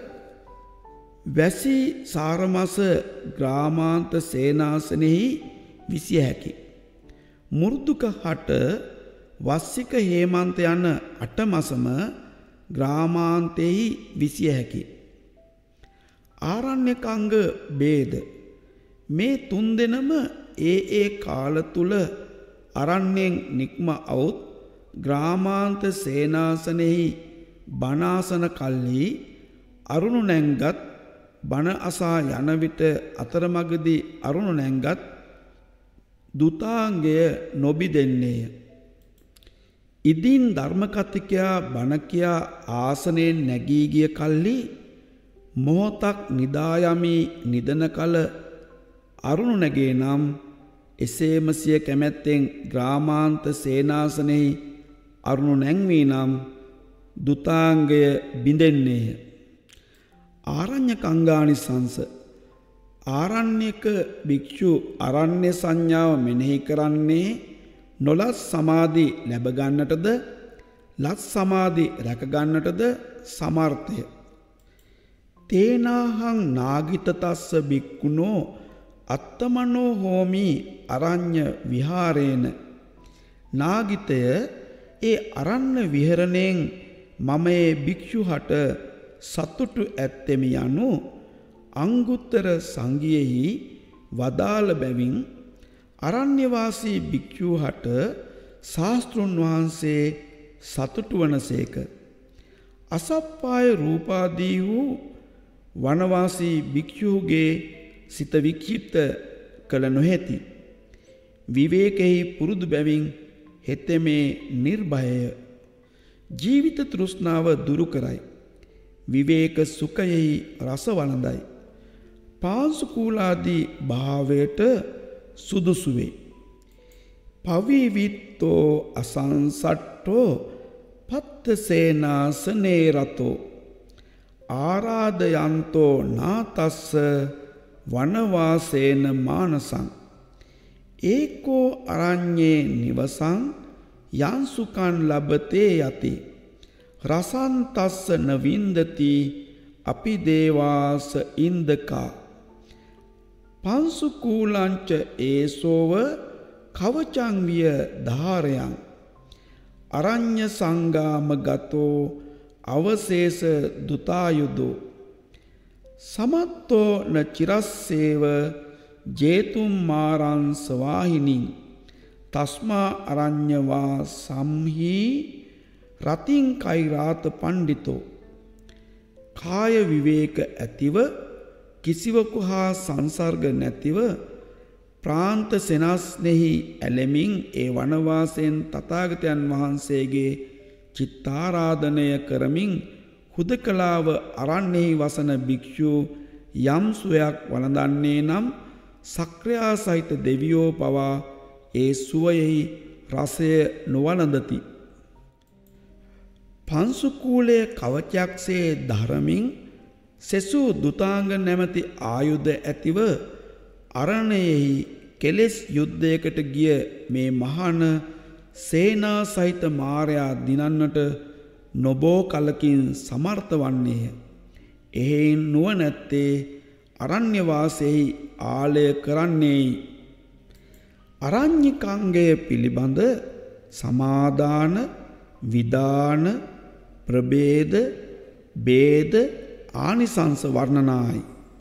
වැසි සාරමස ග්‍රාමාන්ත සේනාසනෙහි විසිය හැකි. මුර්දුක හට වස්සික හේමන්ත යන අටමසම ග්‍රාමාන්තෙහි විසිය හැකි. ආරණ්‍යකංග බේද මේ තුන් දෙනම ඒ ඒ කාල තුල අරණ්‍යෙන් නික්ම අවුත් ග්‍රාමාන්ත සේනාසනෙහි බණාසන කල්හි අරුණු නැංගත් බණ අසා යන විට අතරමඟදී අරුණු නැංගත් දුතාංගය නොබිදෙන්නේය. ඉදින් ධර්මකතිකයා බණ කියා ආසනයෙන් නැගී ගිය කල්හි මොහොතක් නිදායමි නිදන කල අරුණු නැගේ නම් එසේම සිය කැමැත්තෙන් ග්‍රාමාන්ත සේනාසනෙහි අරුණු නැංවී නම් දුතාංගය බිඳෙන්නේය. ආරණ්‍යකංගානිසංස ආරණ්‍යක භික්ෂු අරණ්‍ය සංඥාව මෙනෙහි කරන්නේ නොලත් සමාධි ලැබ ගන්නටද ලත් සමාධි රැක ගන්නටද සමර්ථය. තේනාහං නාගිතතස්ස භික්ඛුනෝ අත්තමනෝ හෝමි අරඤ්‍ය විහාරේන නාගිතය ඒ අරණ්‍ය විහරණයෙන් මම ඒ භික්ෂුහට සතුටු ඇත්තෙමි යනු අංගුත්තර සංගියෙහි වදාළ බැවින් අරණ්‍යවාසී භික්ෂුහට ශාස්ත්‍රුන් වහන්සේ සතුටු වනසේක. අසප්පාය රූපාදී වූ වනවාසී භික්ෂුගේ සිත වික්ෂිප්ත කළ නොහැති. විවේකෙහි පුරුදු බැවින් හෙතෙමේ නිර්භයය ජීවිත තෘෂ්ණාව දුරු කරයි. විවේක සුඛයෙහි රස වළඳයි. පාංසුකූලාදී භාවයට සුදුසු වේ. පවිවිත්තෝ අසංසට්ඨෝ පත්තසේනාසනේ රතෝ ආරාධයන්තෝ නාතස්ස වනවාසේන මානසං ඒකෝ අරඤ්ඤේ නිවසං යංසුකං ලබතේ යති රසන්තස්ස නවින්දති අපි දේවාස ඉන්දකා පංසුකූලංච ඒසෝව කවචං විය ධාරයන් අරඤ්‍ය සංගාම ගතෝ අවශේෂ දුතායුදෝ සමත්තෝ න චිරස්සේව ජේතුම් මාරං සවාහිනින් තස්මා අරඤ්‍යවා සම්හි රතින් කෛරාත පණ්ඩිතෝ කාය විවේක ඇතිව කිසිවකු හා සංසර්ග නැතිව ප්‍රාන්ත සෙනස්නෙහි ඇලෙමින් ඒ වනවාසයෙන් තථාගතයන් වහන්සේගේ චිත්තාරාධනය කරමින් හුදකලාව අරණ්‍යෙහි වසන භික්ෂු යම් සුවයක් වළඳන්නේ නම් සක්‍රියා සහිත දෙවියෝ පවා ඒ සුවයෙහි රසය නොවළඳති. පංසුකූලයේ කවචයක්සේ ධරමින් සෙසු දුතාංග නැමැති ආයුධ ඇතිව අරණයෙහි කෙලෙස් යුද්ධයකට ගිය මේ මහාන සේනා සහිත මාරයා දිනන්නට නොබෝ කලකින් සමර්ථ වන්නේය. එහෙයින් නුවණැත්තේ අරණ්‍ය වාසයෙහි ආලය කරන්නේයි. අරඤ්‍යකංගය පිළිබඳ සමාදාන විදාන ප්‍රභේද බේද ආනිසංස වර්ණනායි.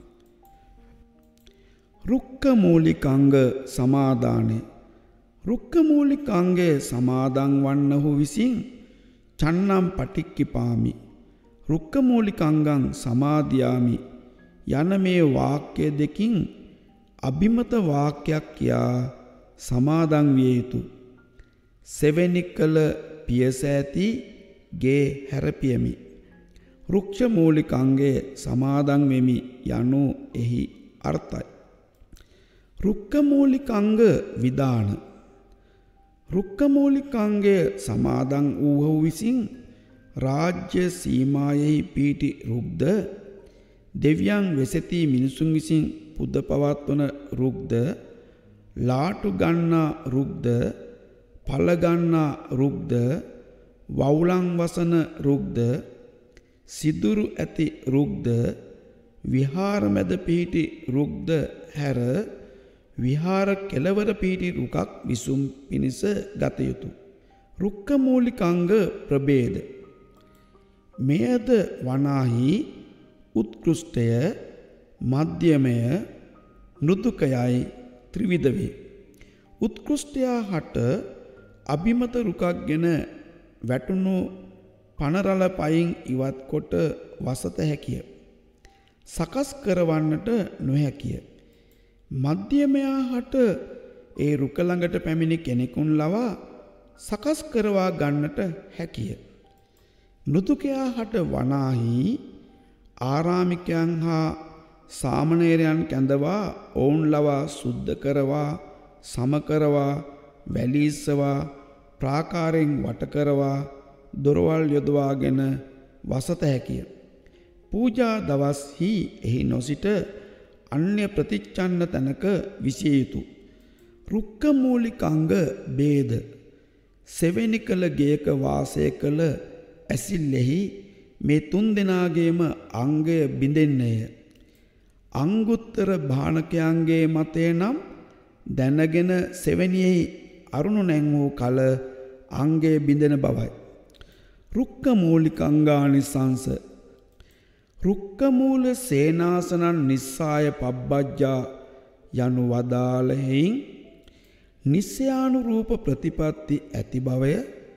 රුක්ක මූලිකංග සමාදානය රුක්ක මූලිකංගයේ සමාදන් වන්නහු විසින් චන්නම් පටික්කිපාමි රුක්ක මූලිකංගං සමාදියාමි යන මේ වාක්‍ය දෙකින් අභිමත වාක්‍යයක් කියා සමාදන් විය යුතු. සෙවැනි කළ පියසෑති ගේ හැරපියමි. රුක්ෂ මූලිකංගයේ සමාදන් වෙමි යනු එහි අර්ථයි. රුක්ක මූලිකංග විදාන රුක්ක මූලිකංගයේ සමාදන් වූහු විසින් රාජ්‍ය සීමායෙහි පීටි රුක්ද දෙවියන් වෙසෙති මිනිසුන් විසින් පුද පවත්වන රුක්ද ලාටු ගන්නා රුක්ද පල ගන්නා රුක්ද වවුලන් වසන රුක්ද සිදුරු ඇති රුක්ද විහාර මැද පිහිටි රුක්ද හැර විහාර කෙළවර පිහිටි රුකක් විසුම් පිණිස ගත යුතුය. රුක්ක මූලිකාංග ප්‍රභේද මෙයද වනාහි උත්කෘෂ්ඨය මධ්‍යමය මෘදුකයයි ත්‍රිවිධ වේ. උත්කෘෂ්ඨයා හට අභිමත රුකක්ගෙන වැටුණු පනරල පයින් ඉවත් කොට වසත හැකිය. සකස් කරවන්නට නොහැකිය. මධ්‍යමයා හට ඒ රුක ළඟට පැමිණි කෙනෙකුන් ලවා සකස් කරවා ගන්නට හැකිය. මෘදුකයා හට වනාහි ආරාමිකයන් හා සාමණේරයන් කැඳවා ඔවුන් ලවා සුද්ධ කරවා සම කරවා වැලීස්සවා ප්‍රාකාරයෙන් වට කරවා දොරවල් යොදවාගෙන වසත හැකිය. පූජා දවස්හි එහි නොසිට අන්‍ය ප්‍රතිච්ඡන්න තැනක විසිය යුතුය. රුක්ක මූලිකාංග ભેද සෙවෙනි කළ ගේක වාසය කළ ඇසිල්ලෙහි මේ තුන් දෙනාගේම අංගය බිඳෙන්නේය. අංගුත්තර භාණකයන්ගේ මතය නම් දැනගෙන සෙවැනියෙහි අරුණු නැංවූ කල අංගය බිඳෙන බවයි. රුක්ක මූලිකාංගානිසංස රුක්ක මූල සේනාසනං නිස්සාය පබ්බජ්ජා යනු වදාළෙහින් නිස්සයානුරූප ප්‍රතිපatti ඇති බවය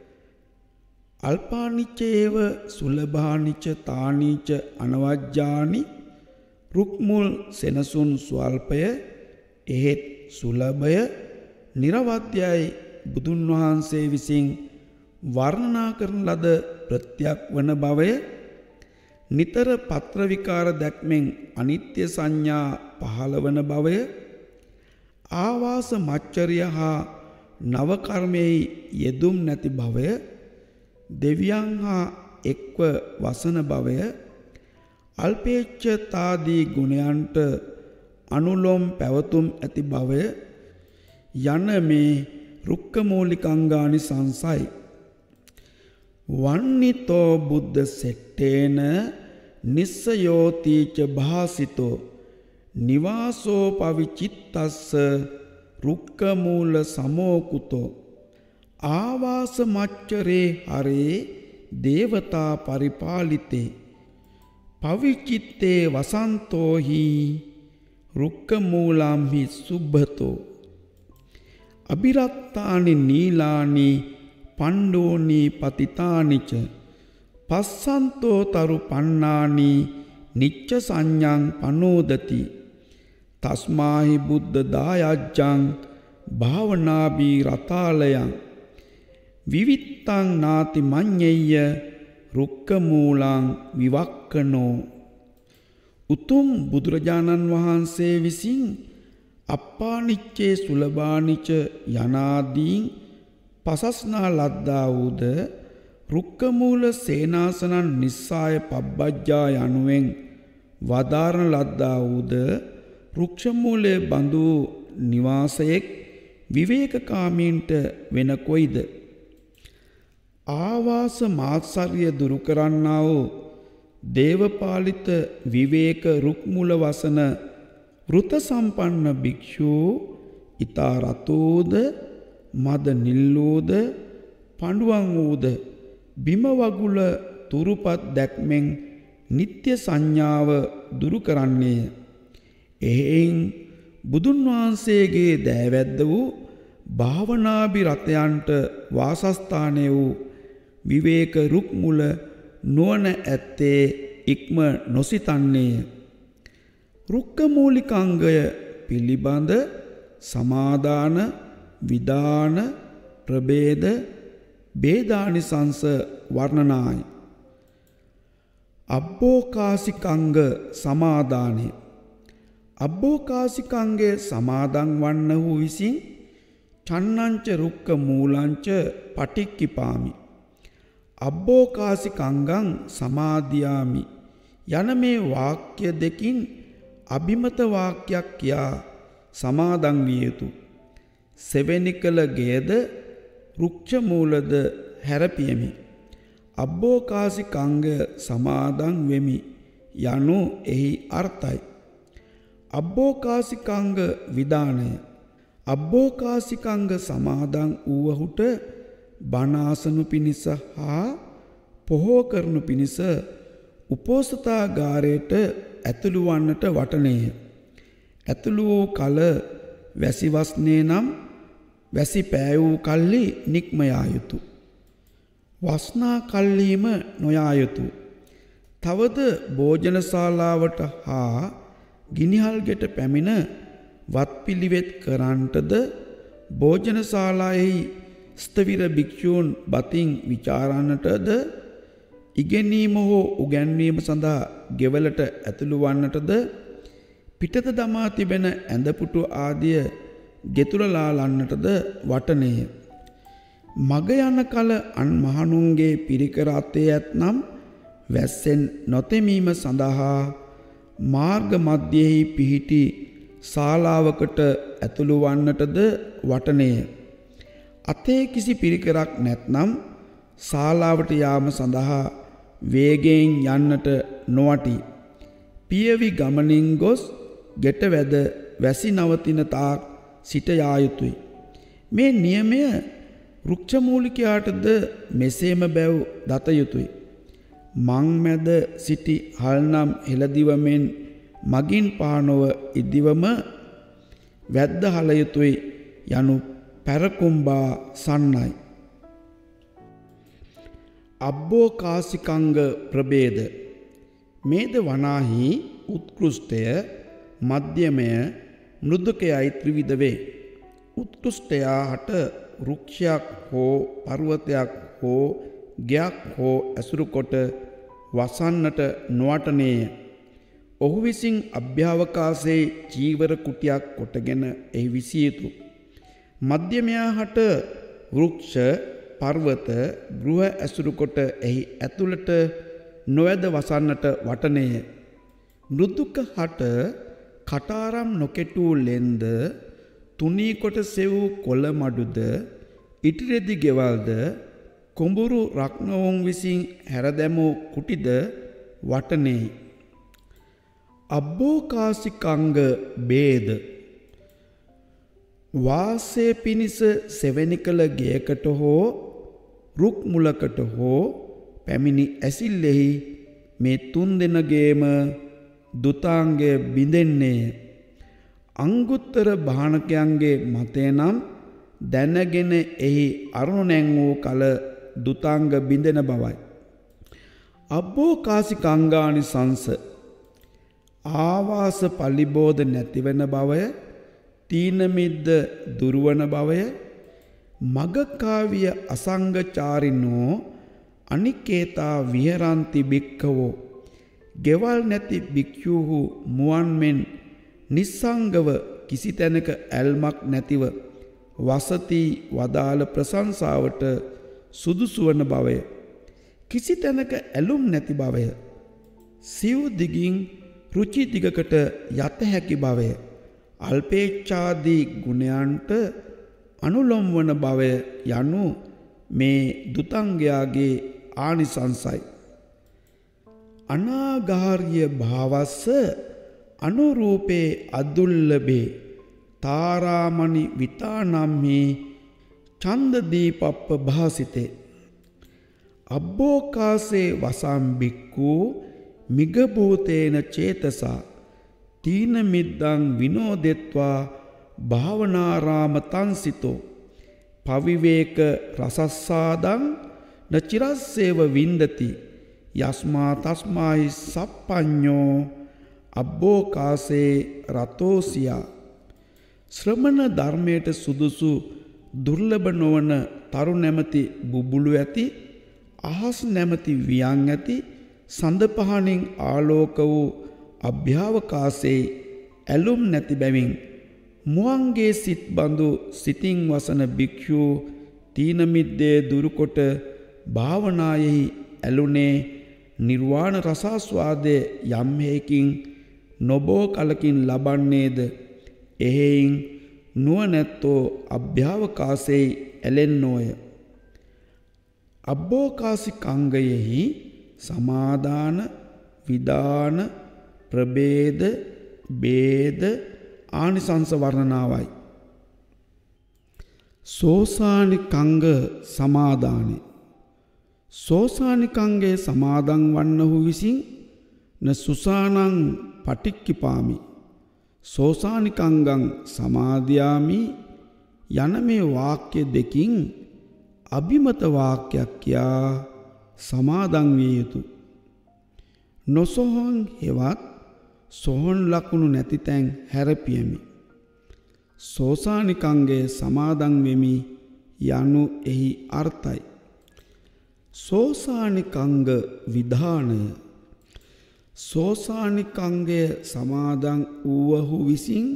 අල්පානිච්චේව සුලභානිච්ච තානිච්ච අනවජ්ජානි රුක්මුල් සෙනසුන් ස්වල්පය එහෙත් සුලභය නිරවද්‍යයි බුදුන් වහන්සේ විසින් වර්ණනා කරන ලද ප්‍රත්‍යක් වන බවය නිතර පත්‍ර විකාර දැක්මෙන් අනිත්‍ය සංඥා පහළවන බවය ආවාස මච්චරිය හා නවකර්මයේ යෙදුම් නැති බවය දෙවියන් හා එක්ව වසන බවය අල්පේච්ඡතාදී ගුණයන්ට අනුලොම් පැවතුම් ඇති බවය යන මේ රුක්ක මූලිකාංගානි සංසයි. වන්නිතෝ බුද්ධ සෙට්ටේන නිස්සයෝතිච භාසිතෝ නිවාසෝ පවිචිත්තස්ස රුක්ක මූල සමෝකුතෝ ආවාස මච්චරේ හරේ දේවතා පරිපාලිතේ පවිචිත්තේ වසන්තෝහි රුක්ක මූලම්හි සුභතෝ අබිරත්තානි නීලානි පණ්ඩෝනි පතිතානිච පස්සන්තෝ තරු පන්නානි නිච්ච සංඥං පනෝදති තස්මාහි බුද්ධ දායජ්ජං භාවනාබී රතාලයං විවිත්තං නාති මඤ්ඤෙය්‍ය රුක්ක මූලං විවක්කනෝ. උතුම් බුදුරජාණන් වහන්සේ විසින් අප්පානිච්චේ සුලභානිච යනාදීන් පසස්නා ලද්දා වූද රුක්ක මූල සේනාසනං නිස්සාය පබ්බජ්ජා යනුවෙන් වදාරන ලද්දා වූද රුක්ෂ මූලයේ බඳු නිවාසයෙක් විවේකකාමීන්ට වෙන කොයිද? ආවාස මාත්සර්ය දුරු කරන්නා වූ දේවපාලිත විවේක රුක්මුල වසන වෘත සම්පන්න භික්ෂූ ඊතා රතෝද මද නිල්ලෝද පඬුවන් වූද බිම වගුල තුරුපත් දැක්මෙන් නිත්‍ය සංඥාව දුරු කරන්නේය. එහෙයින් බුදුන් වහන්සේගේ දෑවැද්ද වූ භාවනාභි රතයන්ට වාසස්ථානය වූ විවේක රුක්මුල නුවණ ඇත්තේ ඉක්ම නොසිතන්නේය. රුක්ක මූලිකාංගය පිළිබඳ සමාදාන විදාන ප්‍රභේද භේදානිසංස වර්ණනායි. අබ්බෝකාසිකංග සමාදානය අබ්බෝකාසිකංගේ සමාදන් වන්නහු විසින් චන්නංච රුක්ක මූලංච පටික්කිපාමි අබ්බෝකාසිකංගං සමාදියාමි යන මේ වාක්‍ය දෙකින් අභිමත වාක්‍යයක් කියා සමාදන් විය යුතු. සෙවෙනි කළ ගෙයද රුක්ෂ මූලද හැරපියමි. අබ්බෝකාසිකංග සමාදන් වෙමි යනු එහි අර්ථයි. අබ්බෝකාසිකංග විධානය. අබ්බෝකාසිකංග සමාදන් වූවහුට බණාසනු පිණිස හා පොහෝ කරනු පිණිස උපෝසථාගාරයට ඇතුළු වන්නට වටනේය. ඇතුළු වූ කල වැසි වස්නේ නම් වැසි පෑ වූ කල්ලි නික්ම යා යුතුය. වස්නා කල්ලීම නොයා යුතුය. තවද භෝජනශාලාවට හා ගිනිහල්ගෙට පැමිණ වත්පිළිවෙත් කරන්නටද භෝජනශාලාවෙහි ස්ථවිර භික්ෂූන් බතින් විචාරන්නටද ඉගෙනීම හෝ උගන්වීම සඳහා ගෙවලට ඇතුළු වන්නටද පිටත දමා තිබෙන ඇඳපුටු ආදිය ගෙතුලලාලන්නටද වටනේය. මග යන කල අන් මහණුන්ගේ පිරිකර අතේ ඇත්නම් වැස්සෙන් නොතෙමීම සඳහා මාර්ග මධ්‍යෙහි පිහිටි ශාලාවකට ඇතුළු වන්නටද වටනේය. අතේ කිසි පිරිකරක් නැත්නම් ශාලාවට යාම සඳහා වේගයෙන් යන්නට නොවටි. පියවි ගමනින් ගොස් ගෙට වැද වැසි නවතින තාක් සිට යා යුතුය. මේ නියමය රුක්ෂමූලිකයාටද මෙසේම බැව් දත යුතුය. මං මැද සිටි හල්නම් හෙළදිවමෙන් මගින් පානොව ඉදිවම වැද්ද හල යුතුය යනු පැරකුම්බා සන්නයි. අබ්බෝකාසිකංග ප්‍රභේද. මේද වනාහි උත්කෘෂ්ටය, මධ්‍යමය, මෘදුකයයි ත්‍රිවිධ වේ. උත්කෘෂ්ටයා හට වෘක්ෂයක් හෝ පර්වතයක් හෝ ගයක් හෝ ඇසුරු කොට වසන්නට නොවටනේය. ඔහු විසින් අභ්‍යවකාශයේ චීවර කුටියක් කොටගෙන එහි විසිය යුතුය. මධ්‍යමයා හට වෘක්ෂ, පර්වත, ගෘහ ඇසුරු කොට එහි ඇතුළට නොවැද වසන්නට වටනේය. මෘදුක හට කටාරම් නොකෙටූ ලෙන්ද, තුනී කොට සෙවූ කොළ මඩුද, ඉටිරෙදි ගෙවල්ද, කොඹුරු රක්නවුන් විසින් හැරදැමූ කුටිද වටනේයි. අබ්බෝකාසිකංග බේද. වාසය පිණිස සෙවැනි කළ ගෙයකට හෝ රුක් මුලකට හෝ පැමිණි ඇසිල්ලෙහි මේ තුන් දෙනගේම දුතාංගය බිඳෙන්නේය. අංගුත්තර භාණකයන්ගේ මතය නම් දැනගෙන එහි අරුණ නැං වූ කල දුතාංග බිඳෙන බවයි. අබ්බෝකාසිකංගානි සංස. ආවාස පලිබෝධ නැතිවන බවය, තීනමිද්ද දුරුවන බවය, මගකාවිය අසංගචාරිනෝ අනිකේතා විහරන්ති භික්ඛවෝ. ගෙවල් නැති භික්ෂූහු මුවන් මෙන් නිස්සංගව කිසි තැනක ඇල්මක් නැතිව වසති වදාළ ප්‍රශංසාවට සුදුසු වන බවය. කිසි තැනක ඇලුම් නැති බවය. සිව් දිගින් රුචි දිගකට යත හැකි බවය. අල්පේච්ඡාදී ගුණයන්ට අනුලොම් වන බවය යනු මේ දුතංගයාගේ ආනිසංසයි. අනාගාර්ය භාවස්ස අනුරූපේ අදුල්ලබේ තාරාමණි විතානම්හි ඡන්දදීපප්ප භාසිතේ. අබ්බෝකාසේ වසම් බික්ඛු මිගභූතේන චේතසා තීන මිද්දං විනෝදෙත්වා භාවනාරාම තන්සිතෝ පවිවේක රසස්සාදං නචිරස්සේව වින්දති යස්මා තස්මාහි සප්පඤ්ඤෝ අබ්බෝකාසේ රතෝසියා. ශ්‍රමණ ධර්මයට සුදුසු දුර්ලභ නොවන තරු නැමැති බුබුලු ඇති, අහස් නැමැති වියන් ඇති, සඳ පහනින් ආලෝක වූ අභ්‍යවකාශයේ ඇලුම් නැති බැවින් මුවන්ගේ සිත් බඳු සිතින් වසන භික්ෂූ තීන මිද්දේ දුරුකොට භාවනායෙහි ඇලුනේ නිර්වාණ රසාස්වාදයේ යම් හේකින් නොබෝ කලකින් ලබන්නේද එහෙයින් නුවණැත්තෝ අභ්‍යවකාශයේ ඇලෙන්නෝය. අබ්බෝකාසික අංගයෙහි සමාදාන, විදාන, ප්‍රභේද, භේද ආනිසංස වර්ණනාවයි. සෝසානිකංග සමාදානෙ. සෝසානිකංගේ සමාදන් වන්නහු විසින් න සුසානං පටික්කිපාමි. සෝසානිකංගං සමාදියාමි යන මේ වාක්‍ය දෙකින් අභිමත වාක්‍යයක් කියා සමාදන් විය යුතු. නොසොහොන් හෙවත් සොහොන් ලකුණු නැති තැන් හැරපියමි. සෝසානිකංගේ සමාදන් වෙමි යනු එහි අර්ථයි. සෝසානිකංග විධානය. සෝසානිකංගය සමාදන් වූවහු විසින්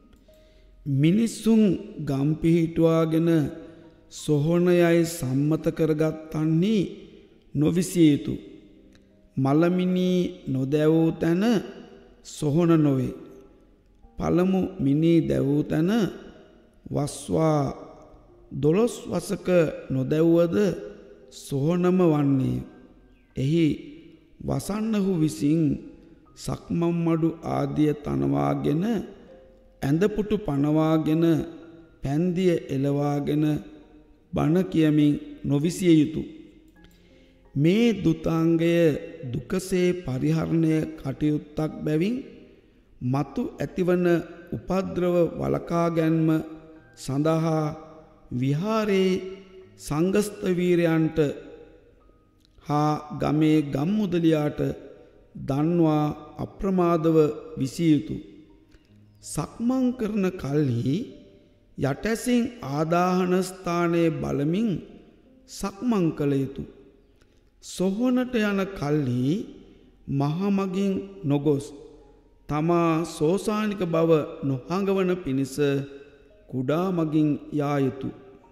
මිනිස්සුන් ගම් පිහිටුවාගෙන සොහොනයයි සම්මත කරගත්තන්නේ නොවිසිය යුතු. මලමිනී නොදැවූ තැන සොහොන නොවේ. පළමු මිනී දැවූ තැන වස්වා දොළොස් වසක නොදැව්වද සොහොනම වන්නේ. එහි වසන්නහු විසින් සක්මන් මඩු ආදිය තනවාගෙන ඇඳපුටු පනවාගෙන පැන්දිය එලවාගෙන බණ කියමින් නොවිසිය යුතු. මේ දුතාංගය දුකසේ පරිහරණය කටයුත්තක් බැවින් මතු ඇතිවන උපද්‍රව වළකා ගැන්ම සඳහා විහාරයේ සංඝස්ථවීරයන්ට හා ගමේ ගම්මුදලියාට දන්වා අප්‍රමාදව විසිය යුතු. සක්මන් කරන කල්හි යටැසින් ආදාහන ස්ථානයේ බලමින් සක්මන් කළ යුතු. සොහොනට යන කල්හි මහමගින් නොගොස් තමා සෝසානික බව නොහඟවන පිණිස කුඩා මගින් යා යුතු.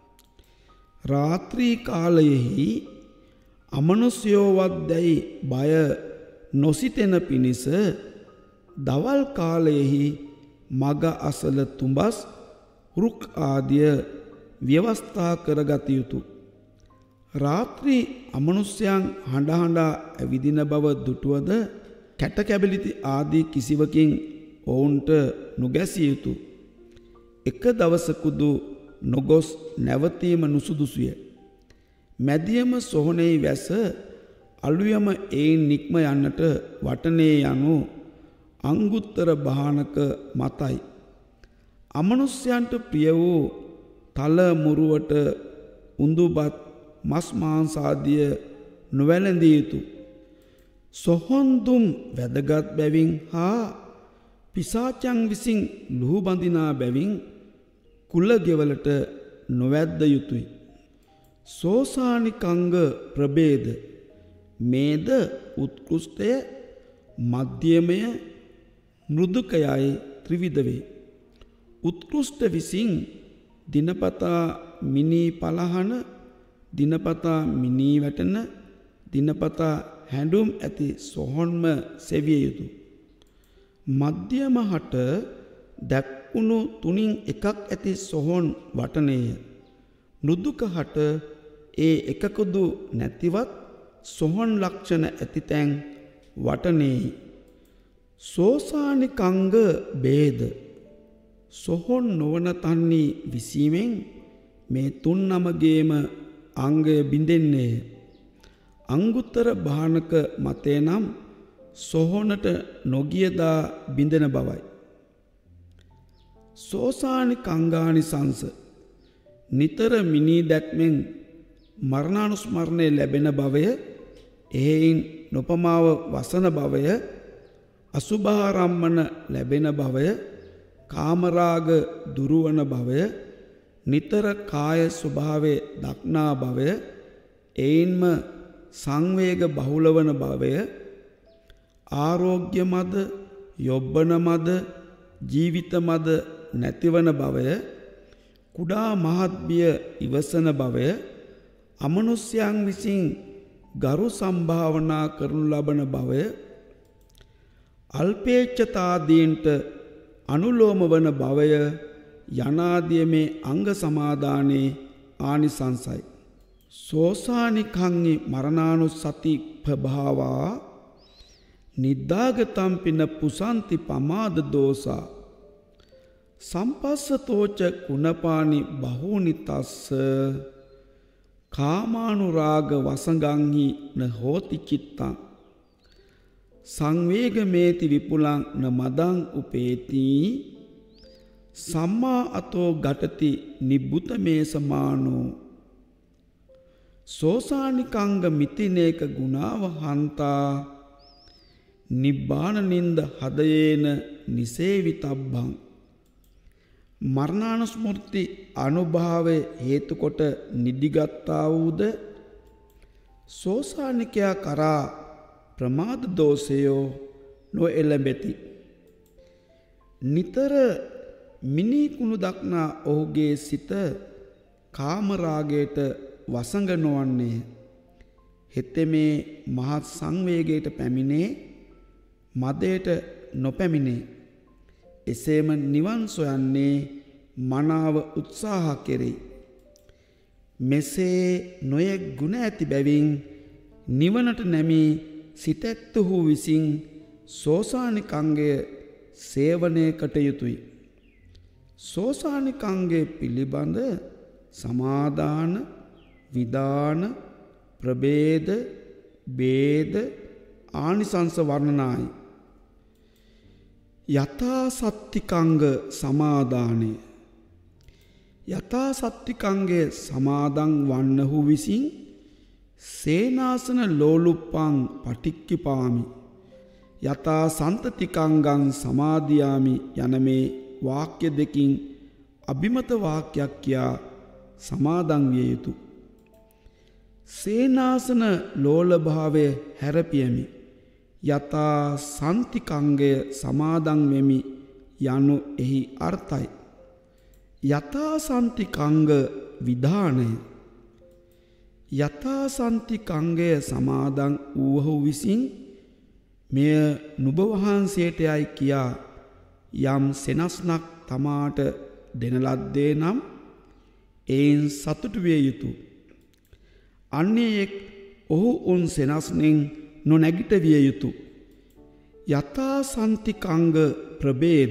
රාත්‍රී කාලයෙහි අමනුෂ්‍යෝවත් දැයි බය නොසිතෙන පිණිස දවල් කාලයෙහි මග අසල තුඹස් රුක් ආදිය ව්‍යවස්ථා කරගත යුතු. රාත්‍රී අමනුෂ්‍යයන් හඬ හඬා ඇවිදින බව දුටුවද කැට කැබිලිති ආදී කිසිවකින් ඔවුන්ට නොගැසිය යුතු. එක දවසකුදු නොගොස් නැවතීම නුසුදුසුය. මැදියම සොහොනෙහි වැස අලුයම එයින් නික්ම යන්නට වටනේ යනු අංගුත්තර භානක මතයි. අමනුෂ්‍යයන්ට ප්‍රිය වූ තල මුරුවට උඳුබත් මස් මාංසාදිය නොවැළඳිය යුතු. සොහොන්දුම් වැදගත් බැවින් හා පිසාචයන් විසින් ලුහු බඳිනා බැවින් කුලගෙවලට නොවැද්ද යුතුය. සෝසානිකංග ප්‍රභේද. මේද උත්කෘෂ්ඨය, මධ්‍යමය, මෘදුකයයි ත්‍රිවිධ වේ. උත්කෘෂ්ඨ විසින් දිනපතා මිනී පලහන, දිනපතා මිනී වැටෙන, දිනපතා හැඬුම් ඇති සොහොන්ම සෙවිය යුතු. මධ්‍යම හට දැක්වුණු තුනින් එකක් ඇති සොහොන් වටනේය. මෘදුක හට ඒ එකකුදු නැතිවත් සොහොන් ලක්ෂණ ඇති තැන් වටනේයි. සෝසානිකංග භේද. සොහොන් නොවන තන්නේ විසීමෙන් මේ තුන් නමගේම අංගය බිඳෙන්නේය. අංගුත්තර භානක මතේ නම් සොහොනට නොගියදා බිඳෙන බවයි. සෝසානිකංගානිසංස. නිතර මිනී දැක්මෙන් මරණානුස්මරණය ලැබෙන භවය, එහෙයින් නොපමාව වසන භවය, අසුභාරම්මන ලැබෙන භවය, කාමරාග දුරුවන භවය, නිතර කාය ස්වභාවය දක්නා භවය, එයින්ම සංවේග බහුලවන භවය, ආරෝග්‍ය මද, යොබ්බන මද, ජීවිත මද නැතිවන භවය, කුඩා මහත්බිය ඉවසන භවය, අමනුෂ්‍යයන් විසින් ගරු සම්භාවනා කරනු ලබන භවය, අල්පේච්ඡතාදීන්ට අනුලෝම වන භවය යනාදිය මේ අංග සමාදානයේ ආනිසංසයි. සෝසානිකංහි මරණානුස්සති ප්‍රභාවා නිද්දාගතම් පින පුසන්ති පමාද දෝසා සම්පස්සතෝච කුණපානි බහූනි තස්ස කාමානුරාග වසඟංහි න හෝති චිත්තං සංවේගමේති විපුලං න මදං උපේති සම්මා අතෝ ගටති නිබ්බුතමේ සමානෝ සෝසානිකංග මිතිනේක ගුණාව හන්තා නිබ්බාන නින්ද හදයේන නිසේවිතබ්බං මරණානුස්මෘති අනුභාවය හේතුකොට නිදිගත්තා වූද සෝසානිකයා කරා ප්‍රමාද දෝෂයෝ නොඑළඹෙති. නිතර මිනීකුණු දක්නා ඔහුගේ සිත කාමරාගයට වසඟ නොවන්නේ. හෙතෙමේ මහත් සංවේගයට පැමිණේ මදයට නොපැමිණේ. එසේම නිවන් සොයන්නේ මනාව උත්සාහ කෙරෙයි. මෙසේ නොයෙක් ගුණ ඇති බැවින් නිවනට නැමී සිතැත්තහු විසින් සෝසානිකංගය සේවනය කටයුතුයි. සෝසානිකංගය පිළිබඳ සමාදාන විදාන ප්‍රභේද භේද ආනිසංස වර්ණනායි. යථා සත්තිකංග සමාදානය යථා සත්තිකංගේ සමාදන් වන්නහු විසින් සේනාසන ලෝලුප්පං පටික්කිපාමි යථා සන්තතිකංගං සමාදියාමි යන මේ වාක්‍ය දෙකින් අභිමත වාක්‍යයක් කියා සමාදන් විය යුතු. සේනාසන ලෝලභාවය හැරපියමි යථා සන්තිකංගය සමාදන් වෙමි යනු එහි අර්ථයි. යථා සන්තිකංග විධානය යථා සන්තිකංගය සමාදන් වූහු විසින් මෙය නුඹ වහන්සේට යයි කියා යම් සෙනස්නක් තමාට දෙන ලද්දේ නම් එයින් සතුටු විය යුතු. අන්‍යයෙක් ඔහු උන් සෙනස්නෙන් නොනැගිට විය යුතු. යථා සන්තිකංග ප්‍රභේද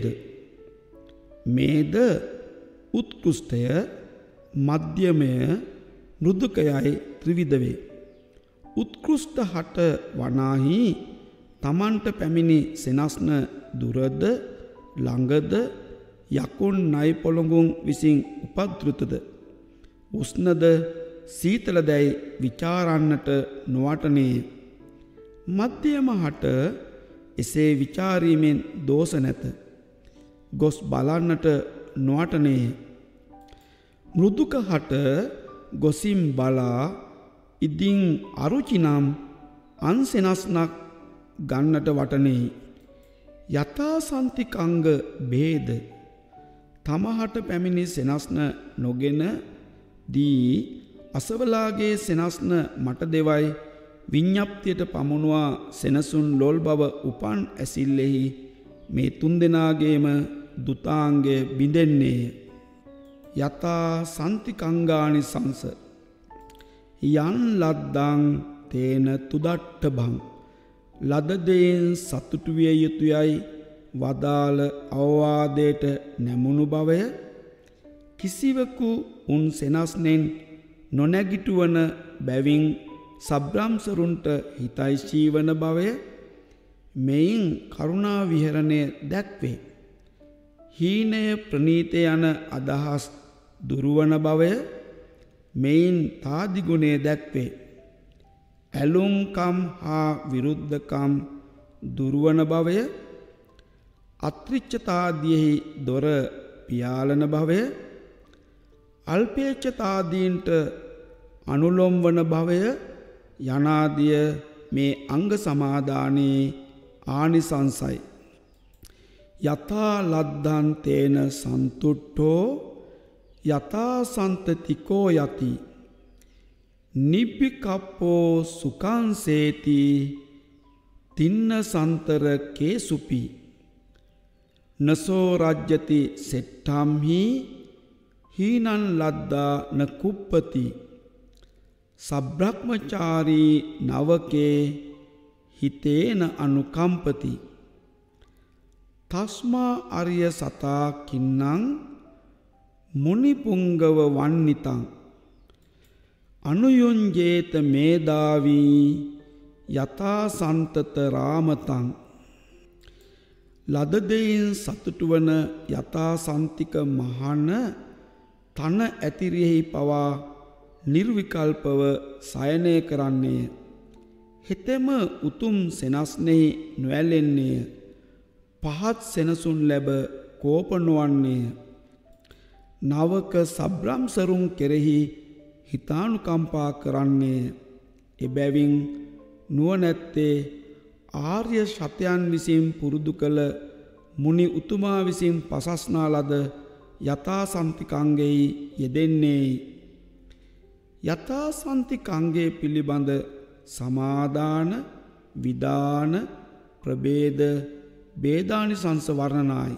මේද උත්කෘෂ්ඨය මධ්‍යමය මෘදුකයයි ත්‍රිවිධ වේ. උත්කෘෂ්ඨ හට වනාහි තමන්ට පැමිණි සෙනස්න දුරද ළඟද යකුන් නයි පොළොඟුන් විසින් උපද්ෘතද උෂ්ණද සීතලදැයි විචාරන්නට නොවටනේය. මධ්‍යම හට එසේ විචාරීමෙන් දෝෂ නැත. ගොස් බලන්නට නොවටනේය. මෘදුක හට ගොසින් බලා ඉදින් අරුචිනම් අන්සෙනස්නක් ගන්නට වටනෙහි. යථා සන්තිකංග භේද තමහට පැමිණි සෙනස්න නොගෙන දී අසවලාගේ සෙනස්න මට දෙවයි විඤ්ඤප්තියට පමුණුවා සෙනසුන් ලොල් බව උපන් ඇසිල්ලෙහි මේ තුන් දෙනාගේම දුතාංගය බිඳෙන්නේය. යථා සන්තිකංගානි සංස යන් ලද්දං තේන තුදට්ට බං ලද දෙයින් සතුටු විය යුතුයයි වදාළ අවවාදයට නැමුණු බවය කිසිවකු උන් සෙනස්නෙන් නොනැගිටුවන බැවින් සබ්‍රාම්සරුන්ට හිතයිශී වන බවය මෙයින් කරුණා විහරණය දැක්වේ. හීනය ප්‍රනීතය යන අදහස් දුරුවන බවය මෙයින් තාදිගුණය දැක්වේ. ඇලුම්කම් හා විරුද්ධකම් දුරුවන බවය අත්‍රිච්ඡතාදියෙහි දොර පියාලන බවය අල්පේච්ඡතාදීන්ට අනුලොම් වන බවය යනාදිය මේ අංග සමාදානයේ ආනිසංසයි. යථා ලද්දං තේන සන්තුට්ඨෝ යථා සන්තතිකෝ යති නිබ්බිකප්පෝ සුඛංසේති තින්න සන්තර කේසුපි නසෝ රජ්‍යති සෙට්ටම්හි හීනං ලද්දා න කුප්පති සබ්‍රහ්මචාරී නවකේ හිතේන අනුකම්පති තස්මා අරිය සතා කින්නං මුනිපුංගව වන්නිතං අනුයුංජේත මේදාවී යතා සන්තත රාමතං ලද දෙයින් සතුටු වන යතා සන්තික මහන තන ඇතිරියෙහි පවා නිර්විකල්පව සයනය කරන්නේය. හෙතෙම උතුම් සෙනස්නෙහි නොඇලෙන්නේය. පහත් සෙනසුන් ලැබ කෝප නොවන්නේය. නවක සබ්‍රම්සරුන් කෙරෙහි හිතානුකම්පා කරන්නේය. එබැවින් නුවණැත්තේ ආර්ය ශතයන් විසින් පුරුදු කළ මුනි උතුමා විසින් පසස්නා ලද යථාසන්තිකංගෙහි යෙදෙන්නේයි. යථාසන්තිකංගේ පිළිබඳ සමාදාන, විදාන, ප්‍රභේද, බේදානිසංස වර්ණනායි.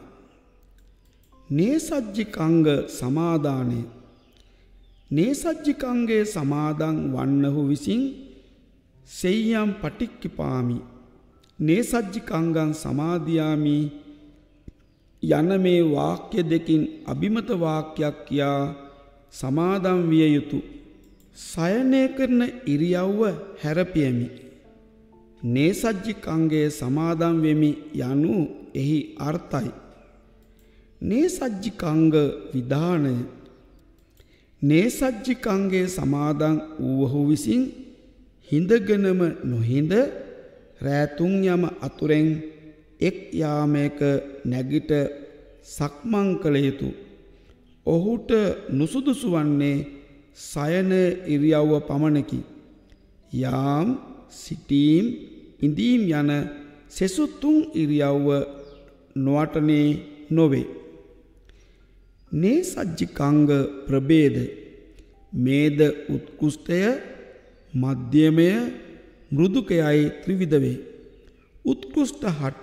නේසජ්ජිකංග සමාදානය. නේසජ්ජිකංගේ සමාදන් වන්නහු විසින් සෙය්‍යම් පටික්කිපාමි. නේසජ්ජිකංගං සමාදියාමි යන මේ වාක්‍ය දෙකින් අභිමත වාක්‍යයක් කියා සමාදම් විය යුතු. සයනය කරන ඉරියව්ව හැරපියමි. නේසජ්ජිකංගේ සමාදම් වෙමි යනු එහි අර්ථයි. නේසජ්ජිකංග විධානය. නේසජ්ජිකංගේ සමාදන් වූවහු විසින් හිඳගෙනම නොහිඳ රෑතුන් යම අතුරෙන් එක් යාමයක නැගිට සක්මන් කළ යුතු. ඔහුට නුසුදුසු වන්නේ සයන ඉරියව්ව පමණකි. යාම්, සිටීම්, ඉඳීම් යන සෙසුතුන් ඉරියව්ව නොවටනේ නොවේ. නේසජ්ජිකංග ප්‍රභේද. මේද උත්කෘෂ්ඨය, මධ්‍යමය, මෘදුකයයි ත්‍රිවිධ වේ. උත්කෘෂ්ඨ හට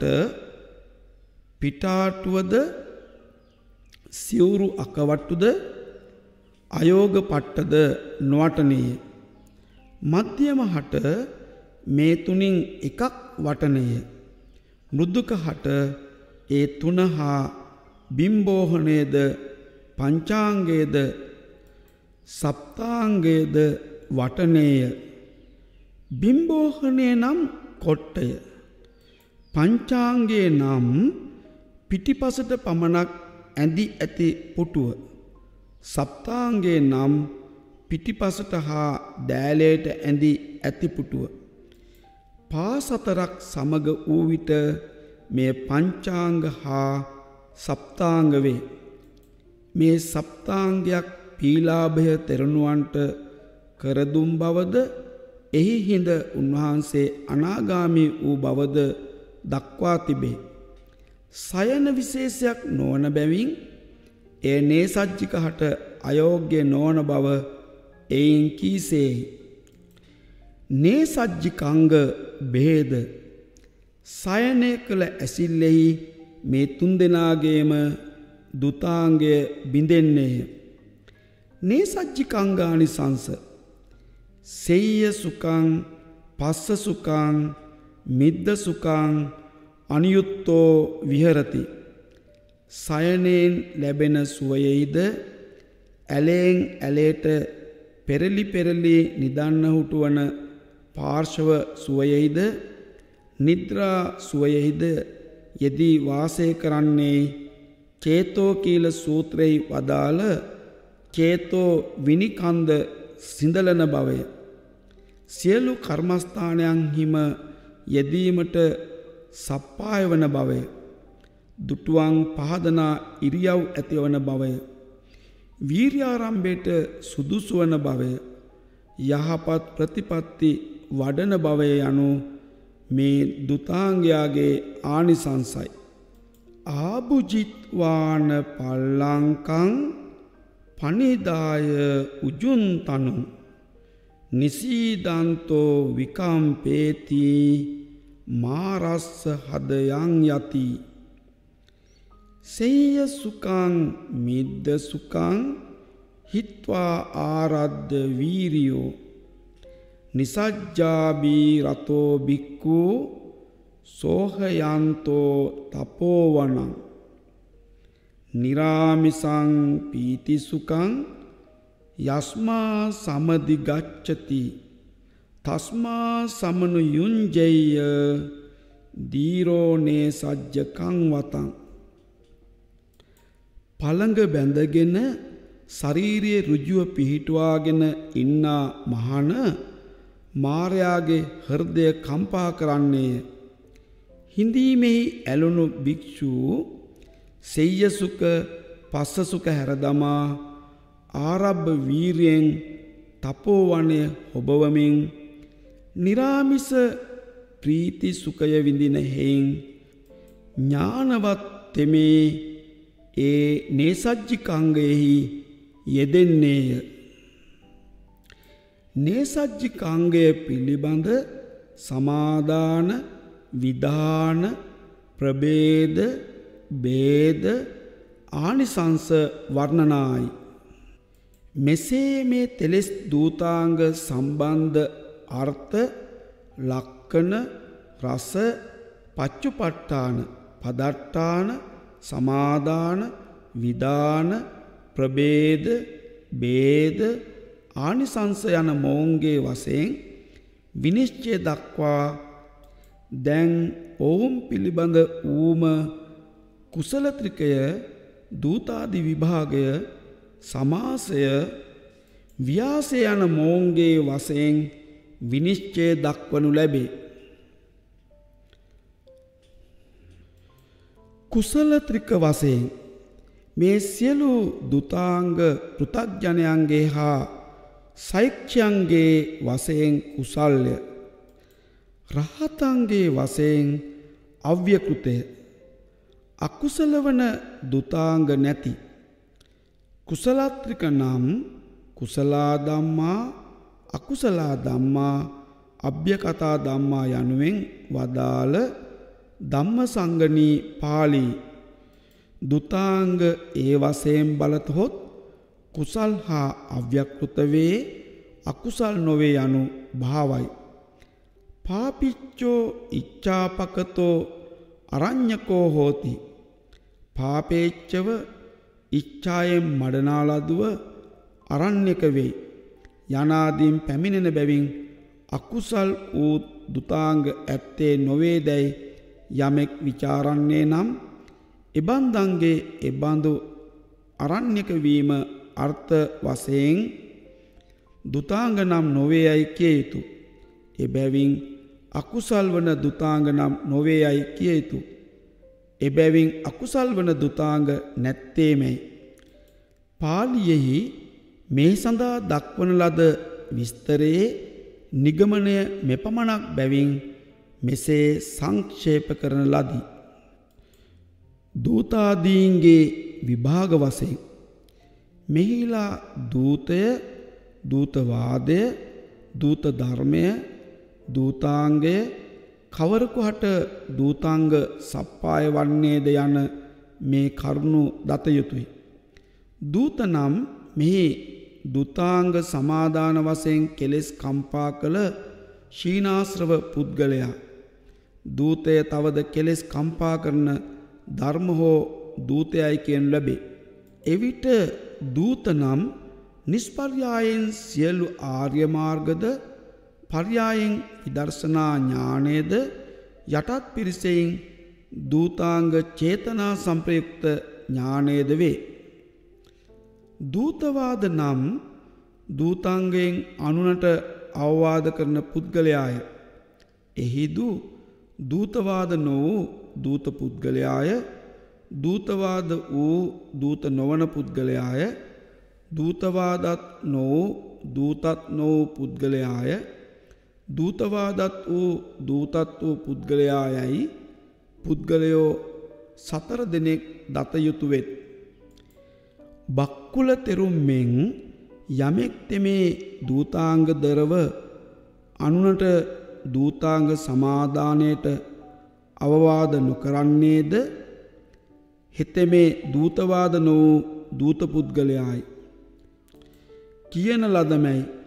පිටාටුවද සිවුරු අකවට්ටුද අයෝග පට්ටද නොවටනේය. මධ්‍යම හට මේ තුනින් එකක් වටනේය. මෘදුක හට ඒ තුන හා බිම්බෝහණයද පංචාංගයේද සප්තාංගයේද වටනේය. බිම්බෝහණය නම් කොට්ටය. පංචාංගයේ නම් පිටිපසට පමණක් ඇඳි ඇති පුටුව. සප්තාංගයේ නම් පිටිපසට හා දෑලයට ඇඳි ඇති පුටුව. පා සතරක් සමග වූ විට මේ පංචාංග හා සප්තාංග වේ. මේ සප්තාංගයක් පීලාභය තෙරණුවන්ට කරදුම් බවද එහි හිඳ උන්වහන්සේ අනාගාමී වූ බවද දක්වා තිබේ. සයන විශේෂයක් නොවන බැවින් ඒ නේසජ්ජික හට අයෝග්‍ය නොවන බව එයින් කීසේයි. නේසජ්ජිකංග භේද. සයනය කළ ඇසිල්ලෙහි මේ තුන් දෙනාගේම දුතාංගය බිඳෙන්නේය. නේසජ්ජිකංගානිසංස. සෙය්‍ය සුකං, පස්ස සුකං, මිද්ද සුකං අනියුත්තෝ විහරති. සයනයෙන් ලැබෙන සුවයෙහිද ඇලයෙන් ඇලයට පෙරලි පෙරලි නිදන්නහුට වන පාර්ශව සුවයෙහිද නිද්‍රා සුවයෙහිද යෙදී වාසය කරන්නේ චේතෝ කීල සූත්‍රයේ වදාළ චේතෝ විනිකන්ද සිඳලන බවය. සියලු කර්මස්ථානයන් හිම යෙදීමට සප්පාය වන බවය. දුටුවන් පහදනා ඉරියව් ඇතිවන බවය. වීර්යාරම්භයට සුදුසු වන බවය. යහපත් ප්‍රතිපත්ති වඩන බවය යනු මේ දුතාංගයාගේ ආනිසංසයි. ආභුජිත්වාන පල්ලංකං පනිදාය උජුන්තනු නිසීදන්තෝ විකම්පේති මාරස්ස හදයන් යති. සෙය්‍ය සුකං මිද්ද සුකං හිත්වා ආරද්ධ වීරියෝ නිසජ්ජාබී රතෝ බික්ඛු සෝහයන්තෝ තපෝවනං නිරාමිසං පීතිසුඛං යස්මා සමදි ගච්ඡති තස්මා සමනු යුංජෙය්‍ය දීරෝනේ සජ්ජකං වතං. පළඟ බැඳගෙන ශාරීරියේ ඍජුව පිහිටුවාගෙන ඉන්නා මහණ මාරයාගේ හෘදය කම්පා කරන්නේය. හිඳීමෙහි ඇලුණු භික්ෂූ සෙය්‍ය සුඛ පස්ස සුඛ හැරදමා ආරබ්බ වීරියෙන් තපෝවනය ඔබවමින් නිරාමිස ප්‍රීති සුඛය විඳින හේන් ඥානවත් තෙමේ ඒ නේසජ්ජිකාංගයෙහි යෙදෙන්නේය. නේසජ්ජිකාංගය පිළිබඳ සමාදාන විධාන ප්‍රභේද භේද ආනිසංස වර්ණනායි. මෙසේ මේ තෙලෙස් දූතාංග සම්බන්ධ අර්ථ ලක්කන රස පච්චුපට්ඨාන පදට්ඨාන සමාදාන විධාන ප්‍රභේද භේද ආනිසංස යන මෝංගේ වශයෙන් විනිශ්චය දක්වා දැන් ඔවුන් පිළිබඳ ඌම කුසල ත්‍රිකය දූතාදි විභාගය සමාසය ව්‍යාසය යන මෝංගේ වශයෙන් විනිශ්චය දක්වනු ලැබේ. කුසල ත්‍රික වශයෙන් මේ සියලු දුතාංග පෘථග්ජනයන්ගේ හා සෛක්ෂයන්ගේ වශයෙන් කුසල්ය. රහතන්ගේ වශයෙන් අව්‍යකෘතය. අකුසල වන දුතාංග නැති කුසලත්‍රික නම් කුසලා ධම්මා අකුසලා ධම්මා අභ්‍යකතා ධම්මා යනුවෙන් වදාළ ධම්මසංගණී පාළි. දුතාංග ඒ වශයෙන් බලතහොත් කුසල් හා අව්‍යකෘත වේ අකුසල් නොවේ යනු භාවයි. පාපිච්චෝ ඉච්ඡාපකතෝ අරඤ්ඤකෝ හෝති. පාපේච්ඡව ඉච්ඡායෙන් මඩනා ලදුව අරණ්‍යක වේ යනාදීන් පැමිණෙන බැවින් අකුසල් වූ දුතාංග ඇත්තේ නොවේදැයි යමෙක් විචාරන්නේ නම් එබන්දන්ගේ එබඳු අරණ්‍යක වීම අර්ථ වශයෙන් දුතාංග නම් නොවේයයි කිය යුතු. එබැවින් අකුසල් වන දුතාංග නම් නොවේයයි කිය යුතු. එබැවින් අකුසල් වන දුතාංග නැත්තේමයි. පාලියෙහි මේ සඳහා දක්වන ලද විස්තරයේ නිගමනය මෙපමණක් බැවින් මෙසේ සංක්ෂේප කරන ලදී. දූතාදීන්ගේ විභාග වශයෙන් මෙහිලා දූතය, දූතවාදය, දූත ධර්මය, දූතාංගය කවරකු හට දූතාංග සප්පාය වන්නේද යන මේ කරුණු දත යුතුයි. දූත නම් මෙහි දුතාංග සමාදාන වශයෙන් කෙලෙස් කම්පා කළ ශීනාශ්‍රව පුද්ගලයා. දූතය තවද කෙලෙස් කම්පා කරන ධර්ම හෝ දූතයයි කියනු ලැබේ. එවිට දූත නම් නිෂ්පර්යායෙන් සියලු ආර්ය මාර්ගද පර්යායෙන් විදර්ශනා ඥානයේද යටත් පිරිසෙන් දූතාංග චේතනා සංප්‍රයුක්ත ඥානයේද වේ. දූතවාද නම් දූතාංගයෙන් අනුනට අවවාද කරන පුද්ගලයාය. එහිදු දූතවාද නො වූ දූත පුද්ගලයාය, දූතවාද වූ දූත නොවන පුද්ගලයාය, දූතවාදත් නො වූ දූතත් නො වූ පුද්ගලයාය, දූතවාදත් වූ දූතත් වූ පුද්ගලයායයි පුද්ගලයෝ සතර දෙනෙක් දත යුතු වෙත්. බක්කුල තෙරුම්මෙන් යමෙක් තෙමේ දූතාංග දරව අනුනට දූතාංග සමාදානයට අවවාද නොකරන්නේද හෙතෙමේ දූතවාද නො වූ දූත පුද්ගලයායි. කියන ලදමැයි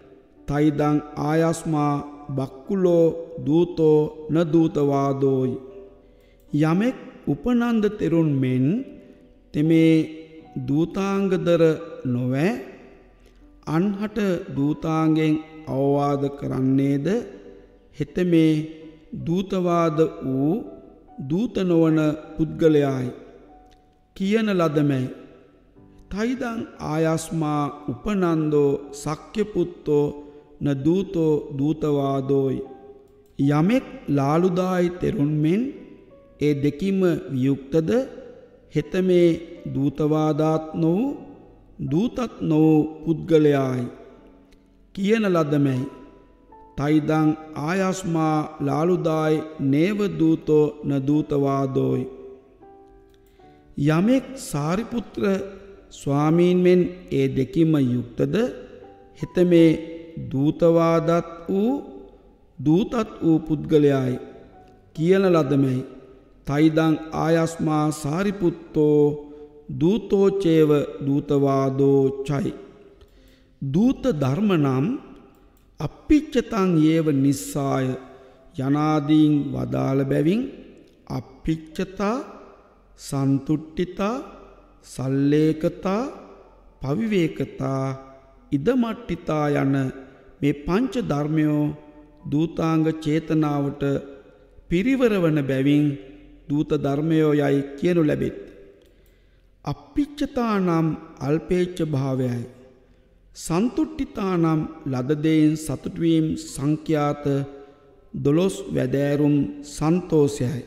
තයිදං ආයස්මා බක්කුලෝ දූතෝ න දූතවාදෝයි. යමෙක් උපනන්ද තෙරුන් මෙන් තෙමේ දූතාංගදර නොවැ අන්හට දූතාංගෙන් අවවාද කරන්නේද හෙතමේ දූතවාද වූ දූත නොවන පුද්ගලයායි කියන ලදමැයි. තයිදං ආයස්මා උපනන්දෝ සක්්‍යපුත්තෝ න දූතෝ දූතවාදෝයි. යමෙක් ලාළුදායි තෙරුන් මෙන් ඒ දෙකින්ම වියුක්තද හෙතමේ දූතවාදාත් නොවූ දූතත් නොවූ පුද්ගලයායි කියන ලදමැයි. තයිදං ආයස්මා ලාළුදායි නේව දූතෝ න දූතවාදෝයි. යමෙක් සාරිපුත්‍ර ස්වාමීන් මෙන් ඒ දෙකින්ම යුක්තද හෙතමේ දූතවාදත් වූ දූතත් වූ පුද්ගලයායි කියන ලදමැයි. තයිදං ආයස්මා සාරිපුත්තෝ දූතෝචේව දූතවාදෝ චයි. දූත ධර්ම නම් අප්පිච්චතං ඒව නිස්සාය යනාදීන් වදාළ බැවින් අප්පිච්චතා සන්තුට්ඨිතා සල්ලේකතා පවිවේකතා ඉදමට්ඨිතා යන මේ පංච ධර්මයෝ දූතාංග චේතනාවට පිරිවර වන බැවින් දූත ධර්මයෝ යයි කියනු ලැබෙත්. අප්පිච්චතා නම් අල්පේච්ඡ භාවයයි. සන්තුට්ඨිතා නම් ලදදෙයින් සතුටුවීම් සංඛ්‍යාත දොළොස් වැදෑරුම් සන්තෝෂයයි.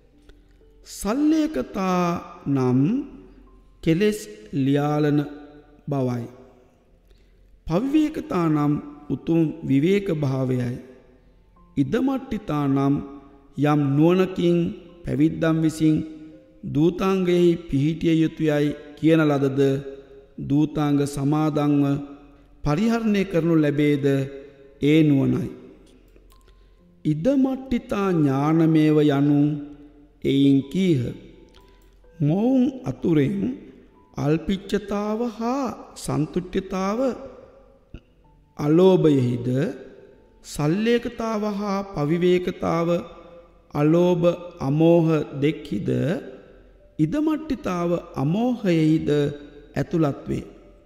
සල්ලේකතා නම් කෙලෙස් ලියාලන බවයි. පවිවේකතා නම් උතුම් විවේක භාවයයි. ඉදමට්ඨිතා නම් යම් නුවණකින් පැවිද්දන් විසින් දූතාංගයෙහි පිහිටිය යුතුයයි කියන ලදද දූතාංග සමාදන්ව පරිහරණය කරනු ලැබේද ඒ නුවණයි. ඉදමට්ඨිතා ඥානමේව යනු එයින් කීහ. මොවුන් අතුරෙන් අල්පිච්ඡතාව හා සන්තුට්ඨිතාව අලෝභයෙහිද සල්ලේකතාව හා පවිවේකතාව අලෝභ අමෝහ දෙක්හිද ඉදමට්ඨිතාව අමෝහයෙහිද ඇතුළත් වේ.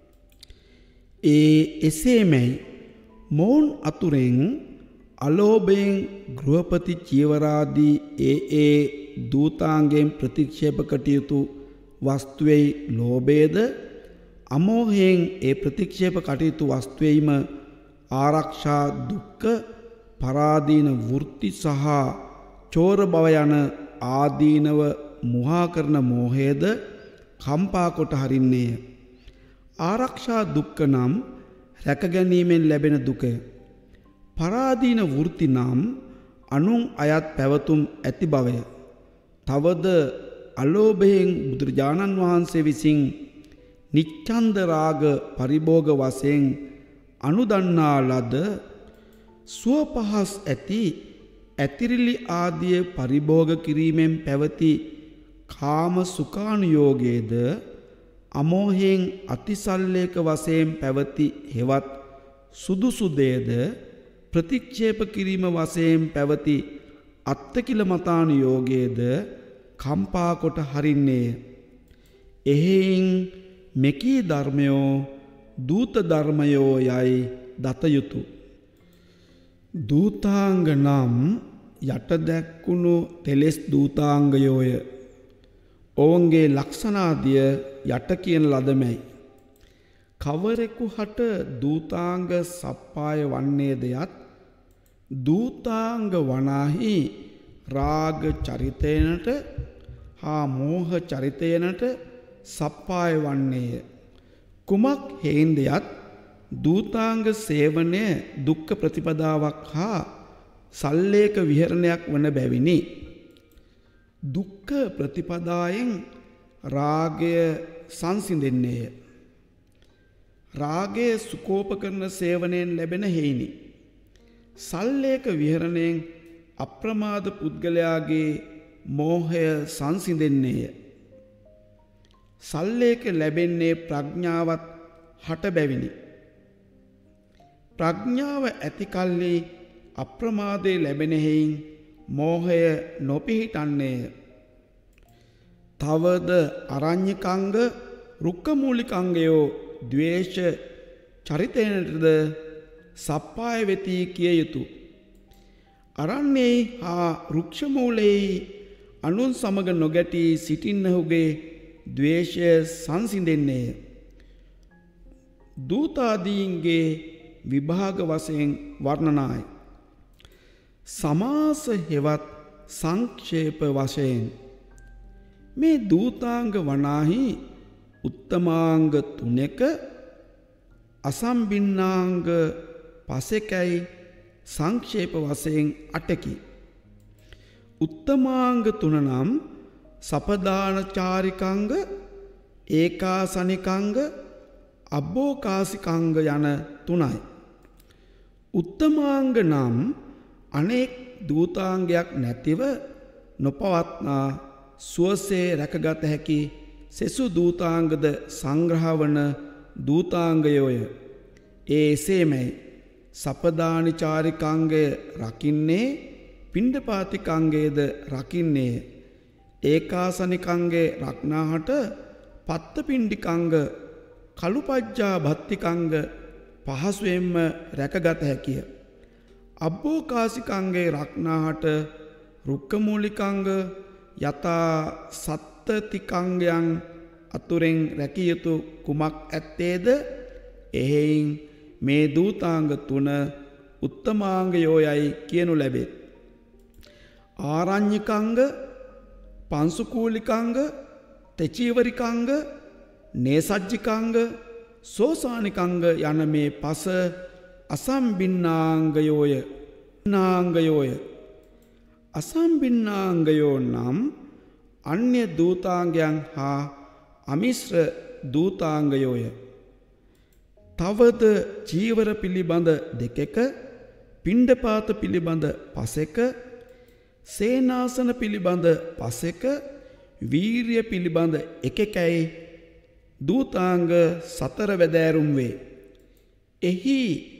ඒ එසේමයි මොවුන් අතුරෙන් අලෝභයෙන් ගෘහපති චීවරාදී ඒ ඒ දූතාංගයෙන් ප්‍රතික්ෂේප කටයුතු වස්තුවේයි ලෝභයද අමෝහයෙන් ඒ ප්‍රතික්ෂේප කටයුතු වස්තුවේයිම ආරක්ෂා දුක්ඛ පරාදීන වෘත්ති සහ චෝර බව යන ආදීනව මුහා කරන මෝහයද කම්පා කොට හරින්නේය. ආරක්ෂා දුක්ඛ නම් රැක ගැනීමෙන් ලැබෙන දුකය. පරාදීන වෘත්ති නම් අනුන් අයත් පැවතුම් ඇති බවය. තවද අලෝභයෙන් බුදුරජාණන් වහන්සේ විසින් නිච්ඡන්ද රාග පරිභෝග වශයෙන් අනුදන්නා ලද සුව පහස් ඇති ඇතිරිලි ආදිය පරිභෝග කිරීමෙන් පැවති කාම සුඛානුයෝගයේද අමෝහයෙන් අතිසල්ලේක වශයෙන් පැවති හෙවත් සුදුසු දේද ප්‍රතික්ෂේප කිරීම වශයෙන් පැවති අත්තකිලමතානුයෝගයේද කම්පා කොට හරින්නේය. එහෙයින් මෙකී ධර්මයෝ දූත ධර්මයෝ යයි දත යුතු. දූතාංග නම් යට දැක්කුණු තෙලෙස් දූතාංගයෝය. ඔවුන්ගේ ලක්ෂණාදිය යට කියන ලදමැයි. කවරෙකු හට දූතාංග සප්පාය වන්නේද යත් දූතාංග වනාහි රාග චරිතයනට හා මෝහ චරිතයනට සප්පාය වන්නේය. කුමක් හේන්ද යත් දූතාංග සේවනය දුක්ඛ ප්‍රතිපදාවක් හා සල්ලේක විහරණයක් වන බැවිනි. දුක්ඛ ප්‍රතිපදායෙන් රාගය සංසිඳෙන්නේය. රාගය සුකෝපකරණ සේවනයෙන් ලැබෙන හේිනි. සල්ලේක විහරණයෙන් අප්‍රමාද පුද්ගලයාගේ මෝහය සංසිඳෙන්නේය. සල්ලේක ලැබෙන්නේ ප්‍රඥාවත් හට බැවිනි. ප්‍රඥාව ඇති කල්ලි අප්‍රමාදේ ලැබෙන හේයින් මෝහය නොපිහිටන්නේය. තවද අරඤ්‍යකංග රුක්කමූලිකංගයෝ ද්වේෂ චරිතයනටද සප්පාය වෙති කිය යුතු. අරන්නේ හා රුක්ෂමූලෙහි අනුන් සමග නොගැටි සිටින්නහුගේ ද්වේෂය සංසිඳෙන්නේය. දූතාදීන්ගේ විභාග වශයෙන් වර්ණනායි. සමාස හෙවත් සංක්ෂේප වශයෙන් මේ දූතාංග වනාහි උත්තමාංග තුනක අසම්බින්නාංග පසෙකයි සංක්ෂේප වශයෙන් අටකි. උත්තමාංග තුන නම් සපදානචාරිකංග, ඒකාසනිකංග, අබ්බෝකාසිකංග යන තුනයි. උත්තමාංග නම් අනෙක් දූතාංගයක් නැතිව නොපවත්නා සුවසේ රැකගත හැකි සෙසු දූතාංගද සංග්‍රහ වන දූතාංගයෝය. ඒ එසේමයි. සපදානිචාරිකංගය රකින්නේ පිණ්ඩපාතිකංගයද රකින්නේ. ඒකාසනිකංගේ රක්නාහට පත්තපිණ්ඩිකංග කළුපජ්ජා භත්තිකංග පහසුවෙන්ම රැකගත හැකිය. අබ්බෝකාසිකංගේ රක්නාහට රුක්කමූලිකංග යතා සත්තතිකංගයන් අතුරෙන් රැකිය යුතු කුමක් ඇත්තේද? එහෙයින් මේ දූතාංග තුන උත්තමාංගයෝයයි කියනු ලැබේ. ආරඤ්‍යකංග, පංසුකූලිකංග, තෙචීවරිකංග, නේසජ්ජිකංග, සෝසානිකංග යන මේ පස අසම්බින්නාංගයෝය. නාංගයෝය. අසම්බින්නාංගයෝ නම් අන්‍ය දූතාංගයන් හා අමිශ්‍ර දූතාංගයෝය. තවද චීවර පිළිබඳ දෙකක, පිණ්ඩපාත පිළිබඳ පසෙක, සේනාසන පිළිබඳ පසෙක, වීරිය පිළිබඳ එකකයි දූතාංග සතර වැදෑරුම් වේ. එහි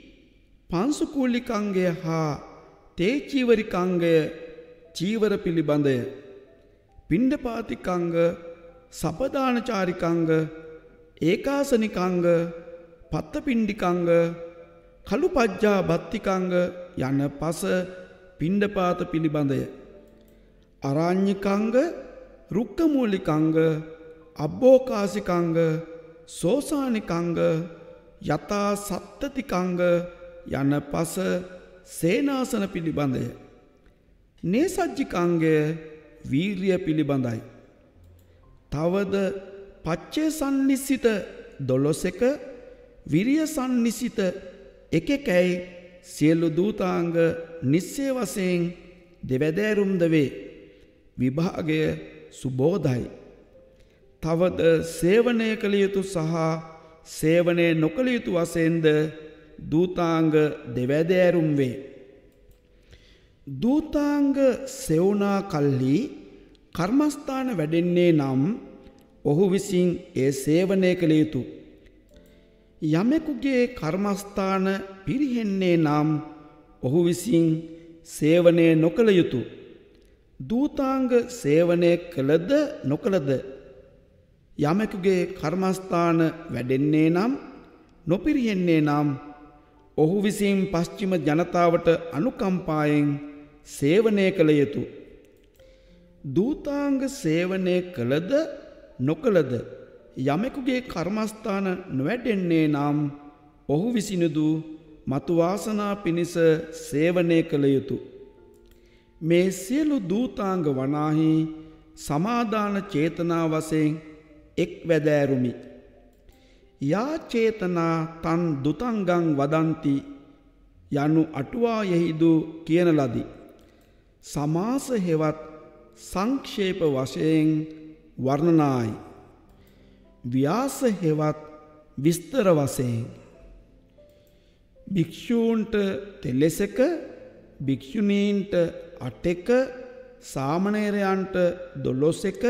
පංසුකූලිකංගය හා තේචීවරිකංගය චීවර පිළිබඳය, පිණ්ඩපාතිකංග, සපදානචාරිකංග, ඒකාසනිකංග, පත්තපිණ්ඩිකංග, කළුපජ්ජා භත්තිකංග යන පස පිණ්ඩපාත පිළිබඳය. අරඤ්‍යකංග, රුක්කමූලිකංග, අබ්බෝකාසිකංග, සෝසානිකංග, යතා සත්තතිකංග යන පස සේනාසන පිළිබඳය. නේසජ්ජිකංගය වීරිය පිළිබඳයි. තවද පච්චේ සන්නිසිත දොළොසක, විරිය සන්නිසිත එකකැයි සියලු දූතාංග නිස්සේ වශයෙන් දෙවැදෑරුම්ද වේ. විභාගය සුබෝධයි. තවද සේවනය කළ යුතු සහ සේවනය නොකළ යුතු වශයෙන්ද දූතාංග දෙවැදෑරුම් වේ. දූතාංග සෙවුනා කල්හි කර්මස්ථාන වැඩෙන්නේ නම් ඔහු විසින් ඒ සේවනය කළ යුතු. යමෙකුගේ කර්මස්ථාන පිරිහෙන්නේ නම් ඔහු විසින් සේවනය නොකළ යුතු. දූතාංග සේවනය කළද නොකළද යමෙකුගේ කර්මස්ථාන වැඩෙන්නේ නම් නොපිරිහෙන්නේ නම් ඔහු විසින් පශ්චිම ජනතාවට අනුකම්පායෙන් සේවනය කළ යුතු. දූතාංග සේවනය කළද නොකළද යමෙකුගේ කර්මස්ථාන නොවැඩෙන්නේ නම් ඔහු විසිනුදු මතු වාසනා පිණිස සේවනය කළ යුතු. මේ සියලු දූතාංග වනාහි සමාදාන චේතනා වශයෙන් එක් වැදෑරුමි. යා චේතනා තන් දුතංගං වදන්ති යනු අටුවායෙහිදු කියන ලදී. සමාස හෙවත් සංක්ෂේප වශයෙන් වර්ණනායි. ව්‍යාස හෙවත් විස්තර වශයෙන් භික්ෂූන්ට තෙලෙසක, භික්ෂුණීන්ට අටක, සාමණේරයන්ට දොළොසක,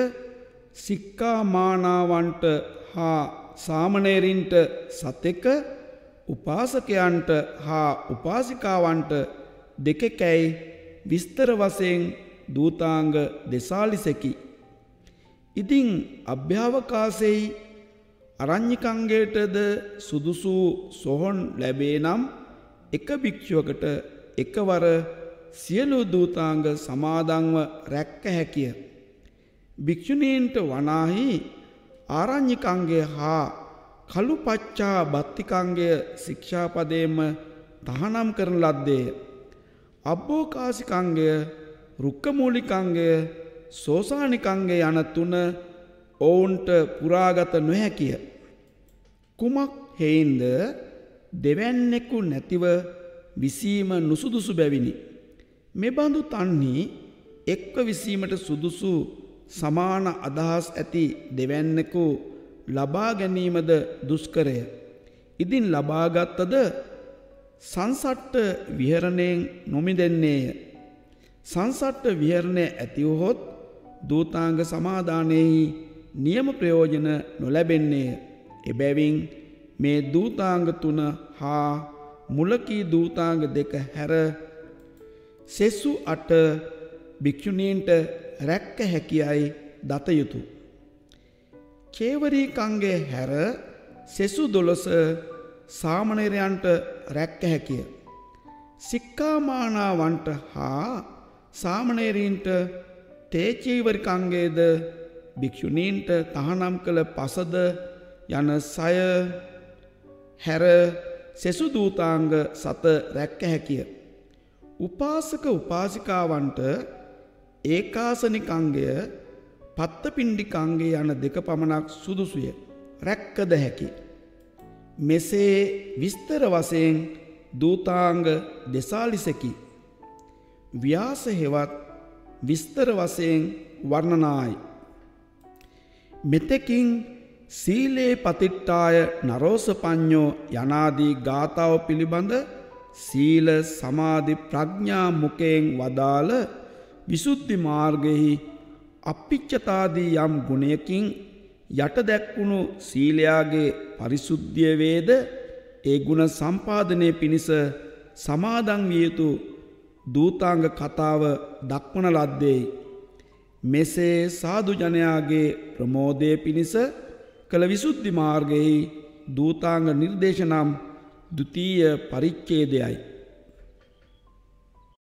සික්ඛාමානාවන්ට හා සාමණේරින්ට සතෙක, උපාසකයන්ට හා උපාසිකාවන්ට දෙකකැයි විස්තර වශයෙන් දූතාංග දෙසාලිසකි. ඉතින් අභ්‍යවකාශෙහි අරඤ්ඤිකංගයටද සුදුසු සොහොන් ලැබේ නම් එක භික්ෂුවකට එකවර සියලු දූතාංග සමාදන්ව රැක්ක හැකිය. භික්ෂුණීන්ට වනාහි ආරඤ්ඤිකංගය හා කළුපච්චා බත්තිකංගය ශික්ෂාපදයෙන්ම තහනම් කරන ලද්දේය. අබ්බෝකාසිකංගය, රුක්කමූලිකංගය, සෝසානිකංගය යන තුන ඔවුන්ට පුරාගත නොහැකිය. කුමක් හේින්ද දෙවැන්නෙකු නැතිව විසීම නුසුදුසු බැවිනි. මෙබඳු තන්හි එක්ව විසීමට සුදුසු සමාන අදහස් ඇති දෙවැන්නෙකු ලබා ගැනීමද දුෂ්කරය. ඉදින් ලබාගත්තද සංසට්ට විහරණයෙන් නොමිදෙන්නේය. සංසට්ට විහරණය ඇතිවහොත් දූතාංග සමාදානයෙහි නියම ප්‍රයෝජන නොලැබෙන්නේය. එබැවින් මේ දූතාංග තුන හා මුලකී දූතාංග දෙක හැර සෙසු අට භික්ෂුණීන්ට රැක්ක හැකියයි දත යුතු. චේවරීකංගය හැර සෙසු දොළොස සාමණේරයන්ට රැක්ක හැකිය. සික්ඛාමානාවන්ට හා සාමණේරීන්ට තේචීවරිකංගයේද භික්ෂුණීන්ට තහනම් කළ පසද යන සය හැර සෙසු දූතාංග සත රැක්ක හැකිය. උපාසක උපාසිකාවන්ට ඒකාසනිකංගය, පත්තපිණ්ඩිකංගය යන දෙක පමණක් සුදුසුය. රැක්කද හැකි. මෙසේ විස්තර වශයෙන් දූතාංග දෙසාලිසකි. ව්‍යාස හෙවත් විස්තර වශයෙන් වර්ණනායි. මෙතෙකින් සීලේ පතිට්ඨාය නරෝසපඤ්ඤෝ යනාදී ගාථාව පිළිබඳ සීල සමාධි ප්‍රඥා මුඛයෙන් වදාළ විසුද්ධි මාර්ගයෙහි අපිච්චතාදී යම් ගුණයකින් යට දැක්වුණු සීලයාගේ පරිසුද්ධිය වේද ඒ ගුණ සම්පාදනය පිණිස සමාදන් විය යුතු දූතාංග කතාව දක්වන ලද්දේයි. මෙසේ සාදු ජනයාගේ ප්‍රමෝදය පිණිස කළ විසුද්ධි මාර්ගයෙහි දූතාංග නිර්දේශනම් ද්විතීය පරිච්ඡේදයයි.